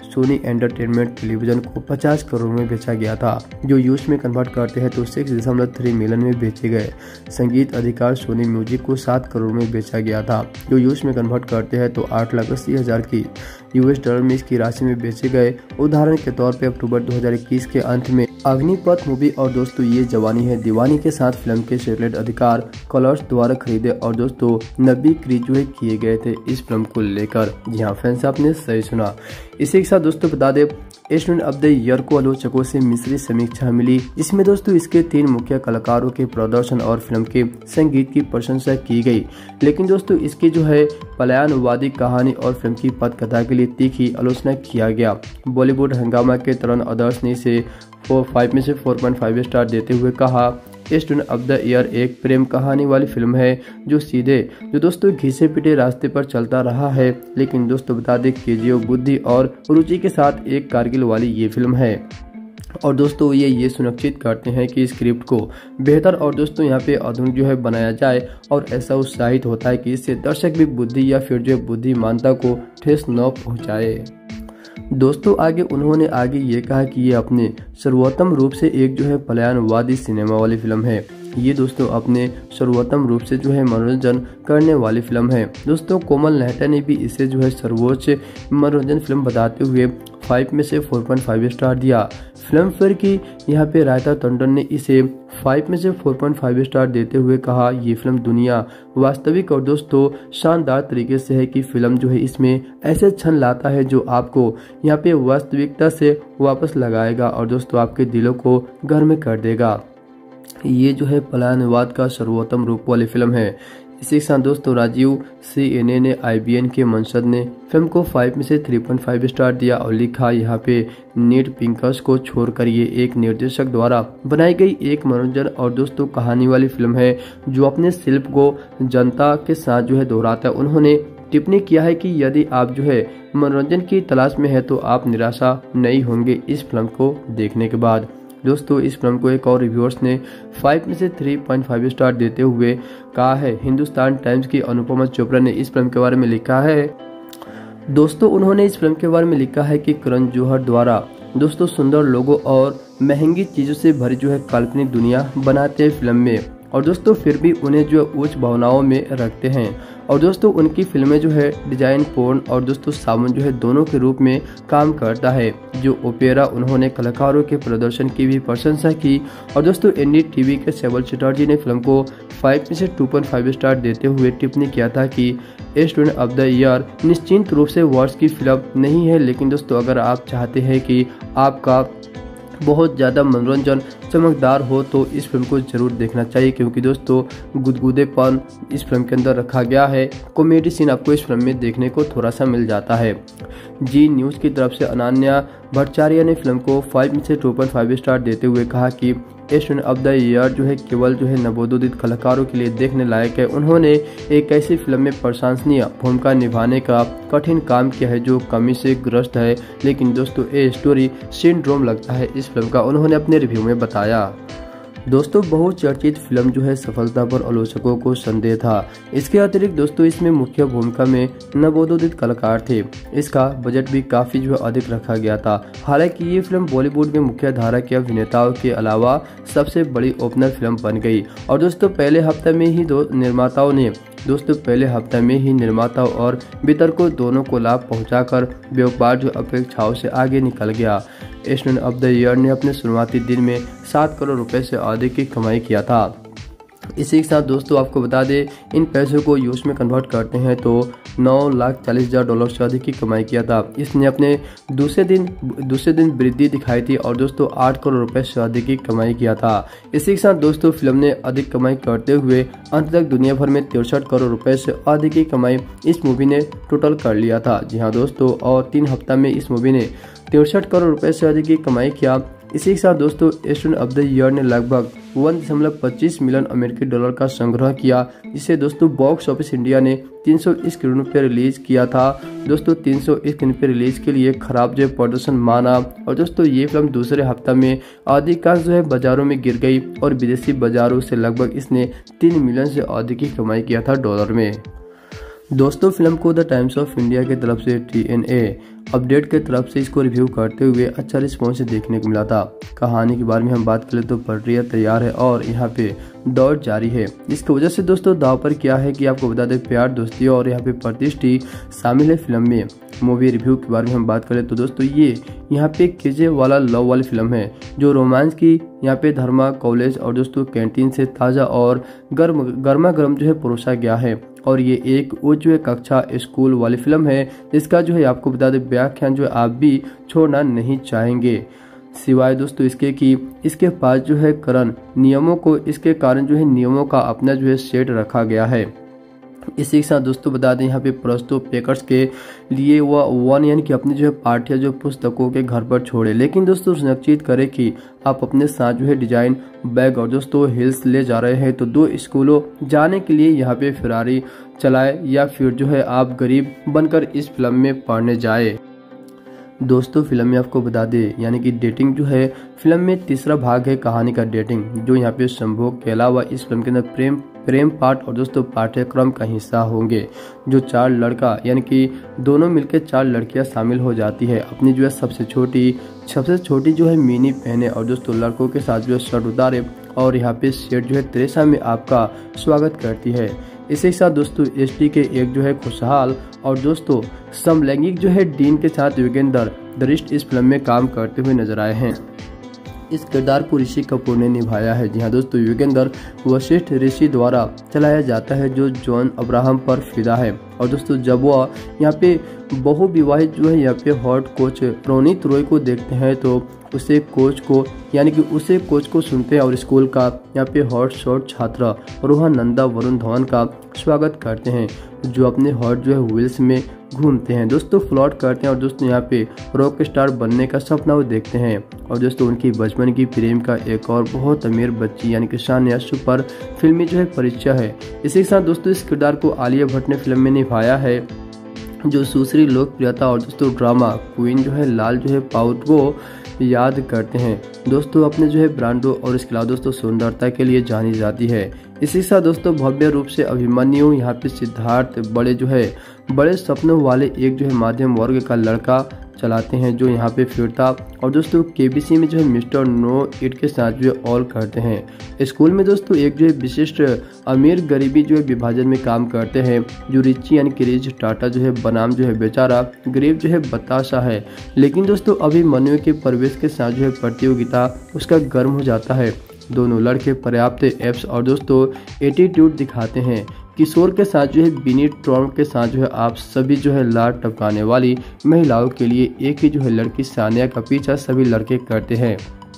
सोनी एंटरटेनमेंट टेलीविजन को 50 करोड़ में बेचा गया था, जो यूएस में कन्वर्ट करते हैं तो 6.3 मिलियन में बेचे गए। संगीत अधिकार सोनी म्यूजिक को 7 करोड़ में बेचा गया था, जो यूएस में कन्वर्ट करते हैं तो 8,80,000 की यूएस डॉलर में इसकी राशि में बेचे गए। उदाहरण के तौर पे अक्टूबर 2021 के अंत में अग्निपथ मूवी और दोस्तों ये जवानी है दीवानी के साथ फिल्म के सैटेलाइट अधिकार कलर्स द्वारा खरीदे और दोस्तों 90 क्रीज किए गए थे इस फिल्म को लेकर। जी हाँ फ्रेंड्स, आपने सही सुना। इसी के साथ दोस्तों बता दें स्टूडेंट ऑफ द ईयर को आलोचकों से मिश्रित समीक्षा मिली, जिसमें दोस्तों इसके 3 मुख्य कलाकारों के प्रदर्शन और फिल्म के संगीत की प्रशंसा की गई, लेकिन दोस्तों इसकी जो है पलायनवादी कहानी और फिल्म की पटकथा के लिए तीखी आलोचना किया गया। बॉलीवुड हंगामा के तरुण आदर्श ने इसे 5 में से 4.5 स्टार देते हुए कहा, स्टूडेंट ऑफ द ईयर एक प्रेम कहानी वाली फिल्म है जो दोस्तों घिसे पिटे रास्ते पर चलता रहा है, लेकिन दोस्तों बता दें केजीएफ बुद्धि और रुचि के साथ एक कारगिल वाली ये फिल्म है। और दोस्तों ये सुनिश्चित करते हैं कि स्क्रिप्ट को बेहतर और दोस्तों यहाँ पे आधुनिक जो है बनाया जाए, और ऐसा उत्साहित होता है कि इससे दर्शक भी बुद्धि या फिर जो बुद्धिमानता को ठेस न पहुँचाए। दोस्तों उन्होंने आगे ये कहा कि ये अपने सर्वोत्तम रूप से एक जो है पलायनवादी सिनेमा वाली फिल्म है। ये दोस्तों अपने सर्वोत्तम रूप से जो है मनोरंजन करने वाली फिल्म है। दोस्तों कोमल नहटा ने भी इसे जो है सर्वोच्च मनोरंजन फिल्म बताते हुए 5 में से 4.5 स्टार दिया। फिल्म फेयर की यहाँ पे रायता टंडन ने इसे 5 में से 4.5 स्टार देते हुए कहा, ये फिल्म दुनिया वास्तविक और दोस्तों शानदार तरीके से है कि फिल्म जो है इसमें ऐसे क्षण लाता है जो आपको यहाँ पे वास्तविकता से वापस लगाएगा और दोस्तों आपके दिलों को गर्म कर देगा। ये जो है पलायनवाद का सर्वोत्तम रूप वाली फिल्म है। इसी के साथ दोस्तों राजीव CNA ने IBN के मंसद ने फिल्म को 5 में से 3.5 स्टार दिया और लिखा, यहाँ पे नीड पिंकस को छोड़कर ये एक निर्देशक द्वारा बनाई गई एक मनोरंजन और दोस्तों कहानी वाली फिल्म है जो अपने शिल्प को जनता के साथ जो है दोहराता है। उन्होंने टिप्पणी किया है कि यदि आप जो है मनोरंजन की तलाश में है तो आप निराशा नहीं होंगे इस फिल्म को देखने के बाद। दोस्तों इस फिल्म को एक और रिव्यूअर्स ने 5 में से 3.5 स्टार देते हुए कहा है। हिंदुस्तान टाइम्स की अनुपमा चोपड़ा ने इस फिल्म के बारे में लिखा है, दोस्तों उन्होंने इस फिल्म के बारे में लिखा है कि करण जौहर द्वारा दोस्तों सुंदर लोगों और महंगी चीजों से भरी जो है काल्पनिक दुनिया बनाते हैं फिल्म में, और दोस्तों फिर भी उन्हें जो उच्च भावनाओं में रखते हैं। और दोस्तों उनकी फिल्में जो है डिजाइन पोर्न और दोस्तों साबुन जो है दोनों के रूप में काम करता है जो ओपेरा। उन्होंने कलाकारों के प्रदर्शन की भी प्रशंसा की। और दोस्तों NDTV के सेवल चटर्जी ने फिल्म को 5 में से 2.5 स्टार देते हुए टिप्पणी किया था कि स्टूडेंट ऑफ द ईयर निश्चित रूप से वर्ष की फिल्म नहीं है, लेकिन दोस्तों अगर आप चाहते हैं कि आपका बहुत ज़्यादा मनोरंजन चमकदार हो तो इस फिल्म को जरूर देखना चाहिए, क्योंकि दोस्तों गुदगुदेपन इस फिल्म के अंदर रखा गया है। कॉमेडी सीन आपको इस फिल्म में देखने को थोड़ा सा मिल जाता है। जी न्यूज़ की तरफ से अनन्या भट्टाचार्य ने फिल्म को 5 में से 2.5 स्टार देते हुए कहा कि स्टूडेंट ऑफ द ईयर जो है केवल जो है नवोदित कलाकारों के लिए देखने लायक है। उन्होंने एक ऐसी फिल्म में प्रशंसनीय भूमिका निभाने का कठिन काम किया है जो कमी से ग्रस्त है, लेकिन दोस्तों ये स्टोरी सिंड्रोम लगता है इस फिल्म का, उन्होंने अपने रिव्यू में बताया। दोस्तों बहुचर्चित फिल्म जो है सफलता पर आलोचकों को संदेह था। इसके अतिरिक्त दोस्तों इसमें मुख्य भूमिका में नवोदित कलाकार थे। इसका बजट भी काफी जो है अधिक रखा गया था। हालांकि ये फिल्म बॉलीवुड में मुख्य धारा के अभिनेताओं के अलावा सबसे बड़ी ओपनर फिल्म बन गई। और दोस्तों पहले हफ्ते में ही निर्माताओं और वितरकों दोनों को लाभ पहुंचाकर व्यापार जो अपेक्षाओं से आगे निकल गया। स्टूडेंट ऑफ द ईयर ने अपने शुरुआती दिन में 7 करोड़ रुपए से अधिक की कमाई किया था। इसी के साथ दोस्तों आपको बता दें इन पैसों को यूएस में कन्वर्ट करते हैं तो $9,40,000 से अधिक की कमाई किया था। इसने अपने दूसरे दिन वृद्धि दिखाई थी और दोस्तों 8 करोड़ रुपए से अधिक की कमाई किया था। इसी के साथ दोस्तों फिल्म ने अधिक कमाई करते हुए अंत तक दुनिया भर में 63 करोड़ रुपए से अधिक की कमाई इस मूवी ने टोटल कर लिया था। जी हाँ दोस्तों, और 3 हफ्ता में इस मूवी ने 63 करोड़ रुपए से अधिक की कमाई किया। इसी के साथ दोस्तों स्टूडेंट ऑफ द ईयर ने लगभग 1.25 मिलियन अमेरिकी डॉलर का संग्रह किया, जिसे दोस्तों बॉक्स ऑफिस इंडिया ने 300 स्क्रीनों पर रिलीज किया था। दोस्तों 300 स्क्रीन पर रिलीज के लिए खराब जो प्रदर्शन माना। और दोस्तों ये फिल्म दूसरे हफ्ता में अधिकांश जो है बाजारों में गिर गई और विदेशी बाजारों से लगभग इसने 3 मिलियन से अधिक की कमाई किया था डॉलर में। दोस्तों फिल्म को द टाइम्स ऑफ इंडिया की तरफ से TNA अपडेट की तरफ से इसको रिव्यू करते हुए अच्छा रिस्पॉन्स देखने को मिला था। कहानी के बारे में हम बात करें तो प्रक्रिया तैयार है और यहाँ पे दौड़ जारी है। इसकी वजह से दोस्तों दाव पर क्या है कि आपको बता दें, प्यार, दोस्ती और यहाँ पे प्रतिष्ठी शामिल है फिल्म में। मूवी रिव्यू के बारे में हम बात करें तो दोस्तों ये यहाँ पे केजे वाला लव वाली फिल्म है, जो रोमांस की यहाँ पे धर्मा कॉलेज और दोस्तों कैंटीन से ताज़ा और गर्मा गर्म जो है परोसा गया है। और ये एक उच्च कक्षा स्कूल वाली फिल्म है, जिसका जो है आपको बता दें व्याख्यान जो है आप भी छोड़ना नहीं चाहेंगे। सिवाय दोस्तों इसके कि इसके पास जो है करण नियमों को, इसके कारण जो है नियमों का अपना जो है सेट रखा गया है। इसी के साथ दोस्तों बता दें यहाँ पे प्रस्तुत पैकर्स के लिए वह वन यानी कि अपनी जो है पाठ्य जो पुस्तकों के घर पर छोड़े, लेकिन दोस्तों सुनिश्चित करें कि आप अपने साथ जो है डिजाइन बैग और दोस्तों हिल्स ले जा रहे हैं तो 2 स्कूलों जाने के लिए यहाँ पे फिरारी चलाए, या फिर जो है आप गरीब बनकर इस फिल्म में पढ़ने जाए। दोस्तों फिल्म में आपको बता दें यानी कि डेटिंग जो है फिल्म में तीसरा भाग है कहानी का डेटिंग, जो यहाँ पे संभोग के अलावा इस फिल्म के अंदर प्रेम पाठ और दोस्तों पाठ्यक्रम का हिस्सा होंगे। जो 4 लड़का यानी कि दोनों मिलकर 4 लड़कियां शामिल हो जाती है। अपनी जो है सबसे छोटी जो है मिनी पहने और दोस्तों लड़कों के साथ जो है शर्ट उतारे और यहाँ पे सेट जो है तेरेसा में आपका स्वागत करती है। इसी के साथ दोस्तों एसटी के एक जो है खुशहाल और दोस्तों समलैंगिक जो है डीन के साथ योगेंद्र दरिष्ट इस फिल्म में काम करते हुए नजर आए हैं। इस किरदार को ऋषि कपूर ने निभाया है। जी हाँ दोस्तों, योगेंद्र वशिष्ठ ऋषि द्वारा चलाया जाता है, जो जॉन अब्राहम पर फिदा है। और दोस्तों जब वह यहाँ पे बहुविवाहित जो है यहाँ पे हॉट कोच प्रोनीत रॉय को देखते हैं तो उसे कोच को सुनते हैं और स्कूल का यहाँ पे हॉट शॉट छात्रा रोहन नंदा वरुण धवन का स्वागत करते हैं, जो अपने हॉट जो है व्हील्स में घूमते हैं, दोस्तों फ्लॉट करते हैं और दोस्तों यहाँ पे रॉक स्टार बनने का सपना वो देखते हैं। और दोस्तों उनकी बचपन की प्रेम का एक और बहुत अमीर बच्ची यानी कि सानिया पर फिल्मी जो है परिचय है। इसी के साथ दोस्तों इस किरदार को आलिया भट्ट ने फिल्म में निभाया है, जो दूसरी लोकप्रियता और दोस्तों ड्रामा क्वीन जो है लाल जो है पाउट को याद करते हैं। दोस्तों अपने जो है ब्रांडों और इसके अलावा दोस्तों सुंदरता के लिए जानी जाती है। इसी के साथ दोस्तों भव्य रूप से अभिमन्यु यहाँ पे सिद्धार्थ बड़े सपनों वाले एक जो है मध्यम वर्ग का लड़का चलाते हैं, जो यहाँ पे फिरता और दोस्तों केबीसी में जो है मिस्टर नो इट के साथ जो है ऑल करते हैं। स्कूल में दोस्तों एक जो है विशिष्ट अमीर गरीबी जो है विभाजन में काम करते हैं, जो रिची यानी कि रिच टाटा जो है बनाम जो है बेचारा गरीब जो है बताशा है। लेकिन दोस्तों अभिमन्यु के प्रवेश के साथ जो है प्रतियोगिता उसका गर्म हो जाता है। दोनों लड़के पर्याप्त एप्स और दोस्तों एटीट्यूड दिखाते हैं। किशोर के साथ जो है बिनी ट्रॉम्प के साथ जो है आप सभी जो है लाड टपकाने वाली महिलाओं के लिए एक ही जो है लड़की सानिया का पीछा सभी लड़के करते हैं।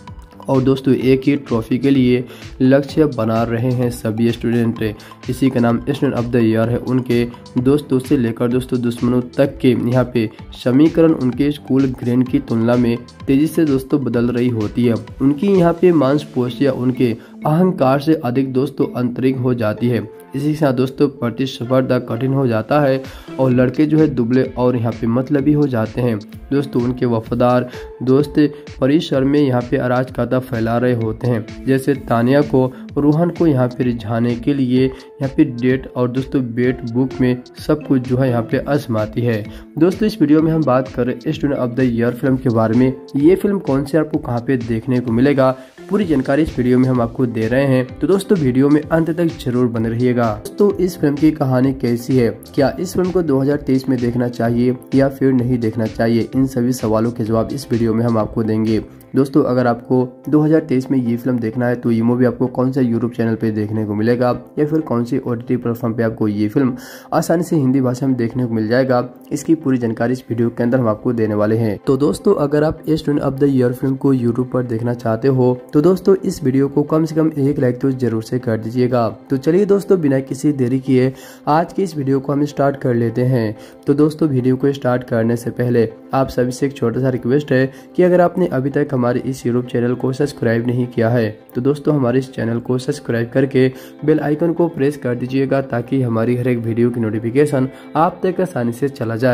और दोस्तों एक ही ट्रॉफी के लिए लक्ष्य बना रहे हैं सभी स्टूडेंट। इसी का नाम स्टूडेंट ऑफ द ईयर है। उनके दोस्तों से लेकर दोस्तों दुश्मनों तक के यहाँ पे समीकरण उनके स्कूल ग्रेड की तुलना में तेजी से दोस्तों बदल रही होती है। उनकी यहाँ पे मांसपेशियां उनके अहंकार से अधिक दोस्तों आंतरिक हो जाती है। इसी के साथ दोस्तों प्रतिस्पर्धा कठिन हो जाता है और लड़के जो है दुबले और यहाँ पे मतलबी हो जाते हैं। दोस्तों उनके वफादार दोस्त परिसर में यहाँ पे अराजकता फैला रहे होते हैं, जैसे तानिया को रोहन को यहाँ पे रिझाने के लिए यहाँ पे डेट और दोस्तों बेट बुक में सब कुछ जो है यहाँ पे आजमाती है। दोस्तों इस वीडियो में हम बात कर रहे हैं student of the year film के बारे में। ये फिल्म कौन सी आपको कहाँ पे देखने को मिलेगा, पूरी जानकारी इस वीडियो में हम आपको दे रहे हैं, तो दोस्तों वीडियो में अंत तक जरूर बने रहिएगा। दोस्तों इस फिल्म की कहानी कैसी है, क्या इस फिल्म को 2023 में देखना चाहिए या फिर नहीं देखना चाहिए, इन सभी सवालों के जवाब इस वीडियो में हम आपको देंगे। दोस्तों अगर आपको 2023 में ये फिल्म देखना है तो ये मूवी आपको कौन सा यूट्यूब चैनल पे देखने को मिलेगा या फिर कौन सी OTT प्लेटफॉर्म पे आपको ये फिल्म आसानी से हिंदी भाषा में देखने को मिल जाएगा, इसकी पूरी जानकारी इस वीडियो के अंदर हम आपको देने वाले हैं। तो दोस्तों अगर आप student of the year film को यूट्यूब पर देखना चाहते हो तो दोस्तों इस वीडियो को कम से कम एक लाइक तो जरूर से कर दीजिएगा। तो चलिए दोस्तों बिना किसी देरी किए आज की इस वीडियो को हम स्टार्ट कर लेते हैं। तो दोस्तों वीडियो को स्टार्ट करने से पहले आप सभी से एक छोटा सा रिक्वेस्ट है कि अगर आपने अभी तक हमारे इस यूट्यूब चैनल को सब्सक्राइब नहीं किया है तो दोस्तों हमारे इस चैनल को सब्सक्राइब करके बेल आइकन को प्रेस कर दीजिएगा, ताकि हमारी हर एक वीडियो की नोटिफिकेशन आप तक आसानी से चला जाए।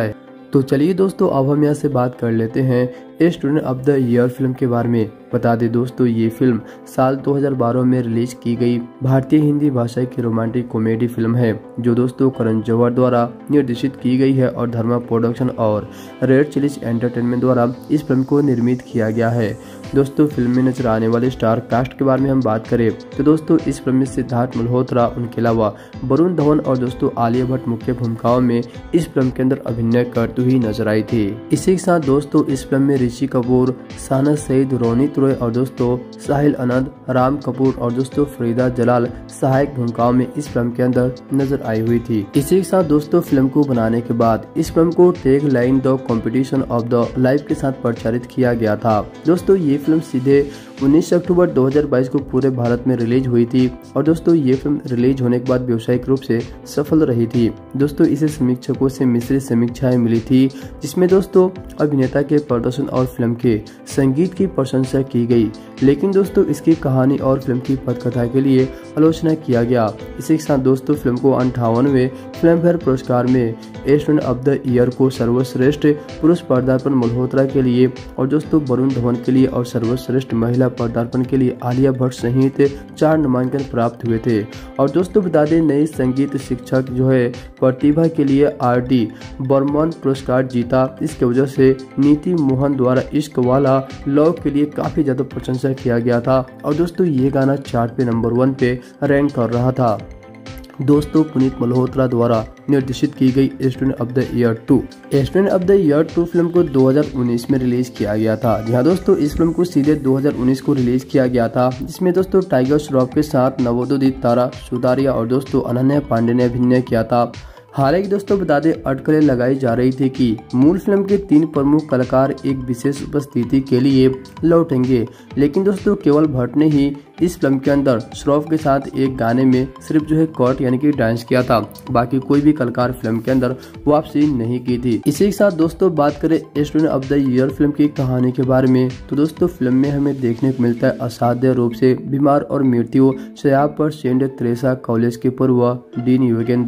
तो चलिए दोस्तों, अब हम यहाँ से बात कर लेते हैं student of the year film के बारे में। बता दें दोस्तों, ये फिल्म साल 2012 में रिलीज की गई भारतीय हिंदी भाषा की रोमांटिक कॉमेडी फिल्म है, जो दोस्तों करण जौहर द्वारा निर्देशित की गई है और धर्मा प्रोडक्शन और रेड चिलीज एंटरटेनमेंट द्वारा इस फिल्म को निर्मित किया गया है। दोस्तों, फिल्म में नजर आने वाले स्टार कास्ट के बारे में हम बात करें तो दोस्तों इस फिल्म में सिद्धार्थ मल्होत्रा, उनके अलावा वरुण धवन और दोस्तों आलिया भट्ट मुख्य भूमिकाओं में इस फिल्म के अंदर अभिनय करती हुई नजर आई थी। इसी के साथ दोस्तों इस फिल्म में ऋषि कपूर, शाहनाज सईद, रोनित रॉय और दोस्तों साहिल आनंद, राम कपूर और दोस्तों फरीदा जलाल सहायक भूमिकाओं में इस फिल्म के अंदर नजर आई हुई थी। इसी के साथ दोस्तों फिल्म को बनाने के बाद इस फिल्म को tag line the competition of the life के साथ प्रचारित किया गया था। दोस्तों ये फिल्म सीधे 19 अक्टूबर 2022 को पूरे भारत में रिलीज हुई थी और दोस्तों ये फिल्म रिलीज होने के बाद व्यावसायिक रूप से सफल रही थी। दोस्तों इसे समीक्षकों से मिश्रित समीक्षाएं मिली थी, जिसमें दोस्तों अभिनेता के प्रदर्शन और फिल्म के संगीत की प्रशंसा की गई, लेकिन दोस्तों इसकी कहानी और फिल्म की पटकथा के लिए आलोचना किया गया। इसी के साथ दोस्तों फिल्म को 58वें फिल्म फेयर पुरस्कार में स्टूडेंट ऑफ द ईयर को सर्वश्रेष्ठ पुरुष पदार्पण मल्होत्रा के लिए और दोस्तों वरुण धवन के लिए और सर्वश्रेष्ठ महिला पदार्पण के लिए आलिया भट्ट सहित 4 नामांकन प्राप्त हुए थे। और दोस्तों बता दें, नई संगीत शिक्षक जो है प्रतिभा के लिए RD बर्मन पुरस्कार जीता। इसके वजह से नीति मोहन द्वारा इश्क वाला लव के लिए काफी ज्यादा प्रशंसा किया गया था और दोस्तों ये गाना चार्ट पे नंबर 1 पे रैंक कर रहा था। दोस्तों पुनीत मल्होत्रा द्वारा निर्देशित की गई student of the year 2 student of the year 2 film को 2019 में रिलीज किया गया था। जी हाँ दोस्तों, इस फिल्म को सीधे 2019 को रिलीज किया गया था, जिसमें दोस्तों टाइगर श्रॉफ के साथ नवोदित तारा सुतारिया और दोस्तों अनन्या पांडे ने अभिनय किया था। हालांकि दोस्तों बता दें, अटकलें लगाई जा रही थी कि मूल फिल्म के 3 प्रमुख कलाकार एक विशेष उपस्थिति के लिए लौटेंगे, लेकिन दोस्तों केवल भट्ट ने ही इस फिल्म के अंदर श्रॉफ के साथ एक गाने में सिर्फ जो है कट यानी कि डांस किया था। बाकी कोई भी कलाकार फिल्म के अंदर वापसी नहीं की थी। इसी के साथ दोस्तों बात करें student of the year film की कहानी के बारे में तो दोस्तों फिल्म में हमें देखने को मिलता है असाध्य रूप से बीमार और मृत्यु शैय्या पर सेंट तेरेसा कॉलेज के पूर्व डीन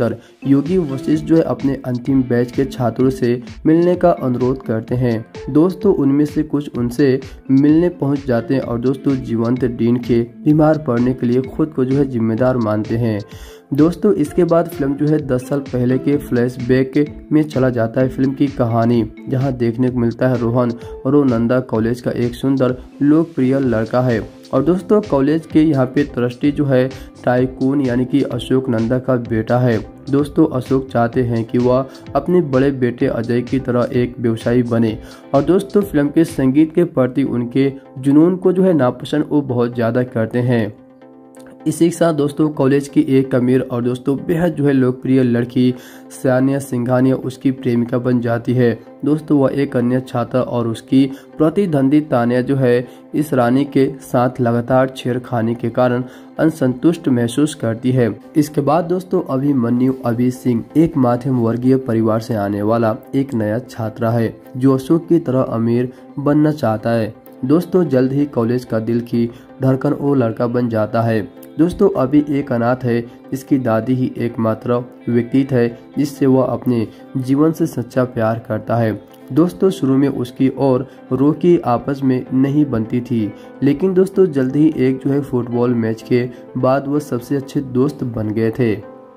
योगी वशिष्ठ जो है अपने अंतिम बैच के छात्रों से मिलने का अनुरोध करते हैं। दोस्तों उनमें से कुछ उनसे मिलने पहुंच जाते हैं और दोस्तों जीवंत डीन के बीमार पड़ने के लिए खुद को जो है जिम्मेदार मानते हैं। दोस्तों इसके बाद फिल्म जो है 10 साल पहले के फ्लैशबैक में चला जाता है फिल्म की कहानी, जहां देखने को मिलता है रोहन नंदा कॉलेज का एक सुंदर लोकप्रिय लड़का है और दोस्तों कॉलेज के यहाँ पे ट्रस्टी जो है टाइकून यानी कि अशोक नंदा का बेटा है। दोस्तों अशोक चाहते हैं कि वह अपने बड़े बेटे अजय की तरह एक व्यवसायी बने और दोस्तों फिल्म के संगीत के प्रति उनके जुनून को जो है नापसंद वो बहुत ज्यादा करते हैं। इसी के साथ दोस्तों कॉलेज की एक अमीर और दोस्तों बेहद जो है लोकप्रिय लड़की सानिया सिंघानिया उसकी प्रेमिका बन जाती है। दोस्तों वह एक अन्य छात्र और उसकी प्रतिद्वंदी तानिया जो है इस रानी के साथ लगातार छेड़खानी के कारण असंतुष्ट महसूस करती है। इसके बाद दोस्तों अभिमन्यु अभी सिंह एक मध्यम वर्गीय परिवार से आने वाला एक नया छात्र है जो अशोक की तरह अमीर बनना चाहता है। दोस्तों जल्द ही कॉलेज का दिल की धड़कन वो लड़का बन जाता है। दोस्तों अभी एक अनाथ है, इसकी दादी ही एकमात्र व्यक्ति है जिससे वह अपने जीवन से सच्चा प्यार करता है। दोस्तों शुरू में उसकी और रोकी आपस में नहीं बनती थी, लेकिन दोस्तों जल्द ही एक जो है फुटबॉल मैच के बाद वह सबसे अच्छे दोस्त बन गए थे।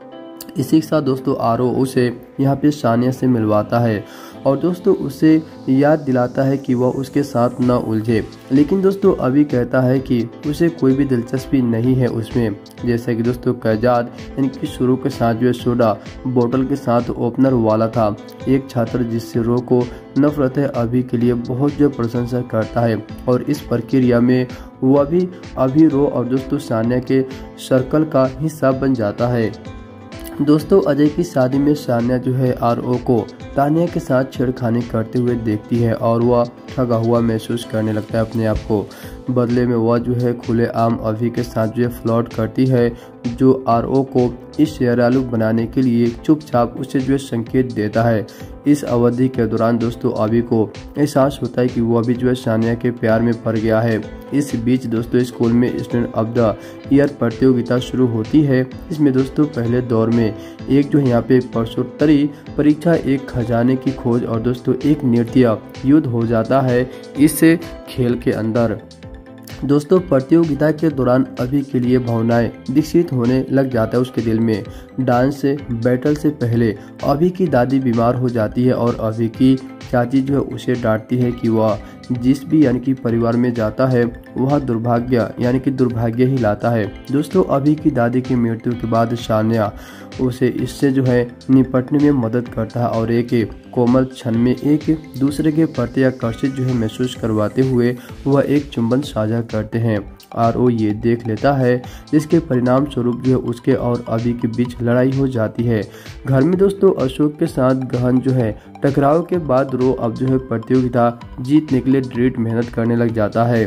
इसी के साथ दोस्तों आरो उसे यहाँ पे सानिया से मिलवाता है और दोस्तों उसे याद दिलाता है कि वह उसके साथ न उलझे, लेकिन दोस्तों अभी कहता है कि उसे कोई भी दिलचस्पी नहीं है उसमें। जैसे कि दोस्तों कैजाद यानी कि शुरू के साथ जो है सोडा बोतल के साथ ओपनर वाला था, एक छात्र जिससे रो को नफरत है अभी के लिए बहुत जो प्रशंसा करता है और इस प्रक्रिया में वह भी अभी रो और दोस्तों सानिया के सर्कल का हिस्सा बन जाता है। दोस्तों अजय की शादी में सानिया जो है RO को तानिया के साथ छेड़खानी करते हुए देखती है और वह ठगा हुआ महसूस करने लगता है अपने आप को। बदले में वह जो है खुलेआम अभी के साथ जो है फ्लर्ट करती है, जो आरओ को इस शेरालू बनाने के लिए चुपचाप उसे जो है संकेत देता है। इस अवधि के दौरान दोस्तों अभी को एहसास होता है कि वो अभी जो है सानिया के प्यार में पड़ गया है। इस बीच दोस्तों स्कूल में स्टूडेंट ऑफ द ईयर प्रतियोगिता शुरू होती है। इसमें दोस्तों पहले दौर में एक जो है यहाँ पे प्रश्नोत्तरी परीक्षा, एक खजाने की खोज और दोस्तों एक नृत्य युद्ध हो जाता है इस खेल के अंदर। दोस्तों प्रतियोगिता के दौरान अभी के लिए भावनाएं विकसित होने लग जाता है उसके दिल में। डांस से बैटल से पहले अभी की दादी बीमार हो जाती है और अभी की चाची जो है उसे डांटती है कि वह जिस भी यानी कि परिवार में जाता है वह दुर्भाग्य यानी कि दुर्भाग्य ही लाता है। दोस्तों अभी की दादी की मृत्यु के बाद सानिया उसे इससे जो है निपटने में मदद करता है और एक कोमल क्षण में एक दूसरे के प्रति आकर्षित जो है महसूस करवाते हुए वह एक चुंबन साझा करते हैं। आरओ ये देख लेता है, जिसके परिणाम स्वरूप जो है उसके और अभी के बीच लड़ाई हो जाती है। घर में दोस्तों अशोक के साथ गहन जो है टकराव के बाद रो अब जो है प्रतियोगिता जीतने के लिए दृढ़ मेहनत करने लग जाता है।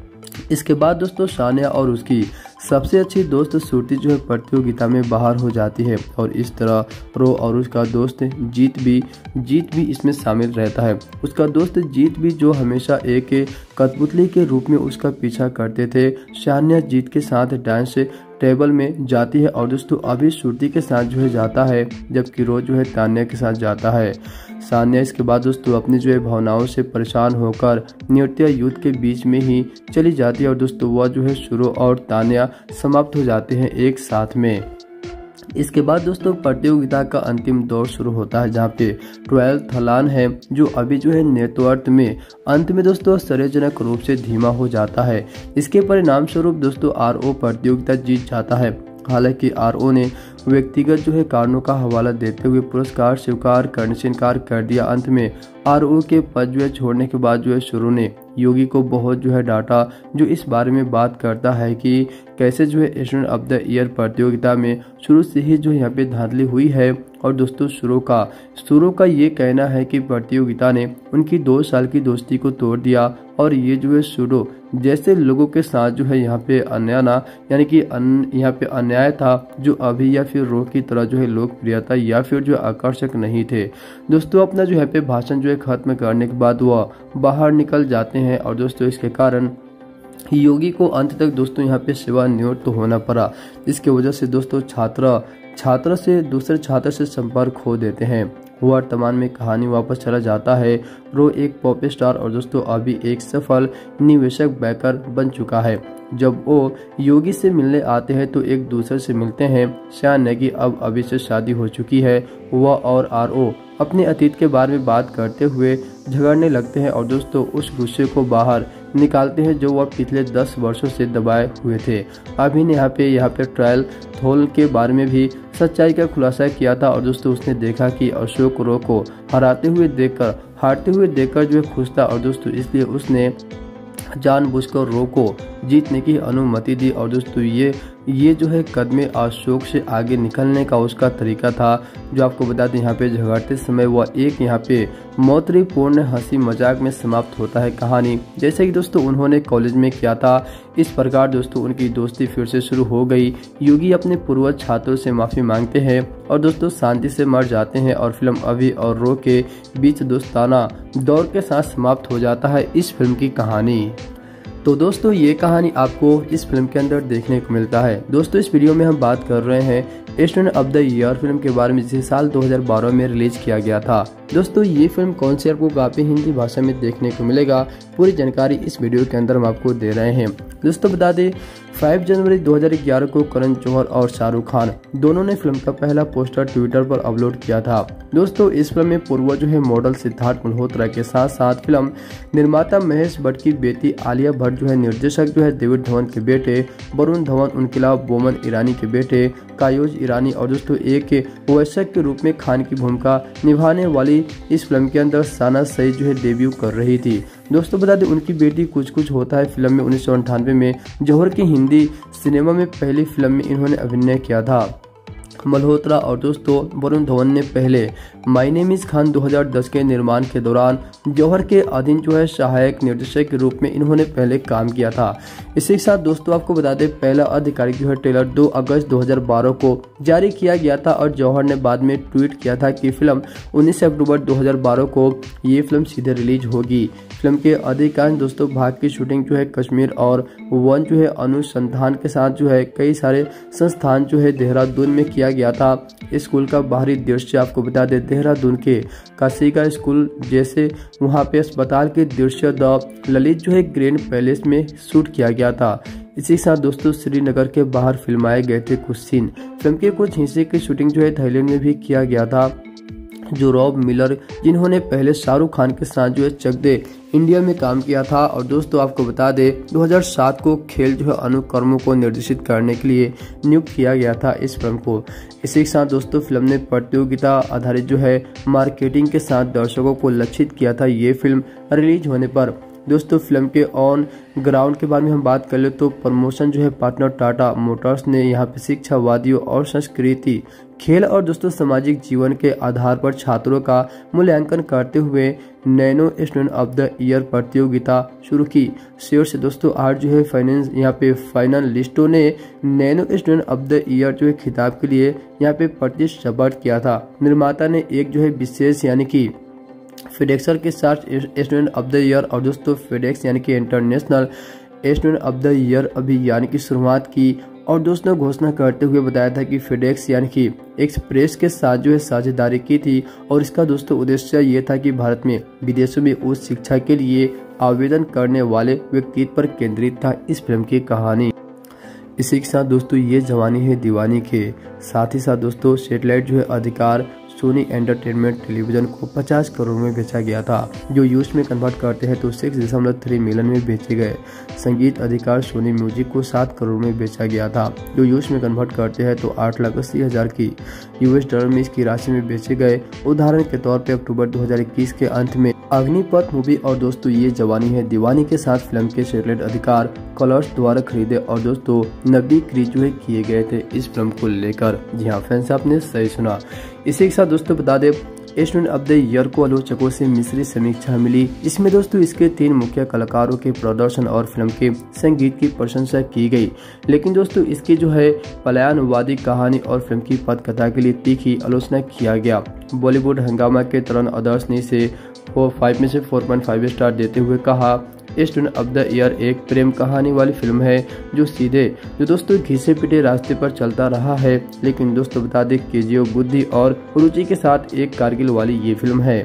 इसके बाद दोस्तों सानिया और उसकी सबसे अच्छी दोस्त श्रुति जो है प्रतियोगिता में बाहर हो जाती है और इस तरह रो और उसका दोस्त जीत भी इसमें शामिल रहता है। उसका दोस्त जीत भी जो हमेशा एक कठपुतली के रूप में उसका पीछा करते थे। सानिया जीत के साथ डांस टेबल में जाती है और दोस्तों अभी श्रुति के साथ जो है जाता है, जबकि रो जो है तान्या के साथ जाता है। सानिया इसके बाद दोस्तों अपनी जो है भावनाओं से परेशान होकर नृत्य युद्ध के बीच में ही चली जाती है और दोस्तों वह जो है शुरू और तान्या समाप्त हो जाते हैं एक साथ में। इसके बाद दोस्तों प्रतियोगिता का अंतिम दौर शुरू होता है, जहाँ पे 12 थलान है जो अभी जो है नेतृत्व में अंत में दोस्तों आश्चर्यजनक रूप से धीमा हो जाता है। इसके परिणाम स्वरूप दोस्तों आरओ प्रतियोगिता जीत जाता है। हालांकि आरओ ने व्यक्तिगत जो है कारणों का हवाला देते हुए पुरस्कार स्वीकार करने से इनकार कर दिया। अंत में आरओ के पद जो है छोड़ने के बाद जो है शुरू ने योगी को बहुत जो है डांटा, जो इस बारे में बात करता है कि कैसे जो है स्टूडेंट ऑफ द ईयर प्रतियोगिता में शुरू से ही जो यहाँ पे धांधली हुई है। और दोस्तों शुरू का ये कहना है कि प्रतियोगिता ने उनकी 2 साल की दोस्ती को तोड़ दिया और ये जो है शुरू जैसे लोगों के साथ जो है यहाँ पे यहाँ पे अन्याय था, जो अभी या फिर रो की तरह जो है लोकप्रियता या फिर जो आकर्षक नहीं थे। दोस्तों अपना जो है पे भाषण जो है खत्म करने के बाद वह बाहर निकल जाते हैं और दोस्तों इसके कारण योगी को अंत तक दोस्तों यहाँ पे सेवानिवृत्त तो होना पड़ा। इसके वजह से दोस्तों छात्र से दूसरे छात्र से संपर्क खो देते हैं। वर्तमान में कहानी वापस चला जाता है। रो एक पॉप स्टार और दोस्तों अभी एक सफल निवेशक बैंकर बन चुका है। जब वो योगी से मिलने आते हैं तो एक दूसरे से मिलते हैं। शान की अब अभी से शादी हो चुकी है। वह और आरओ अपने अतीत के बारे में बात करते हुए झगड़ने लगते हैं और दोस्तों उस गुस्से को बाहर निकालते हैं जो वह पिछले 10 वर्षों से दबाए हुए थे। अभी ने यहाँ पे ट्रायल थोल के बारे में भी सच्चाई का खुलासा किया था और दोस्तों उसने देखा कि अशोक रो को हारते हुए देखकर जो है खुश था और दोस्तों इसलिए उसने जानबूझकर रो को जीतने की अनुमति दी। और दोस्तों ये जो है कदमे अशोक से आगे निकलने का उसका तरीका था। जो आपको बता दें यहाँ पे झगड़ते समय वह एक यहाँ पे मौतरीपूर्ण हंसी मजाक में समाप्त होता है कहानी, जैसे कि दोस्तों उन्होंने कॉलेज में किया था। इस प्रकार दोस्तों उनकी दोस्ती फिर से शुरू हो गई। योगी अपने पूर्वज छात्रों से माफी मांगते हैं और दोस्तों शांति से मर जाते हैं और फिल्म अभी और रो के बीच दोस्ताना दौर के साथ समाप्त हो जाता है इस फिल्म की कहानी। तो दोस्तों ये कहानी आपको इस फिल्म के अंदर देखने को मिलता है। दोस्तों इस वीडियो में हम बात कर रहे हैं student of the year film के बारे में, जिसे साल 2012 में रिलीज किया गया था। दोस्तों ये फिल्म कौन सी आपको काफी हिंदी भाषा में देखने को मिलेगा, पूरी जानकारी इस वीडियो के अंदर हम आपको दे रहे हैं। दोस्तों बता दें 5 जनवरी 2011 को करण जौहर और शाहरुख खान दोनों ने फिल्म का पहला पोस्टर ट्विटर पर अपलोड किया था। दोस्तों इस फिल्म में पूर्व जो है मॉडल सिद्धार्थ मल्होत्रा के साथ साथ फिल्म निर्माता महेश भट्ट की बेटी आलिया भट्ट जो है निर्देशक जो है डेविड धवन के बेटे वरुण धवन, उनके अलावा बोमन ईरानी के बेटे कायोज ईरानी और दोस्तों एक वयस्क के रूप में खान की भूमिका निभाने वाली इस फिल्म के अंदर साना सईद जो है डेब्यू कर रही थी। दोस्तों बता दें उनकी बेटी कुछ कुछ होता है फिल्म में 1998 में जौहर की हिंदी सिनेमा में पहली फिल्म में इन्होंने अभिनय किया था। मल्होत्रा और दोस्तों वरुण धवन ने पहले माय नेम इज खान 2010 के निर्माण के दौरान जौहर के अधीन सहायक निर्देशक के रूप में इन्होंने पहले काम किया था। इसी के साथ दोस्तों आपको बता दें पहला आधिकारिक ट्रेलर 2 अगस्त 2012 को जारी किया गया था और जौहर ने बाद में ट्वीट किया था कि फिल्म 19 अक्टूबर 2012 को ये फिल्म सीधे रिलीज होगी। फिल्म के अधिकांश दोस्तों भाग की शूटिंग कश्मीर और वन अनुसंधान के साथ कई सारे संस्थान देहरादून में किया गया था। स्कूल का बाहरी दृश्य आपको बता दें देहरादून के काशिका स्कूल जैसे वहां पे अस्पताल के दृश्य द ललित ग्रैंड पैलेस में शूट किया गया था। इसी के साथ दोस्तों श्रीनगर के बाहर फिल्माए गए थे कुछ सीन। फिल्म के कुछ हिस्से की शूटिंग थाईलैंड में भी किया गया था। जो रॉब मिलर जिन्होंने पहले शाहरुख खान के साथ चक दे इंडिया में काम किया था। और दोस्तों आपको बता दें 2007 को खेल अनुकर्मों को निर्देशित करने के लिए नियुक्त किया गया था इस फिल्म को। इसी के साथ दोस्तों फिल्म ने प्रतियोगिता आधारित मार्केटिंग के साथ दर्शकों को लक्षित किया था। ये फिल्म रिलीज होने पर दोस्तों फिल्म के ऑन ग्राउंड के बारे में हम बात कर ले तो प्रमोशन पार्टनर टाटा मोटर्स ने यहाँ पे शिक्षावादियों और संस्कृति खेल और दोस्तों सामाजिक जीवन के आधार पर छात्रों का मूल्यांकन करते हुए nano student of the year प्रतियोगिता शुरू की। शीर्ष दोस्तों 8 फाइनेंस यहाँ पे फाइनलिस्टों ने nano student of the year खिताब के लिए यहाँ पे प्रतिस्पर्धा किया था। निर्माता ने एक विशेष यानी कि फेडेक्सर के साथ स्टूडेंट ऑफ द ईयर और दोस्तों फेडेक्स यानी कि international student of the year अभियान की शुरुआत की। और दोस्तों घोषणा करते हुए बताया था कि फेडेक्स यानी कि एक्सप्रेस के साथ साझेदारी की थी और इसका दोस्तों उद्देश्य ये था कि भारत में विदेशों में उच्च शिक्षा के लिए आवेदन करने वाले व्यक्तित्व पर केंद्रित था इस फिल्म की कहानी। इसी के साथ दोस्तों ये जवानी है दीवानी के साथ ही साथ दोस्तों सैटेलाइट अधिकार सोनी एंटरटेनमेंट टेलीविजन को 50 करोड़ में बेचा गया था। जो यूएस में कन्वर्ट करते हैं तो 6.3 मिलियन में बेचे गए। संगीत अधिकार सोनी म्यूजिक को 7 करोड़ में बेचा गया था। जो यूएस में कन्वर्ट करते हैं तो 8,80,000 की यूएस डॉलर में इसकी राशि में बेचे गए। उदाहरण के तौर पर अक्टूबर 2021 के अंत में अग्निपथ मूवी और दोस्तों ये जवानी है दीवानी के साथ फिल्म के सैटेलाइट अधिकार कलर्स द्वारा खरीदे और दोस्तों नकदी खरीद किए गए थे इस फिल्म को लेकर। जी हाँ फ्रेंड्स आपने सही सुना। इसी के साथ दोस्तों बता दें स्टूडेंट ऑफ द ईयर को आलोचकों से मिश्रित समीक्षा मिली। इसमें दोस्तों इसके 3 मुख्य कलाकारों के प्रदर्शन और फिल्म के संगीत की प्रशंसा की गई। लेकिन दोस्तों इसकी पलायनवादी कहानी और फिल्म की पटकथा के लिए तीखी आलोचना किया गया। बॉलीवुड हंगामा के तरुण आदर्श ने इसे 5 में से 4.5 स्टार देते हुए कहा स्टूडेंट ऑफ द ईयर एक प्रेम कहानी वाली फिल्म है जो दोस्तों घिसे पिटे रास्ते पर चलता रहा है। लेकिन दोस्तों बता दें केजीएफ बुद्धि और रुचि के साथ एक कारगिल वाली ये फिल्म है।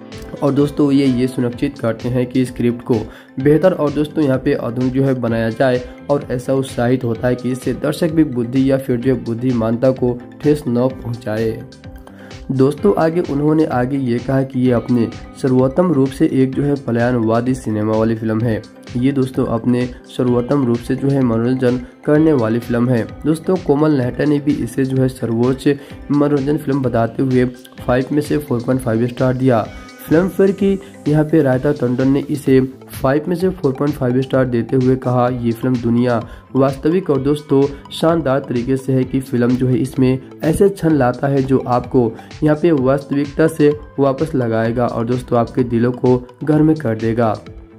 और दोस्तों ये सुनिश्चित करते हैं कि स्क्रिप्ट को बेहतर और दोस्तों यहाँ पे आधुनिक बनाया जाए और ऐसा उत्साहित होता है कि इससे दर्शक भी बुद्धि या फिर बुद्धिमानता को ठेस न पहुँचाए। दोस्तों आगे उन्होंने ये कहा कि ये अपने सर्वोत्तम रूप से एक पलायनवादी सिनेमा वाली फिल्म है। ये दोस्तों अपने सर्वोत्तम रूप से मनोरंजन करने वाली फिल्म है। दोस्तों कोमल नेहटा ने भी इसे सर्वोच्च मनोरंजन फिल्म बताते हुए 5 में से 4.5 स्टार दिया। फिल्म फेयर की यहाँ पे रायता टंडन ने इसे 5 में से 4.5 स्टार देते हुए कहा ये फिल्म दुनिया वास्तविक और दोस्तों शानदार तरीके से है कि फिल्म इसमें ऐसे क्षण लाता है जो आपको यहाँ पे वास्तविकता से वापस लगाएगा और दोस्तों आपके दिलों को गर्म कर देगा।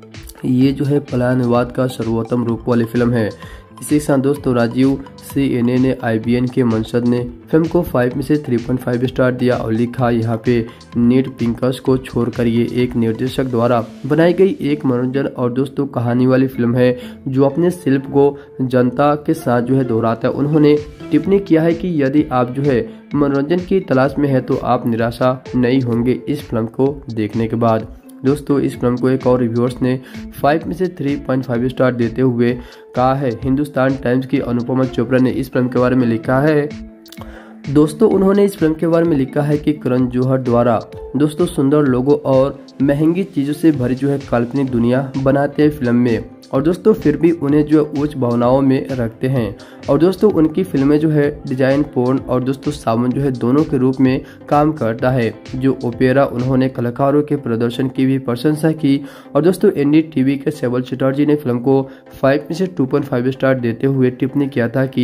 ये पलायनवाद का सर्वोत्तम रूप वाली फिल्म है। इसी के साथ दोस्तों राजीव CNA ने IBN के मंसद ने फिल्म को 5 में से 3.5 स्टार दिया और लिखा यहाँ पे नीड पिंकस को छोड़कर ये एक निर्देशक द्वारा बनाई गई एक मनोरंजन और दोस्तों कहानी वाली फिल्म है जो अपने शिल्प को जनता के साथ दोहराता है। उन्होंने टिप्पणी किया है कि यदि आप मनोरंजन की तलाश में है तो आप निराशा नहीं होंगे इस फिल्म को देखने के बाद। दोस्तों इस फिल्म को एक और रिव्यूअर्स ने 5 में से 3.5 स्टार देते हुए कहा है। हिंदुस्तान टाइम्स की अनुपमा चोपड़ा ने इस फिल्म के बारे में लिखा है। दोस्तों उन्होंने इस फिल्म के बारे में लिखा है कि करण जौहर द्वारा दोस्तों सुंदर लोगों और महंगी चीजों से भरी काल्पनिक दुनिया बनाते हैं फिल्म में और दोस्तों फिर भी उन्हें उच्च भावनाओं में रखते हैं और दोस्तों उनकी फिल्में डिजाइन पोर्न और दोस्तों सावन दोनों के रूप में काम करता है। जो ओपेरा उन्होंने कलाकारों के प्रदर्शन की भी प्रशंसा की और दोस्तों NDTV के सेवल चटर्जी ने फिल्म को 5 में से 2.5 स्टार देते हुए टिप्पणी किया था कि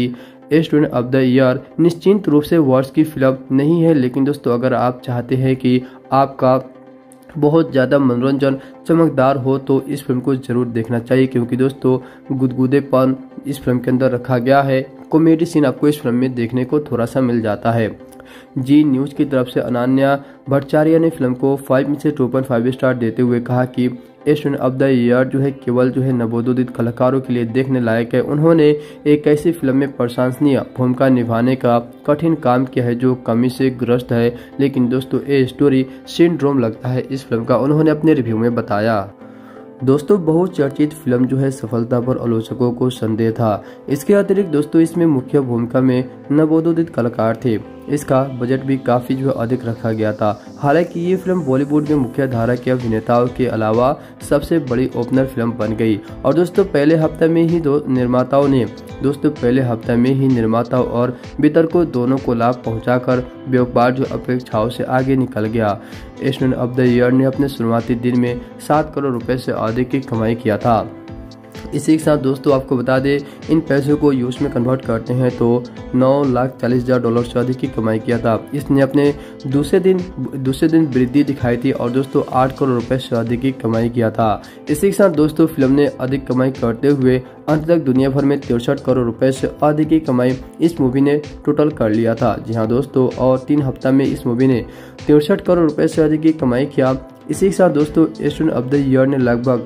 स्टूडेंट ऑफ द ईयर निश्चित रूप से वर्ष की फिल्म नहीं है, लेकिन दोस्तों अगर आप चाहते हैं कि आपका बहुत ज़्यादा मनोरंजन चमकदार हो तो इस फिल्म को जरूर देखना चाहिए, क्योंकि दोस्तों गुदगुदेपन इस फिल्म के अंदर रखा गया है। कॉमेडी सीन आपको इस फिल्म में देखने को थोड़ा सा मिल जाता है। जी न्यूज़ की तरफ से अनन्या भट्टाचार्य ने फिल्म को 5 में से 2.5 स्टार देते हुए कहा कि स्टूडेंट ऑफ द ईयर केवल नवोदित कलाकारों के लिए देखने लायक है। उन्होंने एक ऐसी फिल्म में प्रशंसनीय भूमिका निभाने का कठिन काम किया है जो कमी से ग्रस्त है, लेकिन दोस्तों ये स्टोरी सिंड्रोम लगता है इस फिल्म का, उन्होंने अपने रिव्यू में बताया। दोस्तों बहुचर्चित फिल्म सफलता पर आलोचकों को संदेह था। इसके अतिरिक्त दोस्तों इसमें मुख्य भूमिका में नवोदित कलाकार थे। इसका बजट भी काफी अधिक रखा गया था। हालांकि ये फिल्म बॉलीवुड में मुख्य धारा के अभिनेताओं के अलावा सबसे बड़ी ओपनर फिल्म बन गई। और दोस्तों पहले हफ्ते में ही निर्माताओं और वितरकों दोनों को लाभ पहुंचाकर व्यापार अपेक्षाओं से आगे निकल गया। स्टूडेंट ऑफ द ईयर ने अपने शुरुआती दिन में 7 करोड़ रुपए से अधिक की कमाई किया था। इसी के साथ दोस्तों आपको बता दें इन पैसों को यूएस में कन्वर्ट करते हैं तो $9,40,000 से अधिक की कमाई किया था। इसने अपने दूसरे दिन वृद्धि दिखाई थी और दोस्तों 8 करोड़ रुपए से अधिक की कमाई किया था। इसी के साथ दोस्तों फिल्म ने अधिक कमाई करते हुए अंत तक दुनिया भर में 63 करोड़ रुपए से अधिक की कमाई इस मूवी ने टोटल कर लिया था। जी हाँ दोस्तों, और 3 हफ्ता में इस मूवी ने 63 करोड़ रुपए से अधिक की कमाई किया। इसी के साथ दोस्तों स्टूडेंट ऑफ द ईयर ने लगभग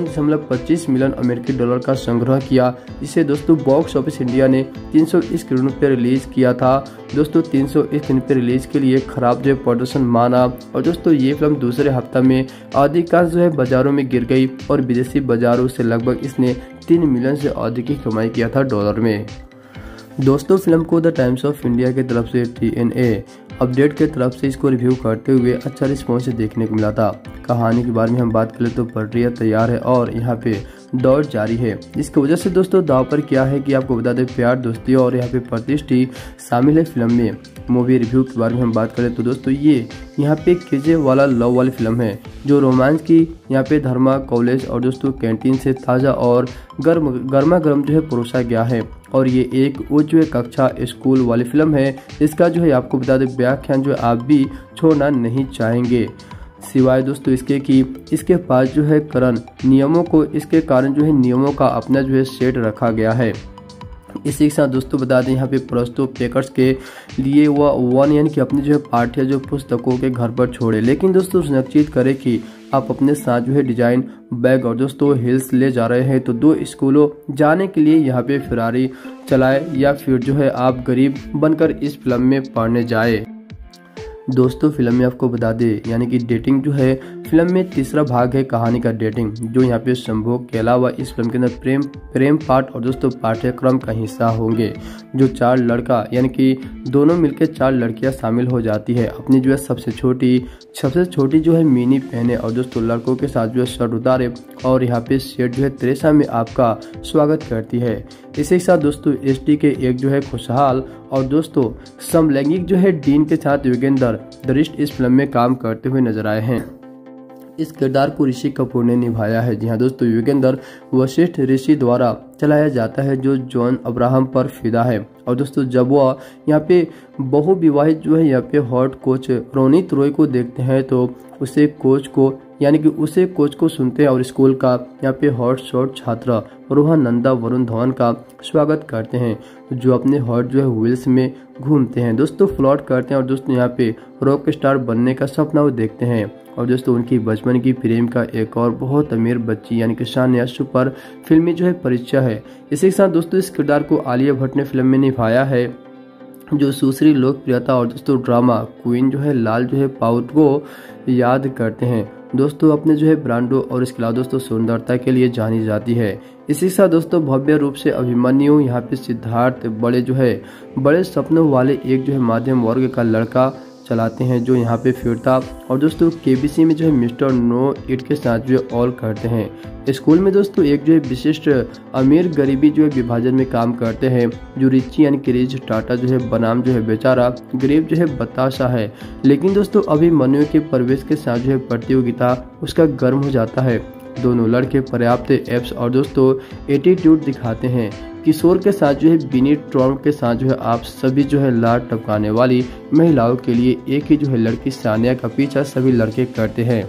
1.25 मिलियन अमेरिकी डॉलर का संग्रह किया, जिसे दोस्तों बॉक्स ऑफिस इंडिया ने 300 स्क्रीनों पर रिलीज किया था। दोस्तों 300 स्क्रीन पर रिलीज के लिए खराब प्रदर्शन माना और दोस्तों ये फिल्म दूसरे हफ्ता में अधिकांश बाजारों में गिर गई और विदेशी बाजारों से लगभग इसने 3 मिलियन से अधिक की कमाई किया था डॉलर में। दोस्तों फिल्म को द टाइम्स ऑफ इंडिया की तरफ से TNA अपडेट के तरफ से इसको रिव्यू करते हुए अच्छा रिस्पॉन्स देखने को मिला था। कहानी के बारे में हम बात करें तो प्रक्रिया तैयार है और यहाँ पे दौड़ जारी है। इसकी वजह से दोस्तों दाव पर क्या है कि आपको बता दें प्यार दोस्ती और यहाँ पे प्रतिष्ठी शामिल है फिल्म में। मूवी रिव्यू के बारे में हम बात करें तो दोस्तों ये यहाँ पे केजे वाला लव वाली फिल्म है जो रोमांस की यहाँ पे धर्मा कॉलेज और दोस्तों कैंटीन से ताज़ा और गर्मा गर्म परोसा गया है। और ये एक उच्च कक्षा स्कूल वाली फिल्म है। इसका आपको बता दें व्याख्यान आप भी छोड़ना नहीं चाहेंगे, सिवाय दोस्तों इसके कि इसके पास करण नियमों को इसके कारण नियमों का अपना सेट रखा गया है। इसी के साथ दोस्तों बता दें यहाँ पे प्रस्तुत पेकर्स के लिए वह 1 यानी कि अपनी पाठ्य पुस्तकों के घर पर छोड़े, लेकिन दोस्तों सुनिश्चित करें कि आप अपने साथ डिजाइन बैग और दोस्तों हिल्स ले जा रहे हैं तो 2 स्कूलों जाने के लिए यहाँ पे फिरारी चलाए या फिर आप गरीब बनकर इस फिल्म में पढ़ने जाए। दोस्तों फिल्म में आपको बता दें यानी कि डेटिंग फिल्म में तीसरा भाग है कहानी का डेटिंग, जो यहाँ पे संभोग के अलावा इस फिल्म के अंदर प्रेम पाठ और दोस्तों पाठ्यक्रम का हिस्सा होंगे। जो 4 लड़का यानी कि दोनों मिलकर 4 लड़कियां शामिल हो जाती है। अपनी सबसे छोटी मिनी पहने और दोस्तों लड़कों के साथ शर्ट उतारे और यहाँ पे सेट तेरेसा में आपका स्वागत करती है। इसी के साथ दोस्तों ST के एक खुशहाल और दोस्तों समलैंगिक डीन के साथ योगेंद्र दरिष्ट इस फिल्म में काम करते हुए नजर आए हैं। इस किरदार को ऋषि कपूर ने निभाया है। जी हाँ दोस्तों, योगेंद्र वशिष्ठ ऋषि द्वारा चलाया जाता है जो जॉन अब्राहम पर फिदा है। और दोस्तों जब वह यहाँ पे बहुविवाहित यहाँ पे हॉट कोच रोनित रॉय को देखते हैं तो उसे कोच को सुनते हैं और स्कूल का यहाँ पे हॉट शॉट छात्र रोहन नंदा वरुण धवन का स्वागत करते हैं, जो अपने हॉट व्हील्स में घूमते हैं, दोस्तों फ्लॉट करते हैं और दोस्तों यहाँ पे रॉक स्टार बनने का सपना वो देखते हैं। और दोस्तों उनकी बचपन की प्रेम का एक और बहुत अमीर बच्ची यानी कि सानिया पर फिल्मी परिचय है। इसी के साथ दोस्तों इस किरदार को आलिया भट्ट ने फिल्म में निभाया है, जो दूसरी लोकप्रियता और दोस्तों ड्रामा क्वीन लाल पाउट को याद करते हैं। दोस्तों अपने ब्रांडों और इसके अलावा दोस्तों सुंदरता के लिए जानी जाती है। इसी के साथ दोस्तों भव्य रूप से अभिमन्यु यहाँ पे सिद्धार्थ बड़े सपनों वाले एक मध्यम वर्ग का लड़का चलाते हैं, जो यहाँ पे फिरता और दोस्तों KBC में मिस्टर नो इट के साथ ऑल करते हैं। स्कूल में दोस्तों एक विशिष्ट अमीर गरीबी विभाजन में काम करते हैं, जो रिची यानी कि रिच टाटा बनाम बेचारा गरीब बताशा है। लेकिन दोस्तों अभिमन्यु के प्रवेश के साथ प्रतियोगिता उसका गर्म हो जाता है। दोनों लड़के पर्याप्त एप्स और दोस्तों एटीट्यूड दिखाते हैं। किशोर के साथ जो है बिनी ट्रम्प के साथ जो है आप सभी जो है लाड टपकाने वाली महिलाओं के लिए एक ही जो है लड़की सानिया का पीछा सभी लड़के करते हैं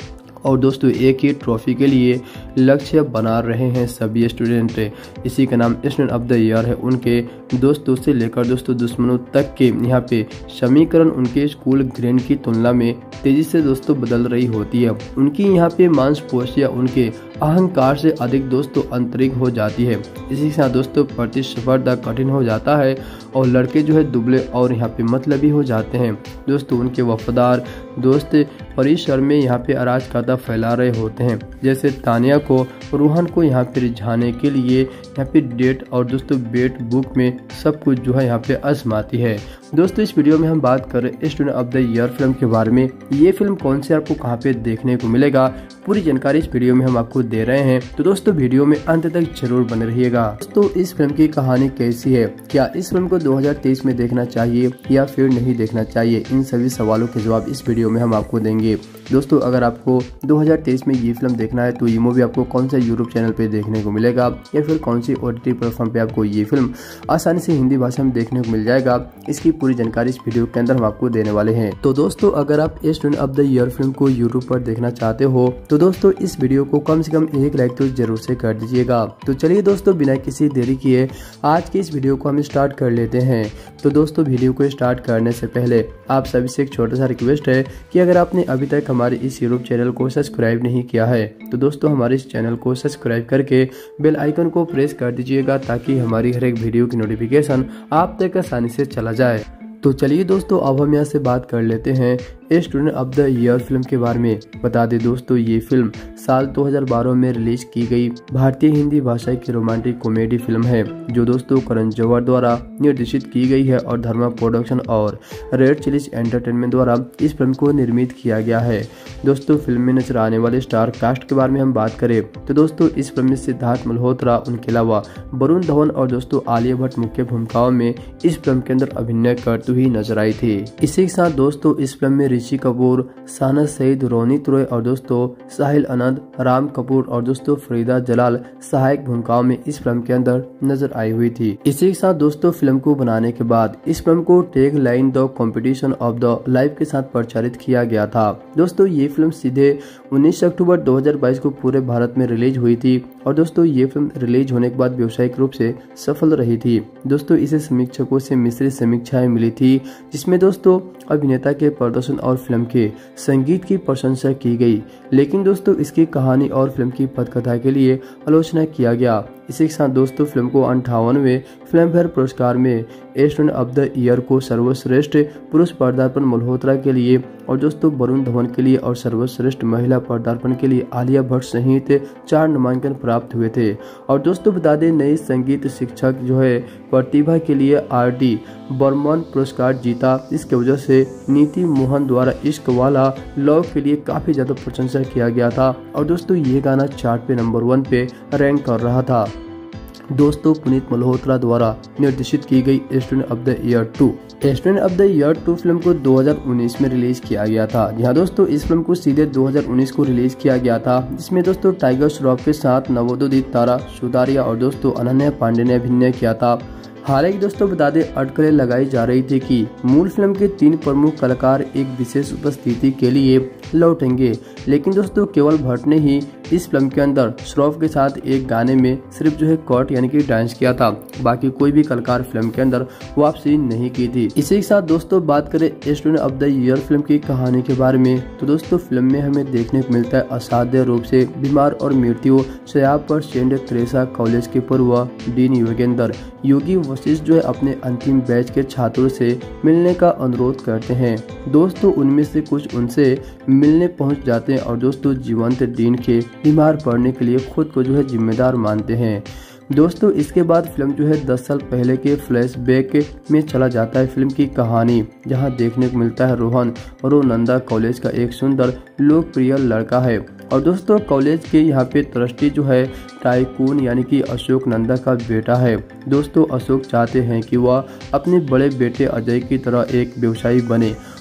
और दोस्तों एक ही ट्रॉफी के लिए लक्ष्य बना रहे हैं सभी स्टूडेंट। इसी का नाम स्टूडेंट ऑफ द ईयर है। उनके दोस्तों से लेकर दोस्तों दुश्मनों तक के यहाँ पे समीकरण उनके स्कूल ग्रेड की तुलना में तेजी से दोस्तों बदल रही होती है। उनकी यहाँ पे मांसपेशियां उनके अहंकार से अधिक दोस्तों आंतरिक हो जाती है। इसी के साथ दोस्तों प्रतिस्पर्धा कठिन हो जाता है और लड़के जो है दुबले और यहाँ पे मतलबी हो जाते हैं। दोस्तों उनके वफादार दोस्त परिसर में यहाँ पे अराजकता फैला रहे होते हैं। जैसे तानिया को रोहन को यहाँ पे रिझाने के लिए यहाँ पे डेट और दोस्तों बेट बुक में सब कुछ जो है यहाँ पे आजमाती है। दोस्तों इस वीडियो में हम बात कर रहे हैं student of the year film के बारे में। ये फिल्म कौन से आपको कहाँ पे देखने को मिलेगा, पूरी जानकारी इस वीडियो में हम आपको दे रहे हैं। तो दोस्तों वीडियो में अंत तक जरूर बने रहिएगा। दोस्तों इस फिल्म की कहानी कैसी है, क्या इस फिल्म को 2023 में देखना चाहिए या फिर नहीं देखना चाहिए, इन सभी सवालों के जवाब इस वीडियो में हम आपको देंगे। दोस्तों अगर आपको 2023 में ये फिल्म देखना है तो ये मूवी आपको कौन सा यूट्यूब चैनल पे देखने को मिलेगा या फिर कौन सी OTT प्लेटफॉर्म पे आपको ये फिल्म आसानी से हिंदी भाषा में देखने को मिल जाएगा, इसकी पूरी जानकारी इस वीडियो के अंदर हम आपको देने वाले हैं। तो दोस्तों अगर आप student of the year film को यूट्यूब पर देखना चाहते हो तो दोस्तों इस वीडियो को कम से कम एक लाइक तो जरूर से कर दीजिएगा। तो चलिए दोस्तों बिना किसी देरी किए आज की इस वीडियो को हम स्टार्ट कर लेते हैं। तो दोस्तों वीडियो को स्टार्ट करने से पहले आप सभी से एक छोटा सा रिक्वेस्ट है कि अगर आपने अभी तक हमारे इस यूट्यूब चैनल को सब्सक्राइब नहीं किया है तो दोस्तों हमारे इस चैनल को सब्सक्राइब करके बेल आइकन को प्रेस कर दीजिएगा ताकि हमारी हर एक वीडियो की नोटिफिकेशन आप तक आसानी से चला जाए। तो चलिए दोस्तों अब हम यहाँ से बात कर लेते हैं student of the year film के बारे में। बता दें दोस्तों ये फिल्म साल 2012 में रिलीज की गई भारतीय हिंदी भाषा की रोमांटिक कॉमेडी फिल्म है जो दोस्तों करण जौहर द्वारा निर्देशित की गई है और धर्मा प्रोडक्शन और रेड चिलीज एंटरटेनमेंट द्वारा इस फिल्म को निर्मित किया गया है। दोस्तों फिल्म में नजर आने वाले स्टार कास्ट के बारे में हम बात करें तो दोस्तों इस फिल्म में सिद्धार्थ मल्होत्रा, उनके अलावा वरुण धवन और दोस्तों आलिया भट्ट मुख्य भूमिकाओं में इस फिल्म के अंदर अभिनय करते हुए नजर आई थी। इसी के साथ दोस्तों इस फिल्म में ऋषि कपूर, साना सईद, रोनित रॉय और दोस्तों साहिल आनंद, राम कपूर और दोस्तों फरीदा जलाल सहायक भूमिकाओं में इस फिल्म के अंदर नजर आई हुई थी। इसी के साथ दोस्तों फिल्म को बनाने के बाद इस फिल्म को tag line the competition of the life के साथ प्रचारित किया गया था। दोस्तों ये फिल्म सीधे 19 अक्टूबर 2022 को पूरे भारत में रिलीज हुई थी और दोस्तों ये फिल्म रिलीज होने के बाद व्यावसायिक रूप से सफल रही थी। दोस्तों इसे समीक्षकों से मिश्रित समीक्षाएं मिली थी जिसमें दोस्तों अभिनेता के प्रदर्शन और फिल्म के संगीत की प्रशंसा की गई, लेकिन दोस्तों इसकी कहानी और फिल्म की पटकथा के लिए आलोचना किया गया। इसी के साथ दोस्तों फिल्म को 58वें फिल्म फेयर पुरस्कार में स्टूडेंट ऑफ द ईयर को सर्वश्रेष्ठ पुरुष पदार्पण मल्होत्रा के लिए और दोस्तों वरुण धवन के लिए और सर्वश्रेष्ठ महिला पदार्पण के लिए आलिया भट्ट सहित 4 नामांकन प्राप्त हुए थे। और दोस्तों बता दें नई संगीत शिक्षक जो है प्रतिभा के लिए RD बर्मन पुरस्कार जीता। इसके वजह से नीति मोहन द्वारा इश्क वाला लव के लिए काफी ज्यादा प्रशंसा किया गया था और दोस्तों ये गाना चार्ट पे नंबर 1 पे रैंक कर रहा था। दोस्तों पुनीत मल्होत्रा द्वारा निर्देशित की गई student of the year 2 student of the year 2 film को 2019 में रिलीज किया गया था। यहाँ दोस्तों इस फिल्म को सीधे 2019 को रिलीज किया गया था जिसमें दोस्तों टाइगर श्रॉफ के साथ नवोदित तारा सुतारिया और दोस्तों अनन्या पांडे ने अभिनय किया था। हालांकि दोस्तों बता दें अटकलें लगाई जा रही थी कि मूल फिल्म के 3 प्रमुख कलाकार एक विशेष उपस्थिति के लिए लौटेंगे, लेकिन दोस्तों केवल भट्ट ने ही इस फिल्म के अंदर श्रॉफ के साथ एक गाने में सिर्फ जो है कट यानी कि डांस किया था, बाकी कोई भी कलाकार फिल्म के अंदर वापसी नहीं की थी। इसी के साथ दोस्तों बात करें student of the year film की कहानी के बारे में तो दोस्तों फिल्म में हमें देखने को मिलता है असाध्य रूप से बीमार और मृत्यु शैय्या पर सेंट तेरेसा कॉलेज के पूर्व डीन योगेंद्र योगी वशिष्ठ जो है अपने अंतिम बैच के छात्रों से मिलने का अनुरोध करते हैं। दोस्तों उनमें से कुछ उनसे मिलने पहुंच जाते हैं और दोस्तों जीवंत डीन के बीमार पड़ने के लिए खुद को जो है जिम्मेदार मानते हैं। दोस्तों इसके बाद फिल्म जो है 10 साल पहले के फ्लैशबैक में चला जाता है फिल्म की कहानी, जहां देखने को मिलता है रोहन और वो नंदा कॉलेज का एक सुंदर लोकप्रिय लड़का है और दोस्तों कॉलेज के यहाँ पे ट्रस्टी जो है टाइकून यानी कि अशोक नंदा का बेटा है। दोस्तों अशोक चाहते हैं कि वह अपने बड़े बेटे अजय की तरह एक व्यवसायी बने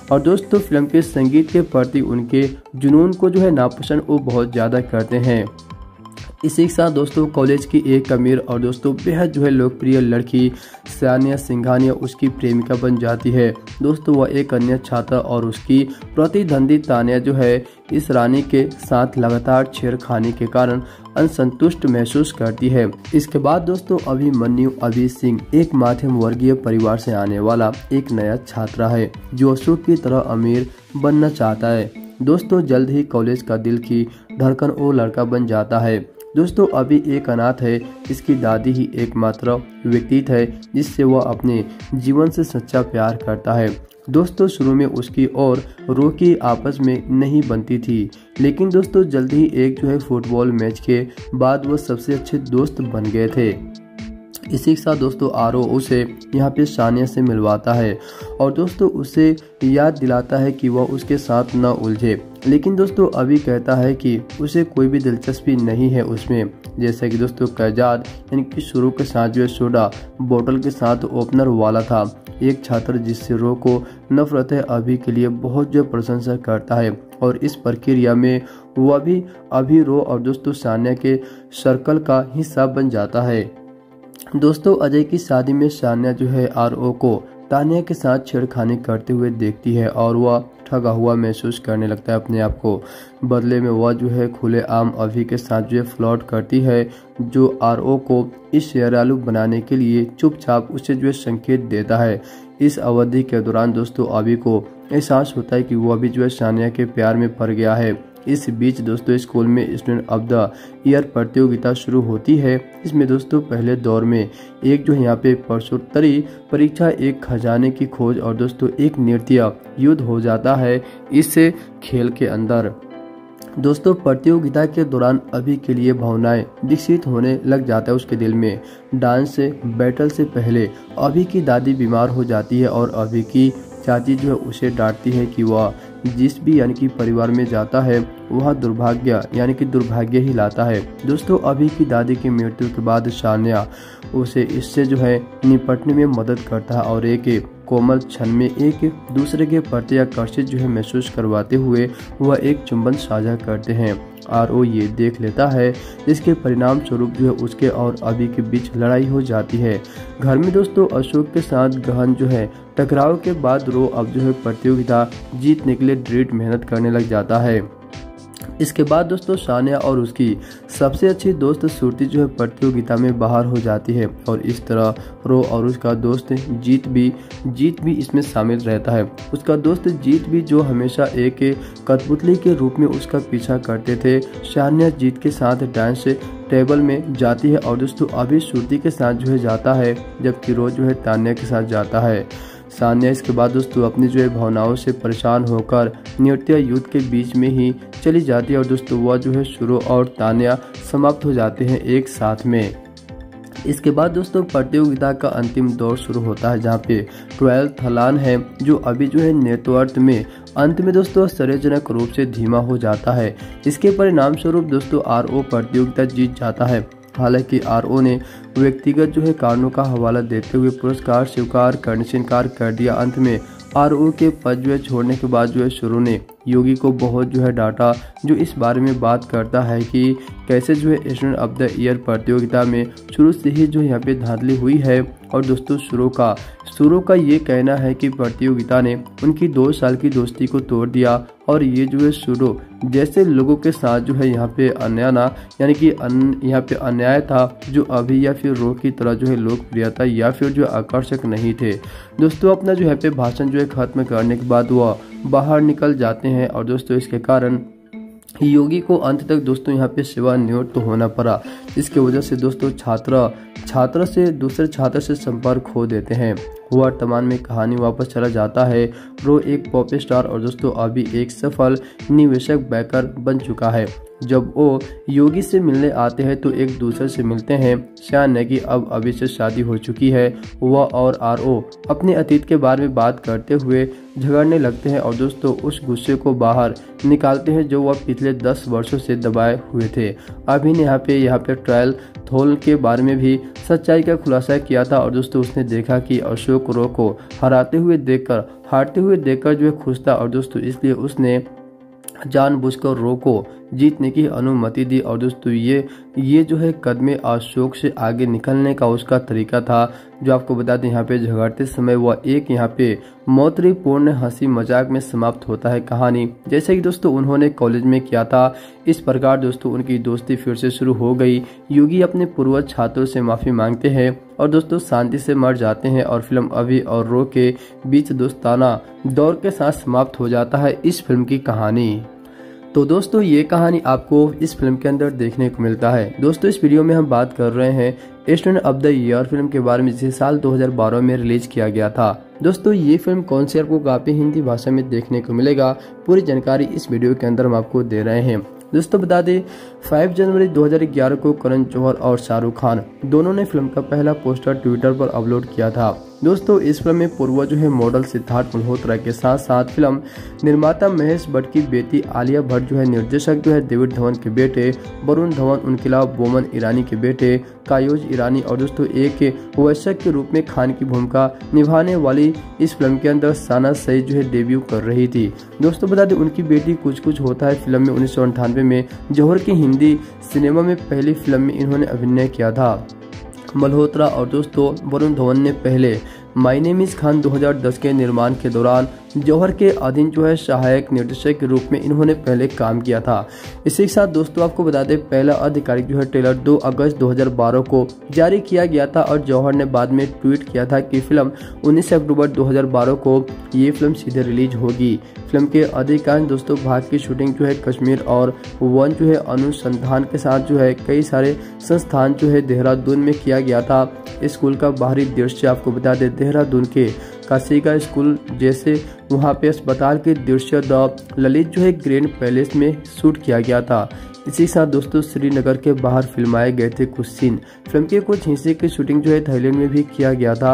और दोस्तों फिल्म के संगीत के प्रति उनके जुनून को जो है नापसंद वो बहुत ज़्यादा करते हैं। इसी के साथ दोस्तों कॉलेज की एक अमीर और दोस्तों बेहद जो है लोकप्रिय लड़की सानिया सिंघानिया उसकी प्रेमिका बन जाती है। दोस्तों वह एक अन्य छात्र और उसकी प्रतिद्वंदी तानिया जो है इस रानी के साथ लगातार छेड़खानी के कारण असंतुष्ट महसूस करती है। इसके बाद दोस्तों अभिमन्यु अभी सिंह एक मध्यम वर्गीय परिवार से आने वाला एक नया छात्र है जो अशोक की तरह अमीर बनना चाहता है। दोस्तों जल्द ही कॉलेज का दिल की धड़कन वो लड़का बन जाता है। दोस्तों अभी एक अनाथ है, इसकी दादी ही एकमात्र व्यक्ति है जिससे वह अपने जीवन से सच्चा प्यार करता है। दोस्तों शुरू में उसकी और रोकी आपस में नहीं बनती थी, लेकिन दोस्तों जल्द ही एक जो है फुटबॉल मैच के बाद वह सबसे अच्छे दोस्त बन गए थे। इसी के साथ दोस्तों आरो उसे यहाँ पे सानिया से मिलवाता है और दोस्तों उसे याद दिलाता है कि वह उसके साथ न उलझे, लेकिन दोस्तों अभी कहता है कि उसे कोई भी दिलचस्पी नहीं है उसमें। जैसे कि दोस्तों कैजाद यानी कि शुरू के साथ जो सोडा बोतल के साथ ओपनर वाला था, एक छात्र जिससे रो को नफरत है अभी के लिए बहुत जो प्रशंसा करता है और इस प्रक्रिया में वह भी अभी रो और दोस्तों सानिया के सर्कल का हिस्सा बन जाता है। दोस्तों अजय की शादी में सानिया जो है आरओ को तानिया के साथ छेड़खानी करते हुए देखती है और वह ठगा हुआ महसूस करने लगता है अपने आप को। बदले में वह जो है खुले आम अभी के साथ जो है फ्लर्ट करती है, जो आरओ को इस शेरालू बनाने के लिए चुपचाप उसे जो है संकेत देता है। इस अवधि के दौरान दोस्तों अभी को एहसास होता है कि वह अभी जो है सानिया के प्यार में पड़ गया है। इस बीच दोस्तों स्कूल में स्टूडेंट ऑफ द ईयर प्रतियोगिता शुरू होती है। इसमें दोस्तों पहले दौर में एक जो है यहाँ पे प्रश्नोत्तरी परीक्षा, एक खजाने की खोज और दोस्तों एक नृत्य युद्ध हो जाता है इस खेल के अंदर। दोस्तों प्रतियोगिता के दौरान अभी के लिए भावनाएं विकसित होने लग जाता है उसके दिल में। डांस से बैटल से पहले अभी की दादी बीमार हो जाती है और अभी की चाची जो है उसे डांटती है कि वह जिस भी यानी कि परिवार में जाता है वह दुर्भाग्य यानी कि दुर्भाग्य ही लाता है। दोस्तों अभी की दादी की मृत्यु के बाद सानिया उसे इससे जो है निपटने में मदद करता है और एक कोमल क्षण में एक दूसरे के प्रति आकर्षित जो है महसूस करवाते हुए वह एक चुंबन साझा करते हैं। आरओ ये देख लेता है, जिसके परिणाम स्वरूप जो है उसके और अभी के बीच लड़ाई हो जाती है। घर में दोस्तों अशोक के साथ गहन जो है टकराव के बाद रो अब जो है प्रतियोगिता जीतने के लिए दृढ़ मेहनत करने लग जाता है। इसके बाद दोस्तों सानिया और उसकी सबसे अच्छी दोस्त सुरती जो है प्रतियोगिता में बाहर हो जाती है और इस तरह रो और उसका दोस्त जीत भी इसमें शामिल रहता है। उसका दोस्त जीत भी जो हमेशा एक कठपुतली के रूप में उसका पीछा करते थे। सानिया जीत के साथ डांस टेबल में जाती है और दोस्तों अभी सुरती के साथ जो है जाता है, जबकि रो जो है तानिया के साथ जाता है। सानिया इसके बाद दोस्तों अपनी जो है भावनाओं से परेशान होकर नृत्य युद्ध के बीच में ही चली जाती है और दोस्तों वह जो है शुरू और तानिया समाप्त हो जाते हैं एक साथ में। इसके बाद दोस्तों प्रतियोगिता का अंतिम दौर शुरू होता है, जहां पे 12 थलान है जो अभी जो है नेतृत्व में अंत में दोस्तों आश्चर्यजनक रूप से धीमा हो जाता है। इसके परिणाम स्वरूप दोस्तों आरओ प्रतियोगिता जीत जाता है। हालांकि आरओ ने व्यक्तिगत जो है कारणों का हवाला देते हुए पुरस्कार स्वीकार करने से इनकार कर दिया। अंत में आरओ के पद जो है छोड़ने के बाद जो है शुरू ने योगी को बहुत जो है डांटा, जो इस बारे में बात करता है कि कैसे जो है स्टूडेंट ऑफ द ईयर प्रतियोगिता में शुरू से ही जो यहाँ पे धांधली हुई है। और दोस्तों शुरू का ये कहना है कि प्रतियोगिता ने उनकी 2 साल की दोस्ती को तोड़ दिया और ये जो है शुरू जैसे लोगों के साथ जो है यहाँ पे यहाँ पे अन्याय था, जो अभी या फिर रो की तरह जो है लोकप्रियता या फिर जो आकर्षक नहीं थे। दोस्तों अपना जो है पे भाषण जो है खत्म करने के बाद वह बाहर निकल जाते हैं और दोस्तों इसके कारण योगी को अंत तक दोस्तों यहाँ पे सेवानिवृत्त तो होना पड़ा, जिसकी वजह से दोस्तों छात्र से दूसरे छात्र से संपर्क खो देते हैं। वर्तमान में कहानी वापस चला जाता है। रो एक पॉप स्टार और दोस्तों अभी एक सफल निवेशक बैंकर बन चुका है। जब वो योगी से मिलने आते हैं तो एक दूसरे से मिलते हैं। श्यान ने कि अब अभी से शादी हो चुकी है। वह और आरओ अपने अतीत के बारे में बात करते हुए झगड़ने लगते हैं और दोस्तों उस गुस्से को बाहर निकालते हैं जो वह पिछले 10 वर्षों से दबाए हुए थे। अभी ने यहाँ पे ट्रायल थोल के बारे में भी सच्चाई का खुलासा किया था और दोस्तों उसने देखा कि अशोक रो को हारते हुए देखकर जो है खुश था और दोस्तों इसलिए उसने जानबूझकर रो को जीतने की अनुमति दी। और दोस्तों ये जो है कदमे अशोक से आगे निकलने का उसका तरीका था। जो आपको बता दें यहाँ पे झगड़ते समय वह एक यहाँ पे मौतरीपूर्ण हंसी मजाक में समाप्त होता है कहानी, जैसे कि दोस्तों उन्होंने कॉलेज में किया था। इस प्रकार दोस्तों उनकी दोस्ती फिर से शुरू हो गई। युगी अपने पूर्व छात्रों से माफी मांगते हैं और दोस्तों शांति से मर जाते हैं और फिल्म अभी और रो के बीच दोस्ताना दौर के साथ समाप्त हो जाता है इस फिल्म की कहानी। तो दोस्तों ये कहानी आपको इस फिल्म के अंदर देखने को मिलता है। दोस्तों इस वीडियो में हम बात कर रहे हैं student of the year film के बारे में, जिसे साल 2012 में रिलीज किया गया था। दोस्तों ये फिल्म कौन सी आपको काफी हिंदी भाषा में देखने को मिलेगा, पूरी जानकारी इस वीडियो के अंदर हम आपको दे रहे हैं। दोस्तों बता दें 5 जनवरी 2011 को करण जौहर और शाहरुख खान दोनों ने फिल्म का पहला पोस्टर ट्विटर पर अपलोड किया था। दोस्तों इस फिल्म में पूर्व जो है मॉडल सिद्धार्थ मल्होत्रा के साथ साथ फिल्म निर्माता महेश भट्ट की बेटी आलिया भट्ट जो है, निर्देशक जो है डेविड धवन के बेटे वरुण धवन, उनके अलावा बोमन ईरानी के बेटे कायोज ईरानी और दोस्तों एक वयस्क के रूप में खान की भूमिका निभाने वाली इस फिल्म के अंदर साना सईद जो है डेब्यू कर रही थी। दोस्तों बता दें उनकी बेटी कुछ कुछ होता है फिल्म में 1998 में जौहर की हिंदी सिनेमा में पहली फिल्म में इन्होंने अभिनय किया था। मल्होत्रा और दोस्तों वरुण धवन ने पहले माय नेम इज खान 2010 के निर्माण के दौरान जौहर के अधीन जो है सहायक निर्देशक के रूप में इन्होंने पहले काम किया था। इसी के साथ दोस्तों आपको बता दें पहला आधिकारिक जो है ट्रेलर 2 अगस्त 2012 को जारी किया गया था और जौहर ने बाद में ट्वीट किया था कि फिल्म 19 अक्टूबर 2012 को ये फिल्म सीधे रिलीज होगी। फिल्म के अधिकांश दोस्तों भाग की शूटिंग जो है कश्मीर और वन जो है अनुसंधान के साथ जो है कई सारे संस्थान जो है देहरादून में किया गया था। स्कूल का बाहरी दृश्य आपको बता दें देहरादून के काशिका स्कूल जैसे वहां पे अस्पताल के दृश्य द ललित जो है ग्रैंड पैलेस में शूट किया गया था। इसी के साथ दोस्तों श्रीनगर के बाहर फिल्माए गए थे कुछ सीन। फिल्म के कुछ हिस्से की शूटिंग जो है थाईलैंड में भी किया गया था।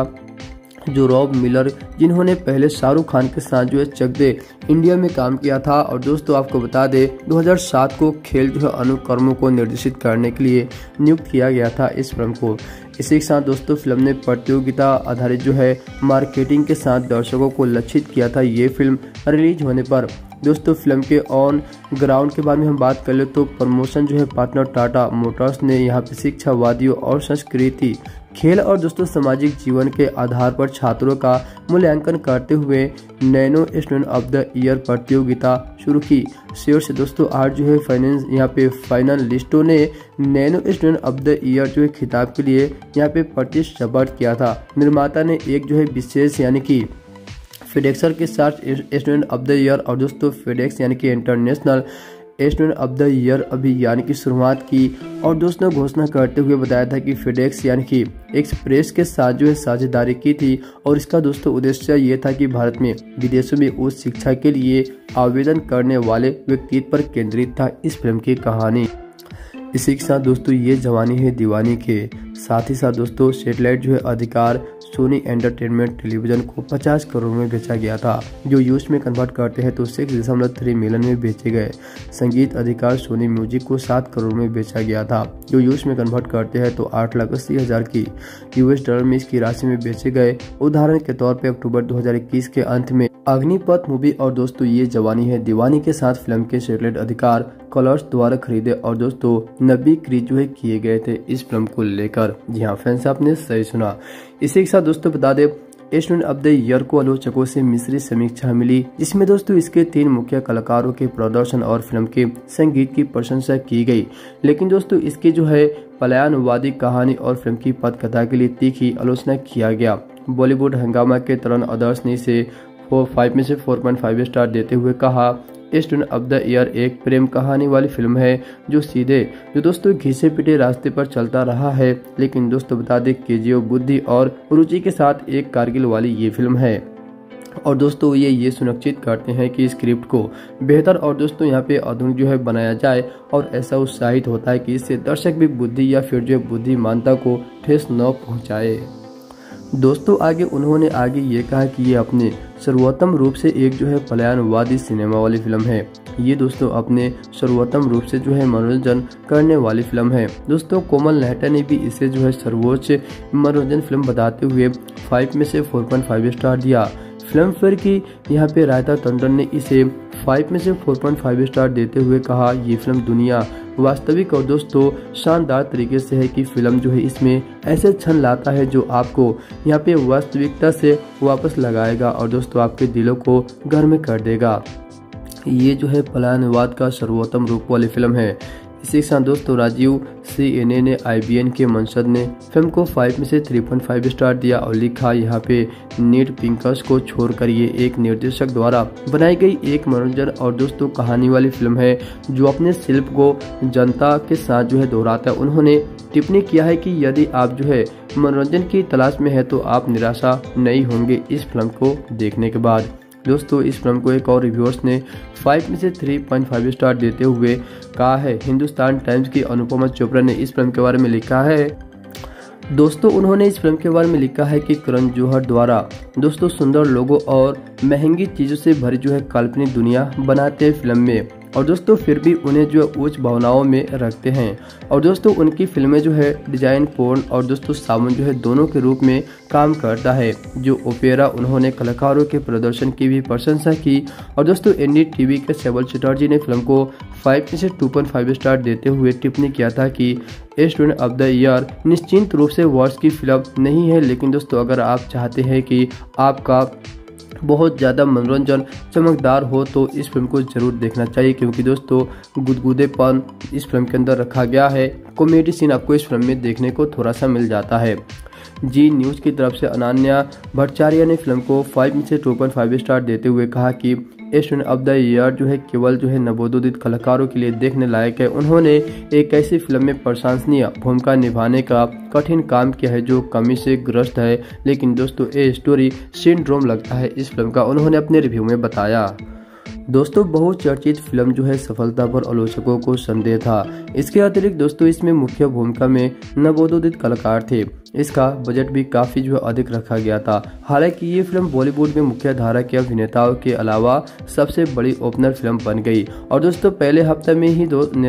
जो रॉब मिलर जिन्होंने पहले शाहरुख खान के साथ जो है चक दे इंडिया में काम किया था। और दोस्तों आपको बता दें 2007 को खेल जो है अनुकर्मों को निर्देशित करने के लिए नियुक्त किया गया था इस फिल्म को। इसी के साथ दोस्तों फिल्म ने प्रतियोगिता आधारित जो है मार्केटिंग के साथ दर्शकों को लक्षित किया था ये फिल्म रिलीज होने पर। दोस्तों फिल्म के ऑन ग्राउंड के बारे में हम बात कर ले तो प्रमोशन जो है पार्टनर टाटा मोटर्स ने यहाँ पे शिक्षावादियों और संस्कृति खेल और दोस्तों सामाजिक जीवन के आधार पर छात्रों का मूल्यांकन करते हुए nano student of the year प्रतियोगिता शुरू की। शीर्ष दोस्तों 8 जो है फाइनेंस यहाँ पे फाइनलिस्टों ने nano student of the year जो है खिताब के लिए यहाँ पे प्रतिस्पर्धा किया था। निर्माता ने एक जो है विशेष यानी कि फेडेक्सर के साथ स्टूडेंट ऑफ द ईयर और दोस्तों फेडेक्स यानी कि international student of the year अभियान की शुरुआत की और दोस्तों घोषणा करते हुए बताया था कि फेडेक्स यानी कि एक्सप्रेस के साथ जो है साझेदारी की थी और इसका दोस्तों उद्देश्य ये था कि भारत में विदेशों में उच्च शिक्षा के लिए आवेदन करने वाले व्यक्तित्व पर केंद्रित था इस फिल्म की कहानी। इसी के साथ दोस्तों ये जवानी है दीवानी के साथ ही साथ दोस्तों सैटेलाइट जो है अधिकार सोनी एंटरटेनमेंट टेलीविजन को 50 करोड़ में बेचा गया था, जो यूएस में कन्वर्ट करते हैं तो 6.3 मिलियन में बेचे गए। संगीत अधिकार सोनी म्यूजिक को 7 करोड़ में बेचा गया था, जो यूएस में कन्वर्ट करते हैं तो 8,80,000 की यूएस डॉलर में इसकी राशि में बेचे गए। उदाहरण के तौर पर अक्टूबर 2021 के अंत में अग्निपथ मूवी और दोस्तों ये जवानी है दीवानी के साथ फिल्म के सैटेलाइट अधिकार कलर्स द्वारा खरीदे और दोस्तों 90 क्रीज जो है किए गए थे इस फिल्म को लेकर। जी हाँ फैंस आपने सही सुना। इसी के साथ दोस्तों बता दें स्टूडेंट ऑफ द ईयर को आलोचकों से मिश्रित समीक्षा मिली, जिसमें दोस्तों इसके 3 मुख्य कलाकारों के प्रदर्शन और फिल्म के संगीत की प्रशंसा की गई। लेकिन दोस्तों इसकी जो है पलायनवादी कहानी और फिल्म की पटकथा के लिए तीखी आलोचना किया गया। बॉलीवुड हंगामा के तरुण आदर्श ने इसे 5 में से 4.5 स्टार देते हुए कहा स्टूडेंट ऑफ द ईयर एक प्रेम कहानी वाली फिल्म है जो दोस्तों घिसे पिटे रास्ते पर चलता रहा है। लेकिन दोस्तों बता दें केजीओ बुद्धि और रुचि के साथ एक कारगिल वाली ये फिल्म है और दोस्तों ये सुनिश्चित करते हैं कि स्क्रिप्ट को बेहतर और दोस्तों यहाँ पे आधुनिक जो है बनाया जाए और ऐसा उत्साहित होता है कि इससे दर्शक भी बुद्धि या फिर जो बुद्धिमानता को ठेस न पहुँचाए। दोस्तों आगे उन्होंने ये कहा कि ये अपने सर्वोत्तम रूप से एक जो है पलायनवादी सिनेमा वाली फिल्म है। ये दोस्तों अपने सर्वोत्तम रूप से जो है मनोरंजन करने वाली फिल्म है। दोस्तों कोमल नेहटा ने भी इसे जो है सर्वोच्च मनोरंजन फिल्म बताते हुए 5 में से 4.5 स्टार दिया। फिल्म फेयर की यहाँ पे रायता टंडन ने इसे 5 में से 4.5 स्टार देते हुए कहा, ये फिल्म दुनिया वास्तविक और दोस्तों शानदार तरीके से है कि फिल्म जो है इसमें ऐसे क्षण लाता है जो आपको यहाँ पे वास्तविकता से वापस लगाएगा और दोस्तों आपके दिलों को गर्म कर देगा। ये जो है पलायनवाद का सर्वोत्तम रूप वाली फिल्म है। इसी के साथ दोस्तों राजीव CNA ने IBN के मंसद ने फिल्म को 5 में से 3.5 स्टार दिया और लिखा, यहाँ पे नीड पिंकस को छोड़कर ये एक निर्देशक द्वारा बनाई गई एक मनोरंजन और दोस्तों कहानी वाली फिल्म है जो अपने शिल्प को जनता के साथ जो है दोहराता है। उन्होंने टिप्पणी किया है कि यदि आप जो है मनोरंजन की तलाश में है तो आप निराशा नहीं होंगे इस फिल्म को देखने के बाद। दोस्तों इस फिल्म को एक और रिव्यूअर्स ने 5 में से 3.5 स्टार देते हुए कहा है। हिंदुस्तान टाइम्स की अनुपमा चोपड़ा ने इस फिल्म के बारे में लिखा है। दोस्तों उन्होंने इस फिल्म के बारे में लिखा है कि करण जौहर द्वारा दोस्तों सुंदर लोगों और महंगी चीजों से भरी जो है काल्पनिक दुनिया बनाते हैं फिल्म में और दोस्तों फिर भी उन्हें जो उच्च भावनाओं में रखते हैं और दोस्तों उनकी फिल्में जो है डिजाइन पोर्न और दोस्तों सावन जो है दोनों के रूप में काम करता है जो ओपेरा। उन्होंने कलाकारों के प्रदर्शन की भी प्रशंसा की और दोस्तों NDTV के सेवल चटर्जी ने फिल्म को 5 में से 2.5 स्टार देते हुए टिप्पणी किया था कि स्टूडेंट ऑफ द ईयर निश्चित रूप से वर्ष की फिल्म नहीं है, लेकिन दोस्तों अगर आप चाहते हैं कि आपका बहुत ज़्यादा मनोरंजन चमकदार हो तो इस फिल्म को जरूर देखना चाहिए, क्योंकि दोस्तों गुदगुदेपन इस फिल्म के अंदर रखा गया है। कॉमेडी सीन आपको इस फिल्म में देखने को थोड़ा सा मिल जाता है। जी न्यूज़ की तरफ से अनन्या भट्टाचार्य ने फिल्म को 5 में से 2.5 स्टार देते हुए कहा कि स्टूडेंट ऑफ द ईयर जो है केवल जो है नवोदित कलाकारों के लिए देखने लायक है। उन्होंने एक ऐसी फिल्म में प्रशंसनीय भूमिका निभाने का कठिन काम किया है जो कमी से ग्रस्त है, लेकिन दोस्तों ये स्टोरी सिंड्रोम लगता है इस फिल्म का, उन्होंने अपने रिव्यू में बताया। दोस्तों बहुचर्चित फिल्म जो है सफलता पर आलोचकों को संदेह था। इसके अतिरिक्त दोस्तों इसमें मुख्य भूमिका में नवोदित कलाकार थे। इसका बजट भी काफी जो अधिक रखा गया था। हालांकि ये फिल्म बॉलीवुड में मुख्य धारा के अभिनेताओं के अलावा सबसे बड़ी ओपनर फिल्म बन गई और दोस्तों पहले हफ्ते में ही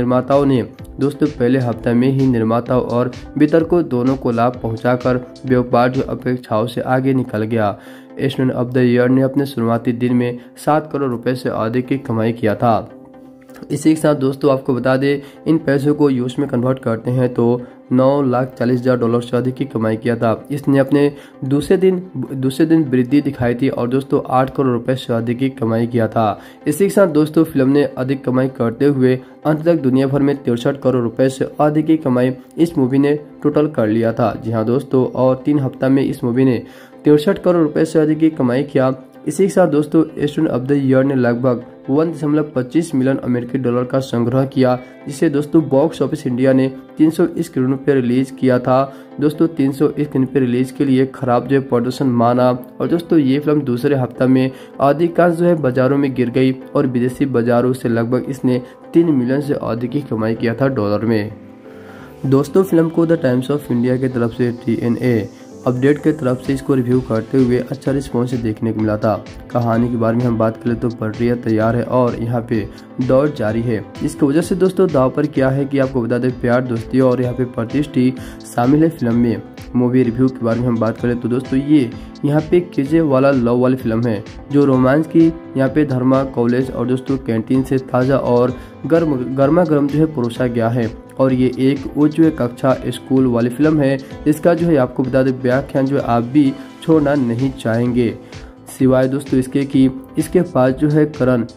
निर्माताओं और वितरकों दोनों को लाभ पहुंचाकर व्यापार जो अपेक्षाओं से आगे निकल गया। स्टूडेंट ऑफ द ईयर ने अपने शुरुआती दिन में 7 करोड़ रुपए से अधिक की कमाई किया था। इसी के साथ दोस्तों आपको बता दें इन पैसों को यूएस में कन्वर्ट करते हैं तो $9,40,000 से अधिक की कमाई किया था। इसने अपने दूसरे दिन वृद्धि दिखाई थी और दोस्तों 8 करोड़ रुपए से अधिक की कमाई किया था। इसी के साथ दोस्तों फिल्म ने अधिक कमाई करते हुए अंत तक दुनिया भर में 63 करोड़ रुपए से अधिक की कमाई इस मूवी ने टोटल कर लिया था। जी हाँ दोस्तों, और 3 हफ्ता में इस मूवी ने 63 करोड़ रुपए से अधिक की कमाई किया। इसी के साथ दोस्तों स्टूडेंट ऑफ द ईयर ने लगभग 1.25 मिलियन अमेरिकी डॉलर का संग्रह किया, जिसे दोस्तों बॉक्स ऑफिस इंडिया ने 300 स्क्रीनों पर रिलीज किया था। दोस्तों 300 स्क्रीन पर रिलीज के लिए खराब जो प्रदर्शन माना और दोस्तों ये फिल्म दूसरे हफ्ता में अधिकांश जो है बाजारों में गिर गई और विदेशी बाजारों से लगभग इसने 3 मिलियन से अधिक की कमाई किया था डॉलर में। दोस्तों फिल्म को द टाइम्स ऑफ इंडिया की तरफ से TNA अपडेट के तरफ से इसको रिव्यू करते हुए अच्छा रिस्पॉन्स देखने को मिला था। कहानी के बारे में हम बात करें तो प्रक्रिया तैयार है और यहाँ पे दौड़ जारी है। इसकी वजह से दोस्तों दाव पर क्या है कि आपको बता दें प्यार दोस्ती और यहाँ पे प्रतिष्ठी शामिल है फिल्म में। मूवी रिव्यू के बारे में हम बात करें तो दोस्तों ये यहाँ पे केजे वाला लव वाली फिल्म है जो रोमांस की यहाँ पे धर्मा कॉलेज और दोस्तों कैंटीन से ताज़ा और गर्मा गर्म जो है परोसा गया है और ये एक उच्च कक्षा स्कूल वाली फिल्म है। इसका जो है आपको बता दें व्याख्यान जो है आप भी छोड़ना नहीं चाहेंगे, सिवाय दोस्तों इसके कि इसके पास जो है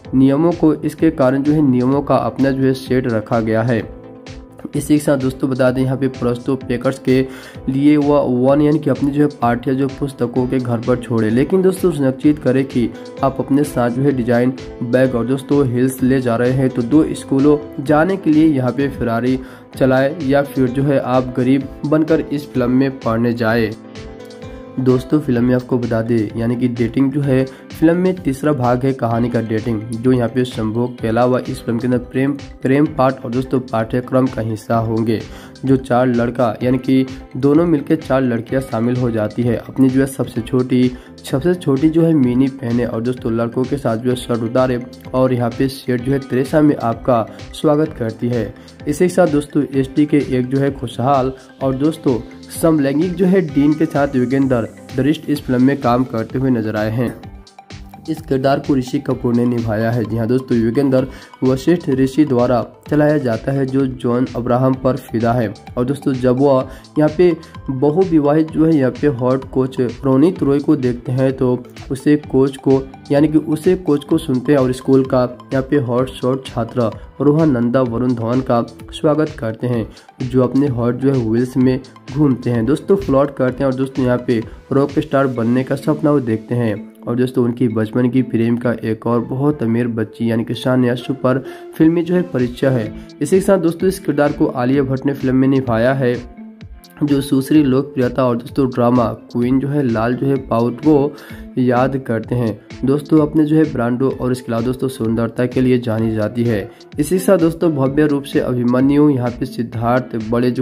इसके कारण जो है नियमों का अपना जो है सेट रखा गया है। इसी के साथ दोस्तों बता दें यहाँ पे प्रस्तुत पेकर्स के लिए वह 1 यानी कि अपनी जो है पाठ्य जो पुस्तकों के घर पर छोड़े, लेकिन दोस्तों सुनिश्चित करें कि आप अपने साथ जो है डिजाइन बैग और दोस्तों हिल्स ले जा रहे हैं तो 2 स्कूलों जाने के लिए यहाँ पे फरारी चलाए या फिर जो है आप गरीब बनकर इस फिल्म में पढ़ने जाए। दोस्तों फिल्म में आपको बता दें यानी कि डेटिंग जो है फिल्म में तीसरा भाग है कहानी का डेटिंग, जो यहाँ पे संभोग के अलावा इस फिल्म के अंदर प्रेम पाठ और दोस्तों पाठ्यक्रम का हिस्सा होंगे। जो 4 लड़का यानी कि दोनों मिलकर 4 लड़कियां शामिल हो जाती है। अपनी जो है सबसे छोटी जो है मिनी पहने और दोस्तों लड़कों के साथ जो है शर्ट उतारे और यहाँ पे सेठ जो है त्रेसा में आपका स्वागत करती है। इसी के साथ दोस्तों एसटी के एक जो है खुशहाल और दोस्तों समलैंगिक जो है डीन के साथ योगेंद्र दरिष्ट इस फिल्म में काम करते हुए नजर आए हैं। इस किरदार को ऋषि कपूर ने निभाया है। जी हाँ दोस्तों, योगेंद्र वशिष्ठ ऋषि द्वारा चलाया जाता है जो जॉन अब्राहम पर फिदा है। और दोस्तों जब वह यहाँ पे बहुविवाहित जो है यहाँ पे हॉट कोच रोनित रॉय को देखते हैं तो उसे कोच को सुनते हैं और स्कूल का यहाँ पे हॉट शॉट छात्र रोहन नंदा वरुण धवन का स्वागत करते हैं, जो अपने हॉट जो है व्हील्स में घूमते हैं, दोस्तों फ्लॉट करते हैं और दोस्तों यहाँ पे रॉक स्टार बनने का सपना वो देखते हैं। और दोस्तों उनकी बचपन की प्रेम का एक और बहुत अमीर बच्ची यानी कि सान्या पर फिल्मी जो है परिचय है। इसी के साथ दोस्तों इस किरदार को आलिया भट्ट ने फिल्म में निभाया है, जो दूसरी लोकप्रियता और दोस्तों ड्रामा क्वीन जो है लाल जो है पाउट को याद करते हैं। दोस्तों अपने जो है ब्रांडो और इसके अलावा दोस्तों सुंदरता के लिए जानी जाती है। इसी के साथ दोस्तों भव्य रूप से अभिमन्यु यहाँ पे सिद्धार्थ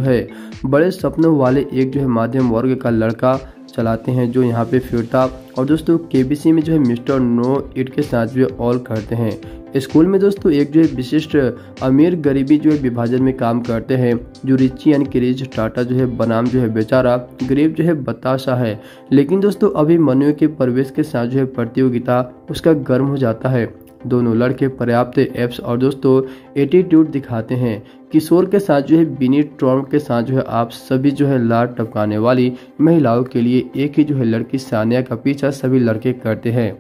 बड़े सपनों वाले एक जो है मध्यम वर्ग का लड़का चलाते हैं, जो यहाँ पे फिरता और दोस्तों केबीसी में जो है मिस्टर नो इट के साथ जो है ऑल करते हैं। स्कूल में दोस्तों एक जो है विशिष्ट अमीर गरीबी जो है विभाजन में काम करते हैं, जो रिची यानी कि रिच टाटा जो है बनाम जो है बेचारा गरीब जो है बताशा है। लेकिन दोस्तों अभिमन्यु के प्रवेश के साथ जो है प्रतियोगिता उसका गर्म हो जाता है। दोनों लड़के पर्याप्त एप्स और दोस्तों एटीट्यूड दिखाते हैं। किशोर के साथ जो है बिनी ट्रॉम्प के साथ जो है आप सभी जो है लाड टपकाने वाली महिलाओं के लिए एक ही जो है लड़की सानिया का पीछा सभी लड़के करते हैं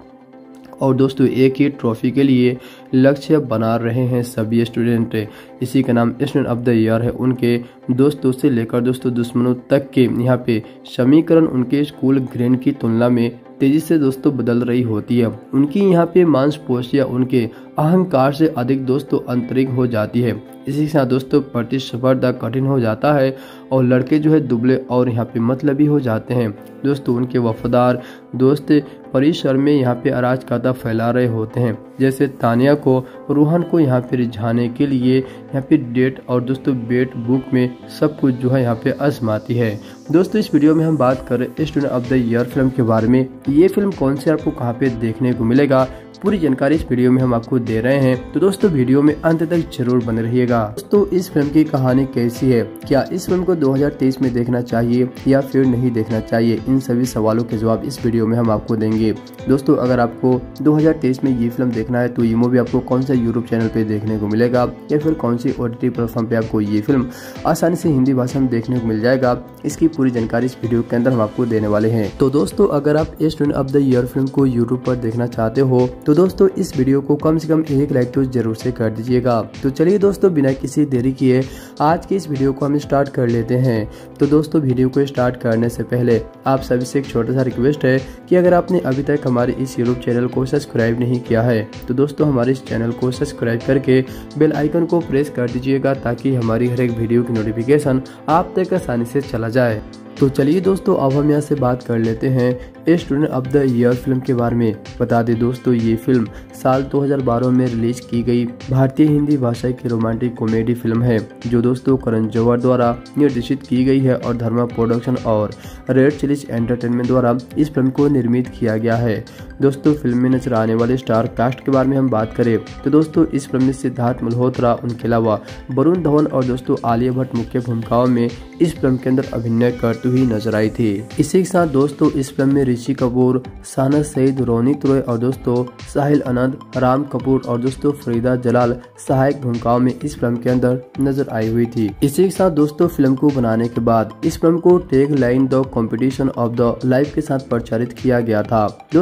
और दोस्तों एक ही ट्रॉफी के लिए लक्ष्य बना रहे हैं सभी स्टूडेंट। इसी का नाम स्टूडेंट ऑफ द ईयर है। उनके दोस्तों से लेकर दोस्तों दुश्मनों तक के यहाँ पे समीकरण उनके स्कूल ग्रेड की तुलना में तेजी से दोस्तों बदल रही होती है। उनकी यहाँ पे मांसपेशियां उनके अहंकार से अधिक दोस्तों आंतरिक हो जाती है। इसी के साथ दोस्तों प्रतिस्पर्धा कठिन हो जाता है और लड़के जो है दुबले और यहाँ पे मतलबी हो जाते हैं। दोस्तों उनके वफादार दोस्त परिसर में यहाँ पे अराजकता फैला रहे होते हैं, जैसे तानिया को रोहन को यहाँ पे रिझाने के लिए यहाँ पे डेट और दोस्तों बेट बुक में सब कुछ जो है यहाँ पे आजमाती है। दोस्तों इस वीडियो में हम बात कर रहे हैं student of the year film के बारे में। ये फिल्म कौन सी आपको कहाँ पे देखने को मिलेगा, पूरी जानकारी इस वीडियो में हम आपको दे रहे हैं, तो दोस्तों वीडियो में अंत तक जरूर बने रहिएगा। दोस्तों इस फिल्म की कहानी कैसी है, क्या इस फिल्म को 2023 में देखना चाहिए या फिर नहीं देखना चाहिए, इन सभी सवालों के जवाब इस वीडियो में हम आपको देंगे। दोस्तों अगर आपको 2023 में ये फिल्म देखना है तो ये मूवी आपको कौन सा यूट्यूब चैनल पे देखने को मिलेगा या फिर कौन सी OTT प्लेटफॉर्म पे आपको ये फिल्म आसानी से हिंदी भाषा में देखने को मिल जाएगा, इसकी पूरी जानकारी इस वीडियो के अंदर हम आपको देने वाले हैं। तो दोस्तों अगर आप student of the year film को यूट्यूब पर देखना चाहते हो तो दोस्तों इस वीडियो को कम से कम एक लाइक तो जरूर से कर दीजिएगा। तो चलिए दोस्तों बिना किसी देरी किए आज के इस वीडियो को हम स्टार्ट कर लेते हैं। तो दोस्तों वीडियो को स्टार्ट करने से पहले आप सभी से एक छोटा सा रिक्वेस्ट है कि अगर आपने अभी तक हमारे इस यूट्यूब चैनल को सब्सक्राइब नहीं किया है तो दोस्तों हमारे इस चैनल को सब्सक्राइब करके बेल आइकन को प्रेस कर दीजिएगा ताकि हमारी हर एक वीडियो की नोटिफिकेशन आप तक आसानी से चला जाए। तो चलिए दोस्तों अब हम यहाँ से बात कर लेते हैं student of the year film के बारे में। बता दें दोस्तों ये फिल्म साल 2012 में रिलीज की गई भारतीय हिंदी भाषा की रोमांटिक कॉमेडी फिल्म है, जो दोस्तों करण जौहर द्वारा निर्देशित की गई है और धर्मा प्रोडक्शन और रेड चिलीज एंटरटेनमेंट द्वारा इस फिल्म को निर्मित किया गया है। दोस्तों फिल्म में नजर आने वाले स्टार कास्ट के बारे में हम बात करें तो दोस्तों इस फिल्म में सिद्धार्थ मल्होत्रा, उनके अलावा वरुण धवन और दोस्तों आलिया भट्ट मुख्य भूमिकाओं में इस फिल्म के अंदर अभिनय करती हुई नजर आई थी। इसी के साथ दोस्तों इस फिल्म में ऋषि कपूर, साना सईद, रोनित रॉय और दोस्तों साहिल अनंत, राम कपूर और दोस्तों फरीदा जलाल सहायक भूमिकाओं में इस फिल्म के अंदर नजर आई हुई थी। इसी के साथ दोस्तों फिल्म को बनाने के बाद इस फिल्म को tag line the competition of the life के साथ प्रचारित किया गया था। दोस्तों ये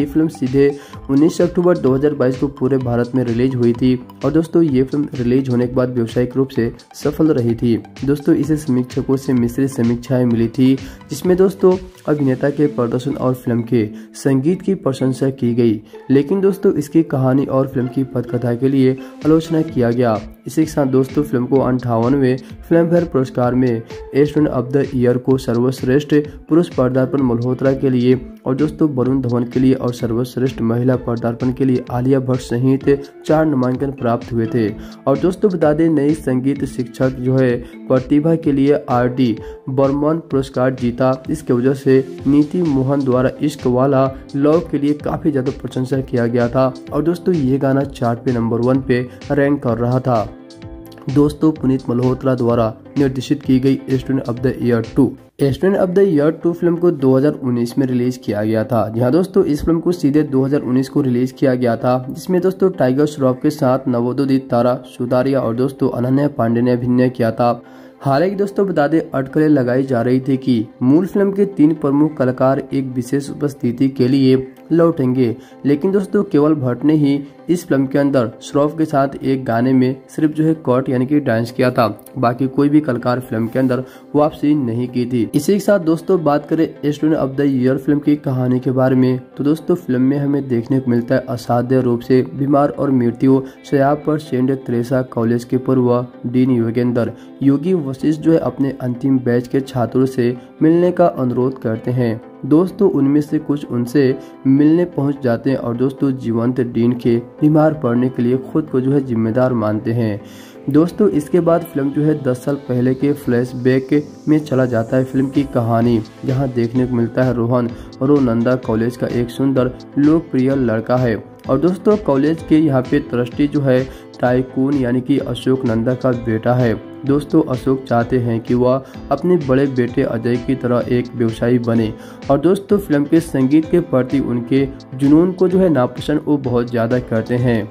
फिल्म सीधे 19 अक्टूबर 2022 को पूरे भारत में रिलीज हुई थी और दोस्तों ये फिल्म रिलीज होने के बाद व्यावसायिक रूप से सफल रही थी। दोस्तों इसे समीक्षकों से मिश्रित समीक्षाएं मिली थी, जिसमें दोस्तों अभिनेता के प्रदर्शन और फिल्म के संगीत की प्रशंसा की गई, लेकिन दोस्तों इसकी कहानी और फिल्म की पटकथा के लिए आलोचना किया गया। इसी के साथ दोस्तों फिल्म को 58वें फिल्म फेयर पुरस्कार में स्टूडेंट ऑफ द ईयर को सर्वश्रेष्ठ पुरुष पदार्पण मल्होत्रा के लिए और दोस्तों वरुण धवन के लिए और सर्वश्रेष्ठ महिला पदार्पण के लिए आलिया भट्ट सहित 4 नामांकन प्राप्त हुए थे। और दोस्तों बता दें नई संगीत शिक्षक जो है प्रतिभा के लिए RD बर्मन पुरस्कार जीता। इसके वजह से नीति मोहन द्वारा इश्क वाला लव के लिए काफी ज्यादा प्रशंसा किया गया था और दोस्तों ये गाना चार्ट पे नंबर 1 पे रैंक कर रहा था। दोस्तों पुनीत मल्होत्रा द्वारा निर्देशित की गई student of the year 2 student of the year 2 film को 2019 में रिलीज किया गया था। जहां दोस्तों इस फिल्म को सीधे 2019 को रिलीज किया गया था, जिसमें दोस्तों टाइगर श्रॉफ के साथ नवोदित तारा सुतारिया और दोस्तों अनन्या पांडे ने अभिनय किया था। हालांकि दोस्तों बता दें अटकलें लगाई जा रही थी कि मूल फिल्म के 3 प्रमुख कलाकार एक विशेष उपस्थिति के लिए लौटेंगे, लेकिन दोस्तों केवल भट्ट ने ही इस फिल्म के अंदर श्रॉफ के साथ एक गाने में सिर्फ जो है कॉट यानी कि डांस किया था। बाकी कोई भी कलाकार फिल्म के अंदर वापसी नहीं की थी। इसी के साथ दोस्तों बात करें student of the year film की कहानी के बारे में, तो दोस्तों फिल्म में हमें देखने को मिलता है असाध्य रूप से बीमार और मृत्यु शैय्या पर सेंट तेरेसा कॉलेज के पूर्व डीन योगेंद्र योगी वशिष्ठ जो है अपने अंतिम बैच के छात्रों से मिलने का अनुरोध करते हैं। दोस्तों उनमें से कुछ उनसे मिलने पहुंच जाते हैं और दोस्तों जीवंत डीन के बीमार पड़ने के लिए खुद को जो है जिम्मेदार मानते हैं। दोस्तों इसके बाद फिल्म जो है 10 साल पहले के फ्लैशबैक में चला जाता है फिल्म की कहानी, जहां देखने को मिलता है रोहन नंदा कॉलेज का एक सुंदर लोकप्रिय लड़का है और दोस्तों कॉलेज के यहाँ पे ट्रस्टी जो है टाइकून यानी कि अशोक नंदा का बेटा है। दोस्तों अशोक चाहते हैं कि वह अपने बड़े बेटे अजय की तरह एक व्यवसायी बने और दोस्तों फिल्म के संगीत के प्रति उनके जुनून को जो है नापसंद वो बहुत ज्यादा करते हैं।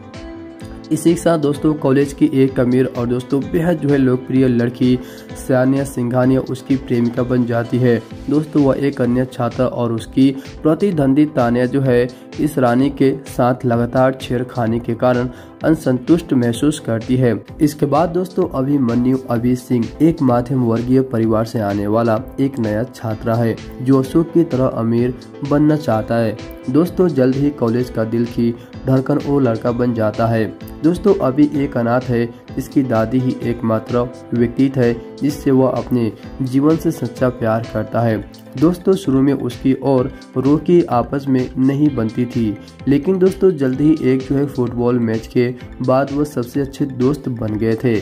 इसी के साथ दोस्तों कॉलेज की एक अमीर और दोस्तों बेहद जो है लोकप्रिय लड़की सानिया सिंघानिया उसकी प्रेमिका बन जाती है। दोस्तों वह एक अन्य छात्र और उसकी प्रतिद्वंदी तानिया जो है इस रानी के साथ लगातार छेड़खानी के कारण असंतुष्ट महसूस करती है। इसके बाद दोस्तों अभिमन्यु अभी सिंह एक मध्यम वर्गीय परिवार से आने वाला एक नया छात्र है जो अशोक की तरह अमीर बनना चाहता है। दोस्तों जल्द ही कॉलेज का दिल की धड़कन वो लड़का बन जाता है। दोस्तों अभी एक अनाथ है, इसकी दादी ही एकमात्र व्यक्ति है जिससे वह अपने जीवन से सच्चा प्यार करता है। दोस्तों शुरू में उसकी और रोकी आपस में नहीं बनती थी, लेकिन दोस्तों जल्द ही एक जो है फुटबॉल मैच के बाद वह सबसे अच्छे दोस्त बन गए थे।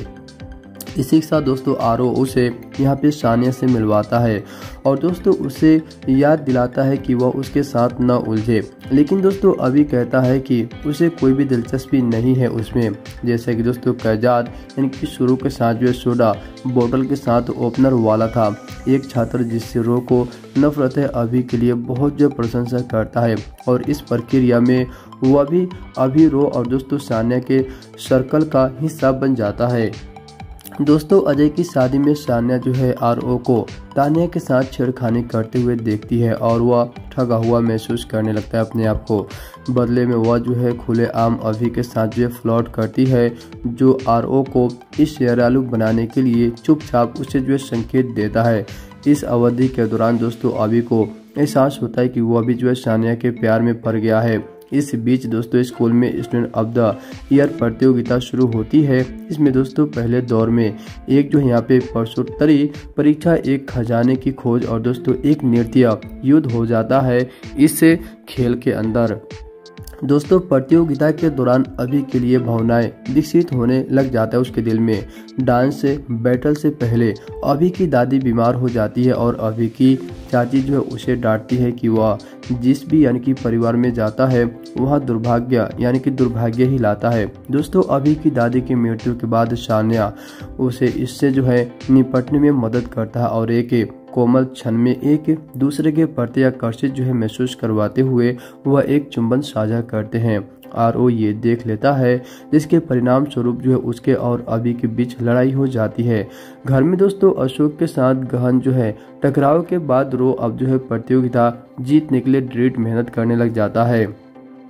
इसी के साथ दोस्तों आरो उसे यहाँ पे सानिया से मिलवाता है और दोस्तों उसे याद दिलाता है कि वह उसके साथ न उलझे, लेकिन दोस्तों अभी कहता है कि उसे कोई भी दिलचस्पी नहीं है उसमें। जैसे कि दोस्तों कैजाद इनकी शुरू के साथ जो सोडा बोतल के साथ ओपनर वाला था, एक छात्र जिससे रो को नफरत है अभी के लिए बहुत जो प्रशंसा करता है और इस प्रक्रिया में वह भी अभी रो और दोस्तों सानिया के सर्कल का हिस्सा बन जाता है। दोस्तों अजय की शादी में सानिया जो है RO को तानिया के साथ छेड़खानी करते हुए देखती है और वह ठगा हुआ महसूस करने लगता है अपने आप को। बदले में वह जो है खुलेआम अभी के साथ जो फ्लर्ट करती है, जो RO को इस शेरालू बनाने के लिए चुपचाप उसे जो संकेत देता है। इस अवधि के दौरान दोस्तों अभी को एहसास होता है कि वह भी जो है सानिया के प्यार में पड़ गया है। इस बीच दोस्तों स्कूल में स्टूडेंट ऑफ द ईयर प्रतियोगिता शुरू होती है। इसमें दोस्तों पहले दौर में एक जो यहाँ पे प्रश्नोत्तरी परीक्षा, एक खजाने की खोज और दोस्तों एक नृत्य युद्ध हो जाता है इस खेल के अंदर। दोस्तों प्रतियोगिता के दौरान अभी के लिए भावनाएं विकसित होने लग जाता है उसके दिल में। डांस से बैटल से पहले अभी की दादी बीमार हो जाती है और अभी की चाची जो है उसे डांटती है कि वह जिस भी यानी कि परिवार में जाता है वह दुर्भाग्य यानी कि दुर्भाग्य ही लाता है। दोस्तों अभी की दादी की मृत्यु के बाद सानिया उसे इससे जो है निपटने में मदद करता है और एक कोमल क्षण में एक दूसरे के प्रति आकर्षित जो है महसूस करवाते हुए वह एक चुंबन साझा करते हैं। RO ये देख लेता है, जिसके परिणाम स्वरूप जो है उसके और अभी के बीच लड़ाई हो जाती है। घर में दोस्तों अशोक के साथ गहन जो है टकराव के बाद रो अब जो है प्रतियोगिता जीतने के लिए दृढ़ मेहनत करने लग जाता है।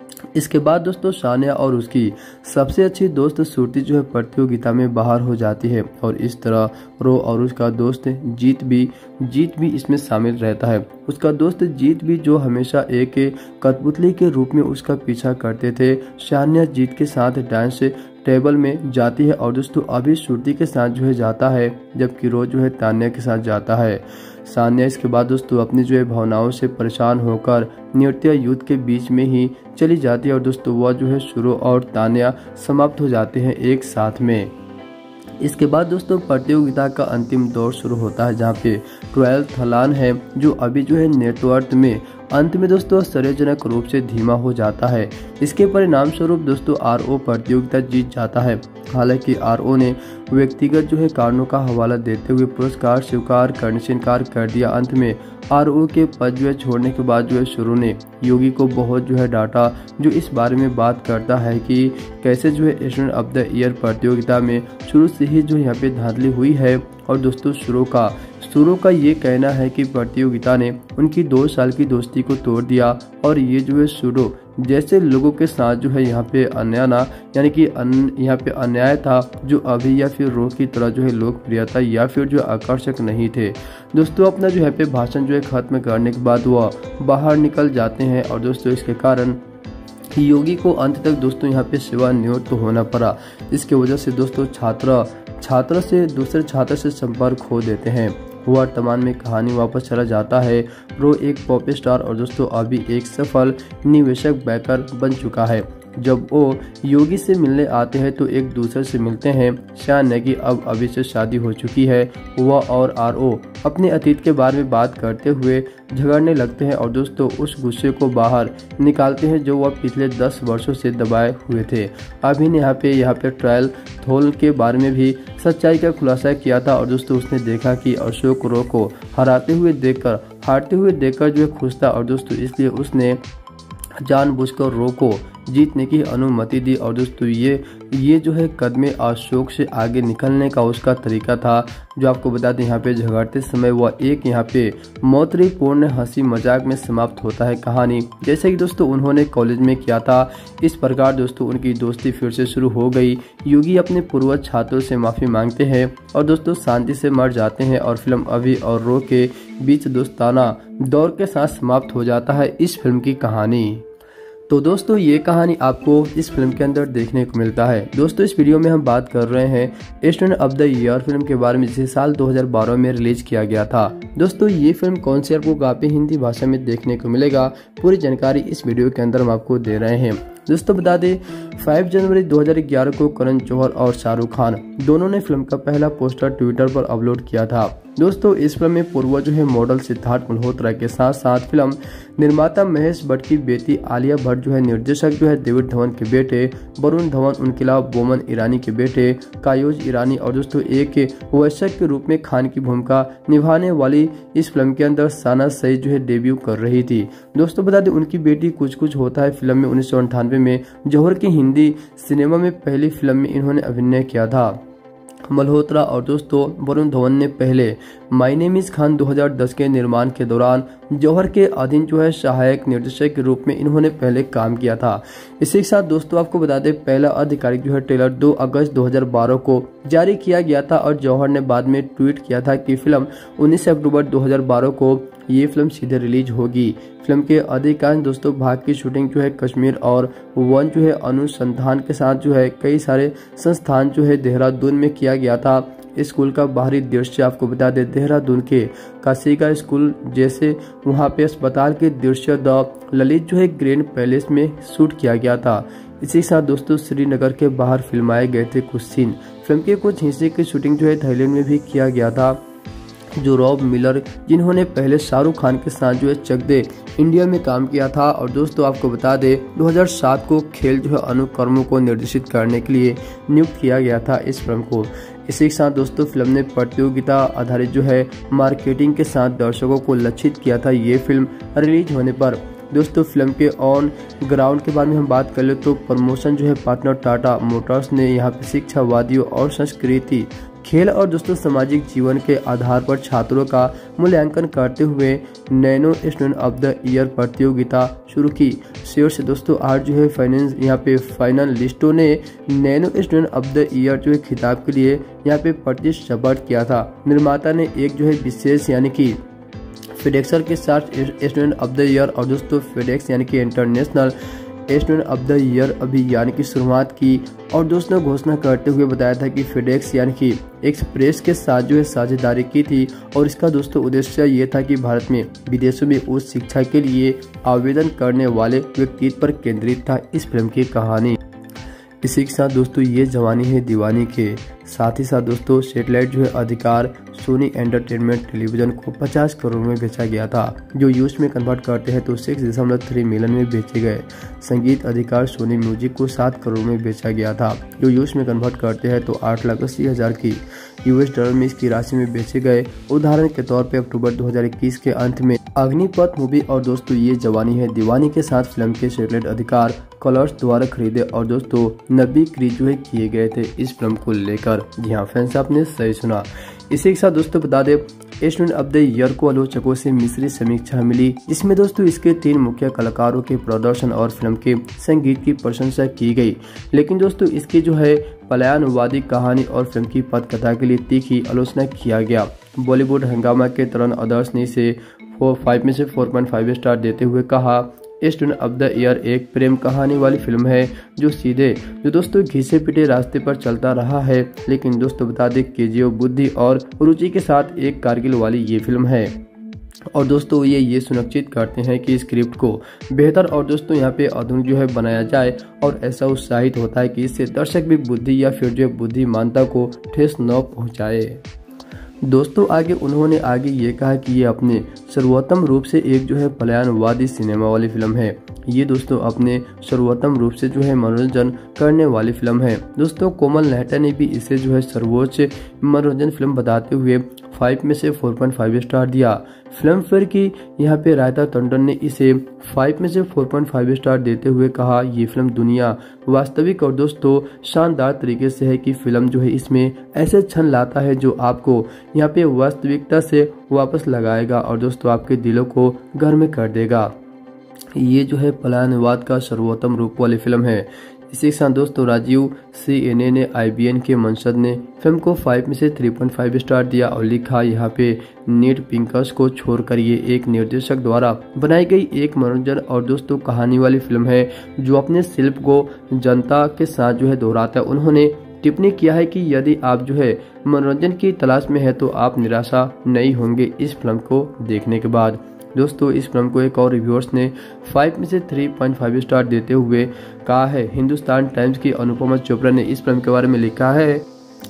इसके बाद दोस्तों सानिया और उसकी सबसे अच्छी दोस्त श्रुति जो है प्रतियोगिता में बाहर हो जाती है और इस तरह रो और उसका दोस्त जीत भी इसमें शामिल रहता है। उसका दोस्त जीत भी जो हमेशा एक कठपुतली के रूप में उसका पीछा करते थे। सानिया जीत के साथ डांस टेबल में जाती है और दोस्तों अभी श्रुति के साथ जो है जाता है, जबकि रो जो है तान्या के साथ जाता है। सानिया इसके बाद दोस्तों अपनी जो है भावनाओं से परेशान होकर नृत्य युद्ध के बीच में ही चली जाती है और दोस्तों वह जो है शुरू और तान्या समाप्त हो जाते हैं एक साथ में। इसके बाद दोस्तों प्रतियोगिता का अंतिम दौर शुरू होता है, जहाँ पे 12 थलान है जो अभी जो है नेटवर्क में अंत में दोस्तों आश्चर्यजनक रूप से धीमा हो जाता है। इसके परिणाम स्वरूप दोस्तों आरओ प्रतियोगिता जीत जाता है। हालांकि आरओ ने व्यक्तिगत जो है कारणों का हवाला देते हुए पुरस्कार स्वीकार करने से इनकार कर दिया। अंत में आरओ के पद जो है छोड़ने के बाद जो है शुरू ने योगी को बहुत जो है डांटा, जो इस बारे में बात करता है कि कैसे जो है स्टूडेंट ऑफ द ईयर प्रतियोगिता में शुरू से ही जो यहाँ पे धांधली हुई है। और दोस्तों शुरू का ये कहना है कि प्रतियोगिता ने उनकी 2 साल की दोस्ती को तोड़ दिया और ये जो है शुरू जैसे लोगों के साथ जो है यहाँ पे यहाँ पे अन्याय था, जो अभी या फिर रो की तरह जो है लोकप्रियता या फिर जो आकर्षक नहीं थे। दोस्तों अपना जो है पे भाषण जो है खत्म करने के बाद वह बाहर निकल जाते हैं और दोस्तों इसके कारण योगी को अंत तक दोस्तों यहाँ पे सेवानिवृत्त होना पड़ा। इसके वजह से दोस्तों छात्र से दूसरे छात्र से संपर्क खो देते हैं। वर्तमान में कहानी वापस चला जाता है। रो एक पॉप स्टार और दोस्तों अभी एक सफल निवेशक बैंकर बन चुका है। जब वो योगी से मिलने आते हैं तो एक दूसरे से मिलते हैं। शान की अब अभी से शादी हो चुकी है। वह और आरओ अपने अतीत के बारे में बात करते हुए झगड़ने लगते हैं और दोस्तों उस गुस्से को बाहर निकालते हैं जो वह पिछले 10 वर्षों से दबाए हुए थे। अभी ने यहाँ पे ट्रायल थोल के बारे में भी सच्चाई का खुलासा किया था और दोस्तों उसने देखा कि अशोक रो को हारते हुए देखकर जो है खुश था और दोस्तों इसलिए उसने जानबूझकर रो को जीतने की अनुमति दी। और दोस्तों ये जो है कदमे अशोक से आगे निकलने का उसका तरीका था, जो आपको बता दें यहाँ पे झगड़ते समय वह एक यहाँ पे मौतरीपूर्ण हंसी मजाक में समाप्त होता है कहानी, जैसे कि दोस्तों उन्होंने कॉलेज में किया था। इस प्रकार दोस्तों उनकी दोस्ती फिर से शुरू हो गई। योगी अपने पूर्वज छात्रों से माफी मांगते हैं और दोस्तों शांति से मर जाते हैं और फिल्म अभी और रो के बीच दोस्ताना दौर के साथ समाप्त हो जाता है इस फिल्म की कहानी। तो दोस्तों ये कहानी आपको इस फिल्म के अंदर देखने को मिलता है। दोस्तों इस वीडियो में हम बात कर रहे हैं student of the year film के बारे में, जिसे साल 2012 में रिलीज किया गया था। दोस्तों ये फिल्म कौन सी आपको काफी हिंदी भाषा में देखने को मिलेगा, पूरी जानकारी इस वीडियो के अंदर हम आपको दे रहे हैं। दोस्तों बता दें 5 जनवरी 2011 को करण जौहर और शाहरुख खान दोनों ने फिल्म का पहला पोस्टर ट्विटर पर अपलोड किया था। दोस्तों इस फिल्म में पूर्व जो है मॉडल सिद्धार्थ मल्होत्रा के साथ साथ फिल्म निर्माता महेश भट्ट की बेटी आलिया भट्ट जो है निर्देशक जो है डेविड धवन के बेटे वरुण धवन, उनके अलावा बोमन ईरानी के बेटे कायोज ईरानी और दोस्तों एक वयस्क के रूप में खान की भूमिका निभाने वाली इस फिल्म के अंदर साना सईद जो है डेब्यू कर रही थी। दोस्तों बता दें उनकी बेटी कुछ कुछ होता है फिल्म में 1998 में जौहर की हिंदी सिनेमा में पहली फिल्म में इन्होंने अभिनय किया था। मल्होत्रा और दोस्तों वरुण धवन ने पहले माय नेम इज खान 2010 के निर्माण के दौरान जौहर के अधीन जो है सहायक निर्देशक के रूप में इन्होंने पहले काम किया था। इसी के साथ दोस्तों आपको बता दें पहला आधिकारिक जो है ट्रेलर 2 अगस्त 2012 को जारी किया गया था और जौहर ने बाद में ट्वीट किया था कि फिल्म 19 अक्टूबर 2012 को ये फिल्म सीधे रिलीज होगी। फिल्म के अधिकांश दोस्तों भाग की शूटिंग जो है कश्मीर और वन जो है अनुसंधान के साथ जो है कई सारे संस्थान जो है देहरादून में किया गया था। स्कूल का बाहरी दृश्य आपको बता दें देहरादून के काशिका स्कूल जैसे वहां पे अस्पताल के दृश्य द ललित जो है ग्रैंड पैलेस में शूट किया गया था। इसी के साथ दोस्तों श्रीनगर के बाहर फिल्माए गए थे कुछ सीन। फिल्म के कुछ हिस्से की शूटिंग जो है थाईलैंड में भी किया गया था। जो रॉब मिलर जिन्होंने पहले शाहरुख खान के साथ जो है चक दे इंडिया में काम किया था और दोस्तों आपको बता दें 2007 को खेल जो है अनुकर्मों को निर्देशित करने के लिए नियुक्त किया गया था इस फिल्म को। इसी के साथ दोस्तों फिल्म ने प्रतियोगिता आधारित जो है मार्केटिंग के साथ दर्शकों को लक्षित किया था। ये फिल्म रिलीज होने पर दोस्तों फिल्म के ऑन ग्राउंड के बारे में हम बात कर ले तो प्रमोशन जो है पार्टनर टाटा मोटर्स ने यहाँ पे शिक्षावादियों और संस्कृति खेल और दोस्तों सामाजिक जीवन के आधार पर छात्रों का मूल्यांकन करते हुए nano student of the year प्रतियोगिता शुरू की। शीर्ष दोस्तों 8 जो है फाइनेंस यहाँ पे फाइनल लिस्टों ने nano student of the year जो है खिताब के लिए यहाँ पे प्रतिस्पर्धा किया था। निर्माता ने एक जो है विशेष यानी कि फेडेक्सर के साथ स्टूडेंट ऑफ द ईयर और दोस्तों फेडेक्स यानी कि international student of the year अभियान की शुरुआत की और दोस्तों घोषणा करते हुए बताया था कि फेडेक्स यानी कि एक्सप्रेस के साथ जो है साझेदारी की थी और इसका दोस्तों उद्देश्य ये था कि भारत में विदेशों में उच्च शिक्षा के लिए आवेदन करने वाले व्यक्तित्व पर केंद्रित था इस फिल्म की कहानी। इसी के साथ दोस्तों ये जवानी है दीवानी के साथ ही साथ दोस्तों सैटेलाइट जो है अधिकार सोनी एंटरटेनमेंट टेलीविजन को 50 करोड़ में बेचा गया था, जो यूएस में कन्वर्ट करते हैं तो 6.3 मिलियन में बेचे गए। संगीत अधिकार सोनी म्यूजिक को 7 करोड़ में बेचा गया था, जो यूएस में कन्वर्ट करते हैं तो 8,80,000 की यूएस डॉलर में इसकी राशि में बेचे गए। उदाहरण के तौर पे अक्टूबर 2021 के अंत में अग्निपथ मूवी और दोस्तों ये जवानी है दीवानी के साथ फिल्म के सैटेलाइट अधिकार कलर्स द्वारा खरीदे और दोस्तों 90 क्रीज जो है किए गए थे इस फिल्म को लेकर। जी हाँ फ्रेंड्स, आपने सही सुना। इसी के साथ दोस्तों बता दें स्टूडेंट ऑफ द ईयर को आलोचकों से मिश्रित समीक्षा मिली, जिसमें दोस्तों इसके 3 मुख्य कलाकारों के प्रदर्शन और फिल्म के संगीत की प्रशंसा की गई, लेकिन दोस्तों इसकी जो है पलायनवादी कहानी और फिल्म की पटकथा के लिए तीखी आलोचना किया गया। बॉलीवुड हंगामा के तरुण आदर्श ने इसे 5 में से 4.5 स्टार देते हुए कहा स्टूडेंट ऑफ द ईयर एक प्रेम कहानी वाली फिल्म है जो दोस्तों घिसे पिटे रास्ते पर चलता रहा है, लेकिन दोस्तों बता दें केजीओ बुद्धि और रुचि के साथ एक कारगिल वाली ये फिल्म है और दोस्तों ये सुनिश्चित करते हैं कि स्क्रिप्ट को बेहतर और दोस्तों यहाँ पे आधुनिक जो है बनाया जाए और ऐसा उत्साहित होता है कि इससे दर्शक भी बुद्धि या फिर जो बुद्धिमानता को ठेस न पहुँचाए। दोस्तों उन्होंने आगे ये कहा कि ये अपने सर्वोत्तम रूप से एक जो है पलायनवादी सिनेमा वाली फिल्म है। ये दोस्तों अपने सर्वोत्तम रूप से जो है मनोरंजन करने वाली फिल्म है। दोस्तों कोमल नेहटा ने भी इसे जो है सर्वोच्च मनोरंजन फिल्म बताते हुए 5 में से 4.5 स्टार दिया। फिल्म फेयर की यहाँ पे रायता टंडन ने इसे 5 में से 4.5 स्टार देते हुए कहा ये फिल्म दुनिया वास्तविक और दोस्तों शानदार तरीके से है कि फिल्म जो है इसमें ऐसे क्षण लाता है जो आपको यहाँ पे वास्तविकता से वापस लगाएगा और दोस्तों आपके दिलों को गर्म कर देगा। ये जो है पलायनवाद का सर्वोत्तम रूप वाली फिल्म है। इसी के साथ दोस्तों राजीव CNA ने IBN के मंसद ने फिल्म को 5 में से 3.5 स्टार दिया और लिखा यहाँ पे नीड पिंकस को छोड़कर ये एक निर्देशक द्वारा बनाई गई एक मनोरंजन और दोस्तों कहानी वाली फिल्म है जो अपने शिल्प को जनता के साथ जो है दोहराता है। उन्होंने टिप्पणी किया है कि यदि आप जो है मनोरंजन की तलाश में है तो आप निराशा नहीं होंगे इस फिल्म को देखने के बाद। दोस्तों इस फिल्म को एक और रिव्यूअर्स ने 5 में से 3.5 स्टार देते हुए कहा है। हिंदुस्तान टाइम्स की अनुपमा चोपड़ा ने इस फिल्म के बारे में लिखा है।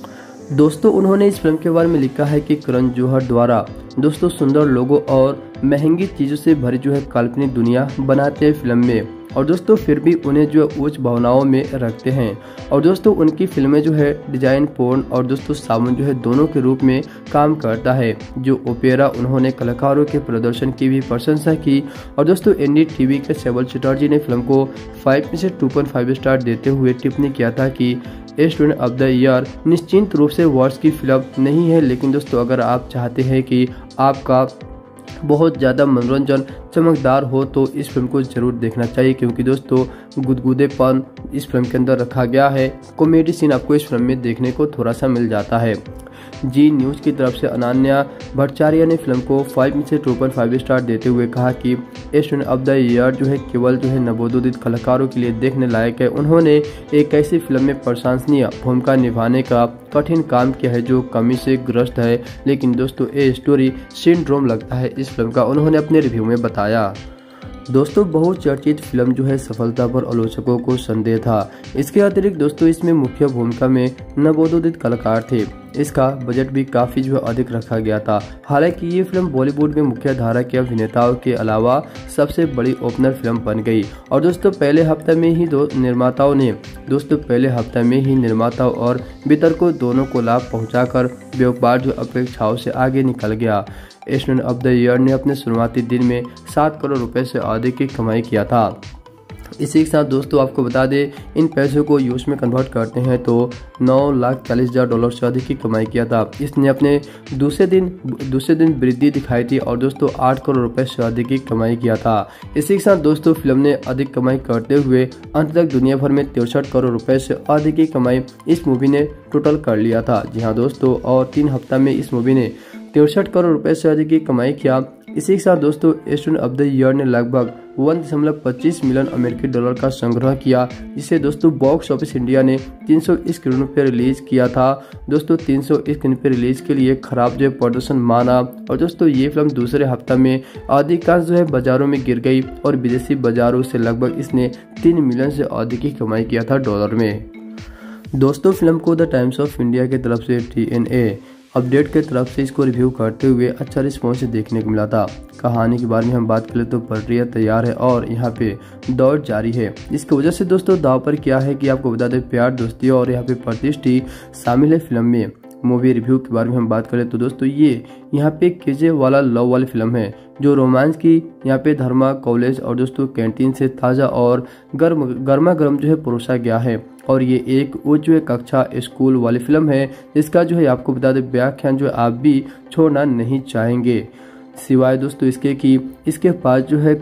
दोस्तों उन्होंने इस फिल्म के बारे में लिखा है कि करण जौहर द्वारा दोस्तों सुंदर लोगों और महंगी चीजों से भरी जो है काल्पनिक दुनिया बनाते हैं फिल्म में और दोस्तों फिर भी उन्हें जो उच्च भावनाओं में रखते हैं और दोस्तों उनकी फिल्में जो है डिजाइन पोर्न और दोस्तों साबुन जो है दोनों के रूप में काम करता है। जो ओपेरा उन्होंने कलाकारों के प्रदर्शन की भी प्रशंसा की और दोस्तों NDTV के सेवल चटर्जी ने फिल्म को 5 में से 2.5 स्टार देते हुए टिप्पणी किया था कि स्टूडेंट ऑफ द ईयर निश्चित रूप से वर्ष की फिल्म नहीं है, लेकिन दोस्तों अगर आप चाहते हैं कि आपका बहुत ज़्यादा मनोरंजन चमकदार हो तो इस फिल्म को जरूर देखना चाहिए, क्योंकि दोस्तों गुदगुदेपन इस फिल्म के अंदर रखा गया है। कॉमेडी सीन आपको इस फिल्म में देखने को थोड़ा सा मिल जाता है। जी न्यूज़ की तरफ से अनन्या भट्टाचार्य ने फिल्म को 5 में से 2.5 स्टार देते हुए कहा कि स्टूडेंट ऑफ द ईयर जो है केवल जो है नवोदित कलाकारों के लिए देखने लायक है। उन्होंने एक ऐसी फिल्म में प्रशंसनीय भूमिका निभाने का कठिन काम किया है जो कमी से ग्रस्त है, लेकिन दोस्तों ये स्टोरी सिंड्रोम लगता है इस फिल्म का, उन्होंने अपने रिव्यू में बताया। दोस्तों बहुचर्चित फिल्म जो है सफलता पर आलोचकों को संदेह था। इसके अतिरिक्त दोस्तों इसमें मुख्य भूमिका में नवोदित कलाकार थे। इसका बजट भी काफी जो है अधिक रखा गया था। हालांकि ये फिल्म बॉलीवुड में मुख्य धारा के अभिनेताओं के अलावा सबसे बड़ी ओपनर फिल्म बन गई और दोस्तों पहले हफ्ते में ही निर्माताओं और वितरकों दोनों को लाभ पहुंचाकर व्यापार जो अपेक्षाओं से आगे निकल गया। स्टूडेंट ऑफ द ईयर ने अपने शुरुआती दिन में 7 करोड़ रुपए से अधिक की कमाई किया था। इसी के साथ दोस्तों आपको बता दें, इन पैसों को यूएस में कन्वर्ट करते हैं तो $9,40,000 से अधिक की कमाई किया था। इसने अपने दूसरे दिन वृद्धि दिखाई थी और दोस्तों 8 करोड़ रुपए से अधिक की कमाई किया था। इसी के साथ दोस्तों फिल्म ने अधिक कमाई करते हुए अंत तक दुनिया भर में 63 करोड़ रुपए से अधिक की कमाई इस मूवी ने टोटल कर लिया था। जी हाँ दोस्तों, और 3 हफ्ता में इस मूवी ने 63 करोड़ रुपए से अधिक की कमाई किया। इसी के साथ दोस्तों स्टूडेंट ऑफ द ईयर ने लगभग 1.25 मिलियन अमेरिकी डॉलर का संग्रह किया, जिसे दोस्तों बॉक्स ऑफिस इंडिया ने 300 स्क्रीनों पर रिलीज किया था। दोस्तों 300 स्क्रीन पर रिलीज के लिए खराब जो प्रदर्शन माना और दोस्तों ये फिल्म दूसरे हफ्ता में अधिकांश जो है बाजारों में गिर गई और विदेशी बाजारों से लगभग इसने 3 मिलियन से अधिक की कमाई किया था डॉलर में। दोस्तों फिल्म को द टाइम्स ऑफ इंडिया की तरफ से TNA अपडेट के तरफ से इसको रिव्यू करते हुए अच्छा रिस्पॉन्स देखने को मिला था। कहानी के बारे में हम बात करें तो प्रक्रिया तैयार है और यहाँ पे दौड़ जारी है। इसकी वजह से दोस्तों दाव पर क्या है कि आपको बता दें, प्यार दोस्ती और यहाँ पे प्रतिष्ठी शामिल है फिल्म में। मूवी रिव्यू के बारे में हम बात करें तो दोस्तों ये यहाँ पे केजे वाला लव वाली फिल्म है जो रोमांस की यहाँ पे धर्मा कॉलेज और दोस्तों कैंटीन से ताज़ा और गर्मा गर्म जो है परोसा गया है। और ये एक उच्च कक्षा स्कूल वाली फिल्म है जिसका जो है आपको बता दें व्याख्यान जो है आप भी छोड़ना नहीं चाहेंगे, सिवाय दोस्तों इसके कि इसके पास जो है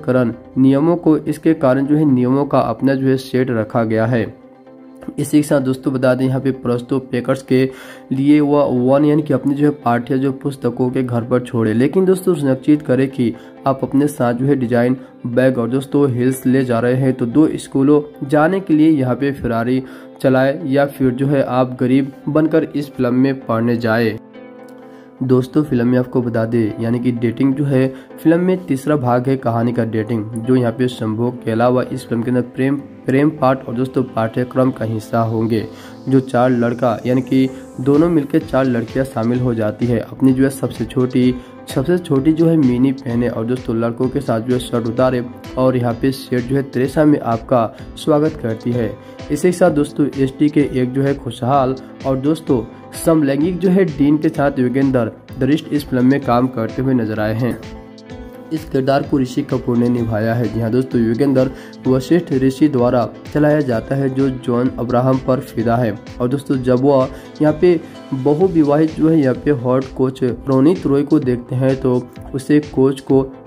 इसके कारण जो है नियमों का अपना जो है सेट रखा गया है। इसी के साथ दोस्तों बता दें यहाँ पे प्रस्तुत पेकर्स के लिए वह यानी कि अपनी जो है पाठ्य जो पुस्तकों के घर पर छोड़े, लेकिन दोस्तों सुनिश्चित करें कि आप अपने साथ जो है डिजाइन बैग और दोस्तों हिल्स ले जा रहे हैं तो 2 स्कूलों जाने के लिए यहाँ पे फिरारी चलाए या फिर जो है आप गरीब बनकर इस फिल्म में पढ़ने जाए। दोस्तों फिल्म में आपको बता दें यानी कि डेटिंग जो है फिल्म में तीसरा भाग है कहानी का डेटिंग, जो यहाँ पे संभोग के अलावा इस फिल्म के अंदर प्रेम पाठ और दोस्तों पाठ्यक्रम का हिस्सा होंगे। जो 4 लड़का यानी कि दोनों मिलकर 4 लड़कियां शामिल हो जाती है। अपनी जो है सबसे छोटी जो है मिनी पहने और दोस्तों लड़कों के साथ जो है शर्ट उतारे और यहाँ पे सेठ जो है त्रेसा में आपका स्वागत करती है। इसी के साथ दोस्तों ST के एक जो है खुशहाल और दोस्तों समलैंगिक जो है डीन के साथ योगेंद्र दरिष्ट इस फिल्म में काम करते हुए नजर आए हैं। इस किरदार को ऋषि कपूर ने निभाया है। जी हाँ दोस्तों, योगेंद्र वशिष्ठ ऋषि द्वारा चलाया जाता है जो जॉन अब्राहम पर फिदा है। और दोस्तों जब वह यहाँ पे बहुविवाहित जो है यहाँ पे हॉट कोच रोनित रॉय को देखते हैं तो उसे कोच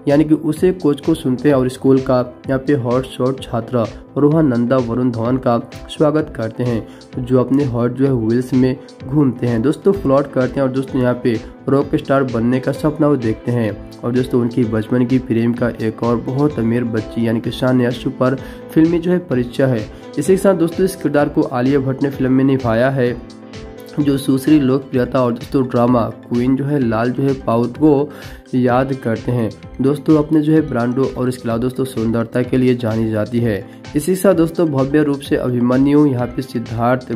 को सुनते हैं और स्कूल का यहाँ पे हॉट शॉट छात्र रोहन नंदा वरुण धवन का स्वागत करते हैं जो अपने हॉट जो है व्हील्स में घूमते हैं, दोस्तों फ्लॉट करते हैं और दोस्तों यहाँ पे रॉक स्टार बनने का सपना वो देखते हैं। और दोस्तों उनकी बचपन की प्रेम का एक और बहुत अमीर बच्ची यानी कि शानिया पर फिल्मी जो है परिचय है। इसी के साथ दोस्तों इस किरदार को आलिया भट्ट ने फिल्म में निभाया है जो दूसरी लोकप्रियता और दोस्तों ड्रामा क्वीन जो है लाल जो है पाउथ को याद करते हैं। दोस्तों अपने जो है ब्रांडो और इसके अलावा दोस्तों सुंदरता के लिए जानी जाती है। इसी के साथ दोस्तों भव्य रूप से अभिमन्यु यहाँ पे सिद्धार्थ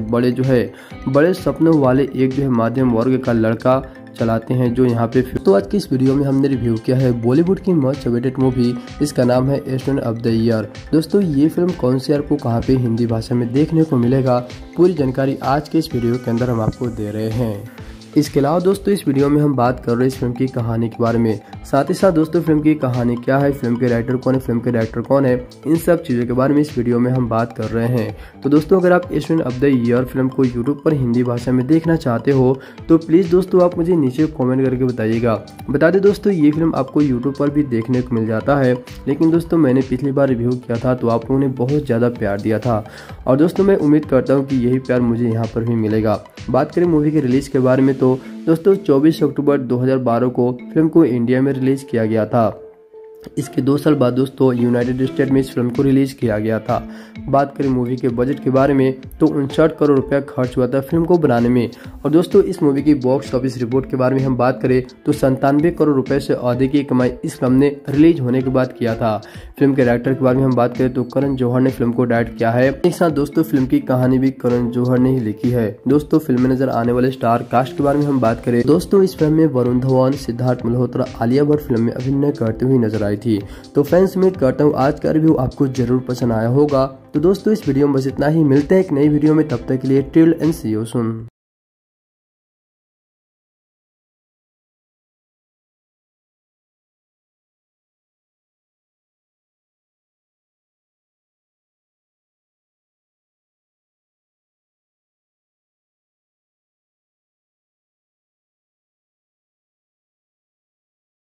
बड़े सपनों वाले एक जो है मध्यम वर्ग का लड़का चलाते हैं जो यहाँ पे। तो आज की इस वीडियो में हमने रिव्यू किया है बॉलीवुड की मोस्ट अवेटेड मूवी, इसका नाम है स्टूडेंट ऑफ द ईयर। दोस्तों ये फिल्म कौन से ईयर को कहाँ पे हिंदी भाषा में देखने को मिलेगा, पूरी जानकारी आज के इस वीडियो के अंदर हम आपको दे रहे हैं। इसके अलावा दोस्तों इस वीडियो में हम बात कर रहे हैं इस फिल्म की कहानी के बारे में, साथ ही साथ दोस्तों फिल्म की कहानी क्या है, फिल्म के राइटर कौन है, फिल्म के डायरेक्टर कौन है, इन सब चीज़ों के बारे में इस वीडियो में हम बात कर रहे हैं। तो दोस्तों अगर आप student of the year film को यूट्यूब पर हिंदी भाषा में देखना चाहते हो तो प्लीज़ दोस्तों आप मुझे नीचे कॉमेंट करके बताइएगा। बता दें दोस्तों ये फिल्म आपको यूट्यूब पर भी देखने को मिल जाता है, लेकिन दोस्तों मैंने पिछली बार रिव्यू किया था तो आप लोगों ने बहुत ज़्यादा प्यार दिया था और दोस्तों मैं उम्मीद करता हूँ कि यही प्यार मुझे यहाँ पर भी मिलेगा। बात करें मूवी के रिलीज के बारे में तो दोस्तों 24 अक्टूबर 2012 को फिल्म को इंडिया में रिलीज किया गया था। इसके 2 साल बाद दोस्तों यूनाइटेड स्टेट में इस फिल्म को रिलीज किया गया था। बात करें मूवी के बजट के बारे में तो 59 करोड़ रुपया खर्च हुआ था फिल्म को बनाने में। और दोस्तों इस मूवी की बॉक्स ऑफिस रिपोर्ट के बारे में हम बात करें तो 97 करोड़ रुपए से अधिक की कमाई इस फिल्म ने रिलीज होने के बाद किया था। फिल्म के डायरेक्टर के बारे में हम बात करें तो करण जौहर ने फिल्म को डायरेक्ट किया है। एक साथ दोस्तों फिल्म की कहानी भी करण जौहर ने ही लिखी है। दोस्तों फिल्म में नजर आने वाले स्टार कास्ट के बारे में हम बात करें दोस्तों इस फिल्म में वरुण धवन, सिद्धार्थ मल्होत्रा, आलिया भट्ट फिल्म में अभिनय करते हुए नजर आई थी। तो फ्रेंड्स उम्मीद करता हूँ आज का रिव्यू आपको जरूर पसंद आया होगा। तो दोस्तों इस वीडियो में बस इतना ही, मिलते हैं एक नई वीडियो में, तब तक के लिए till and see you soon.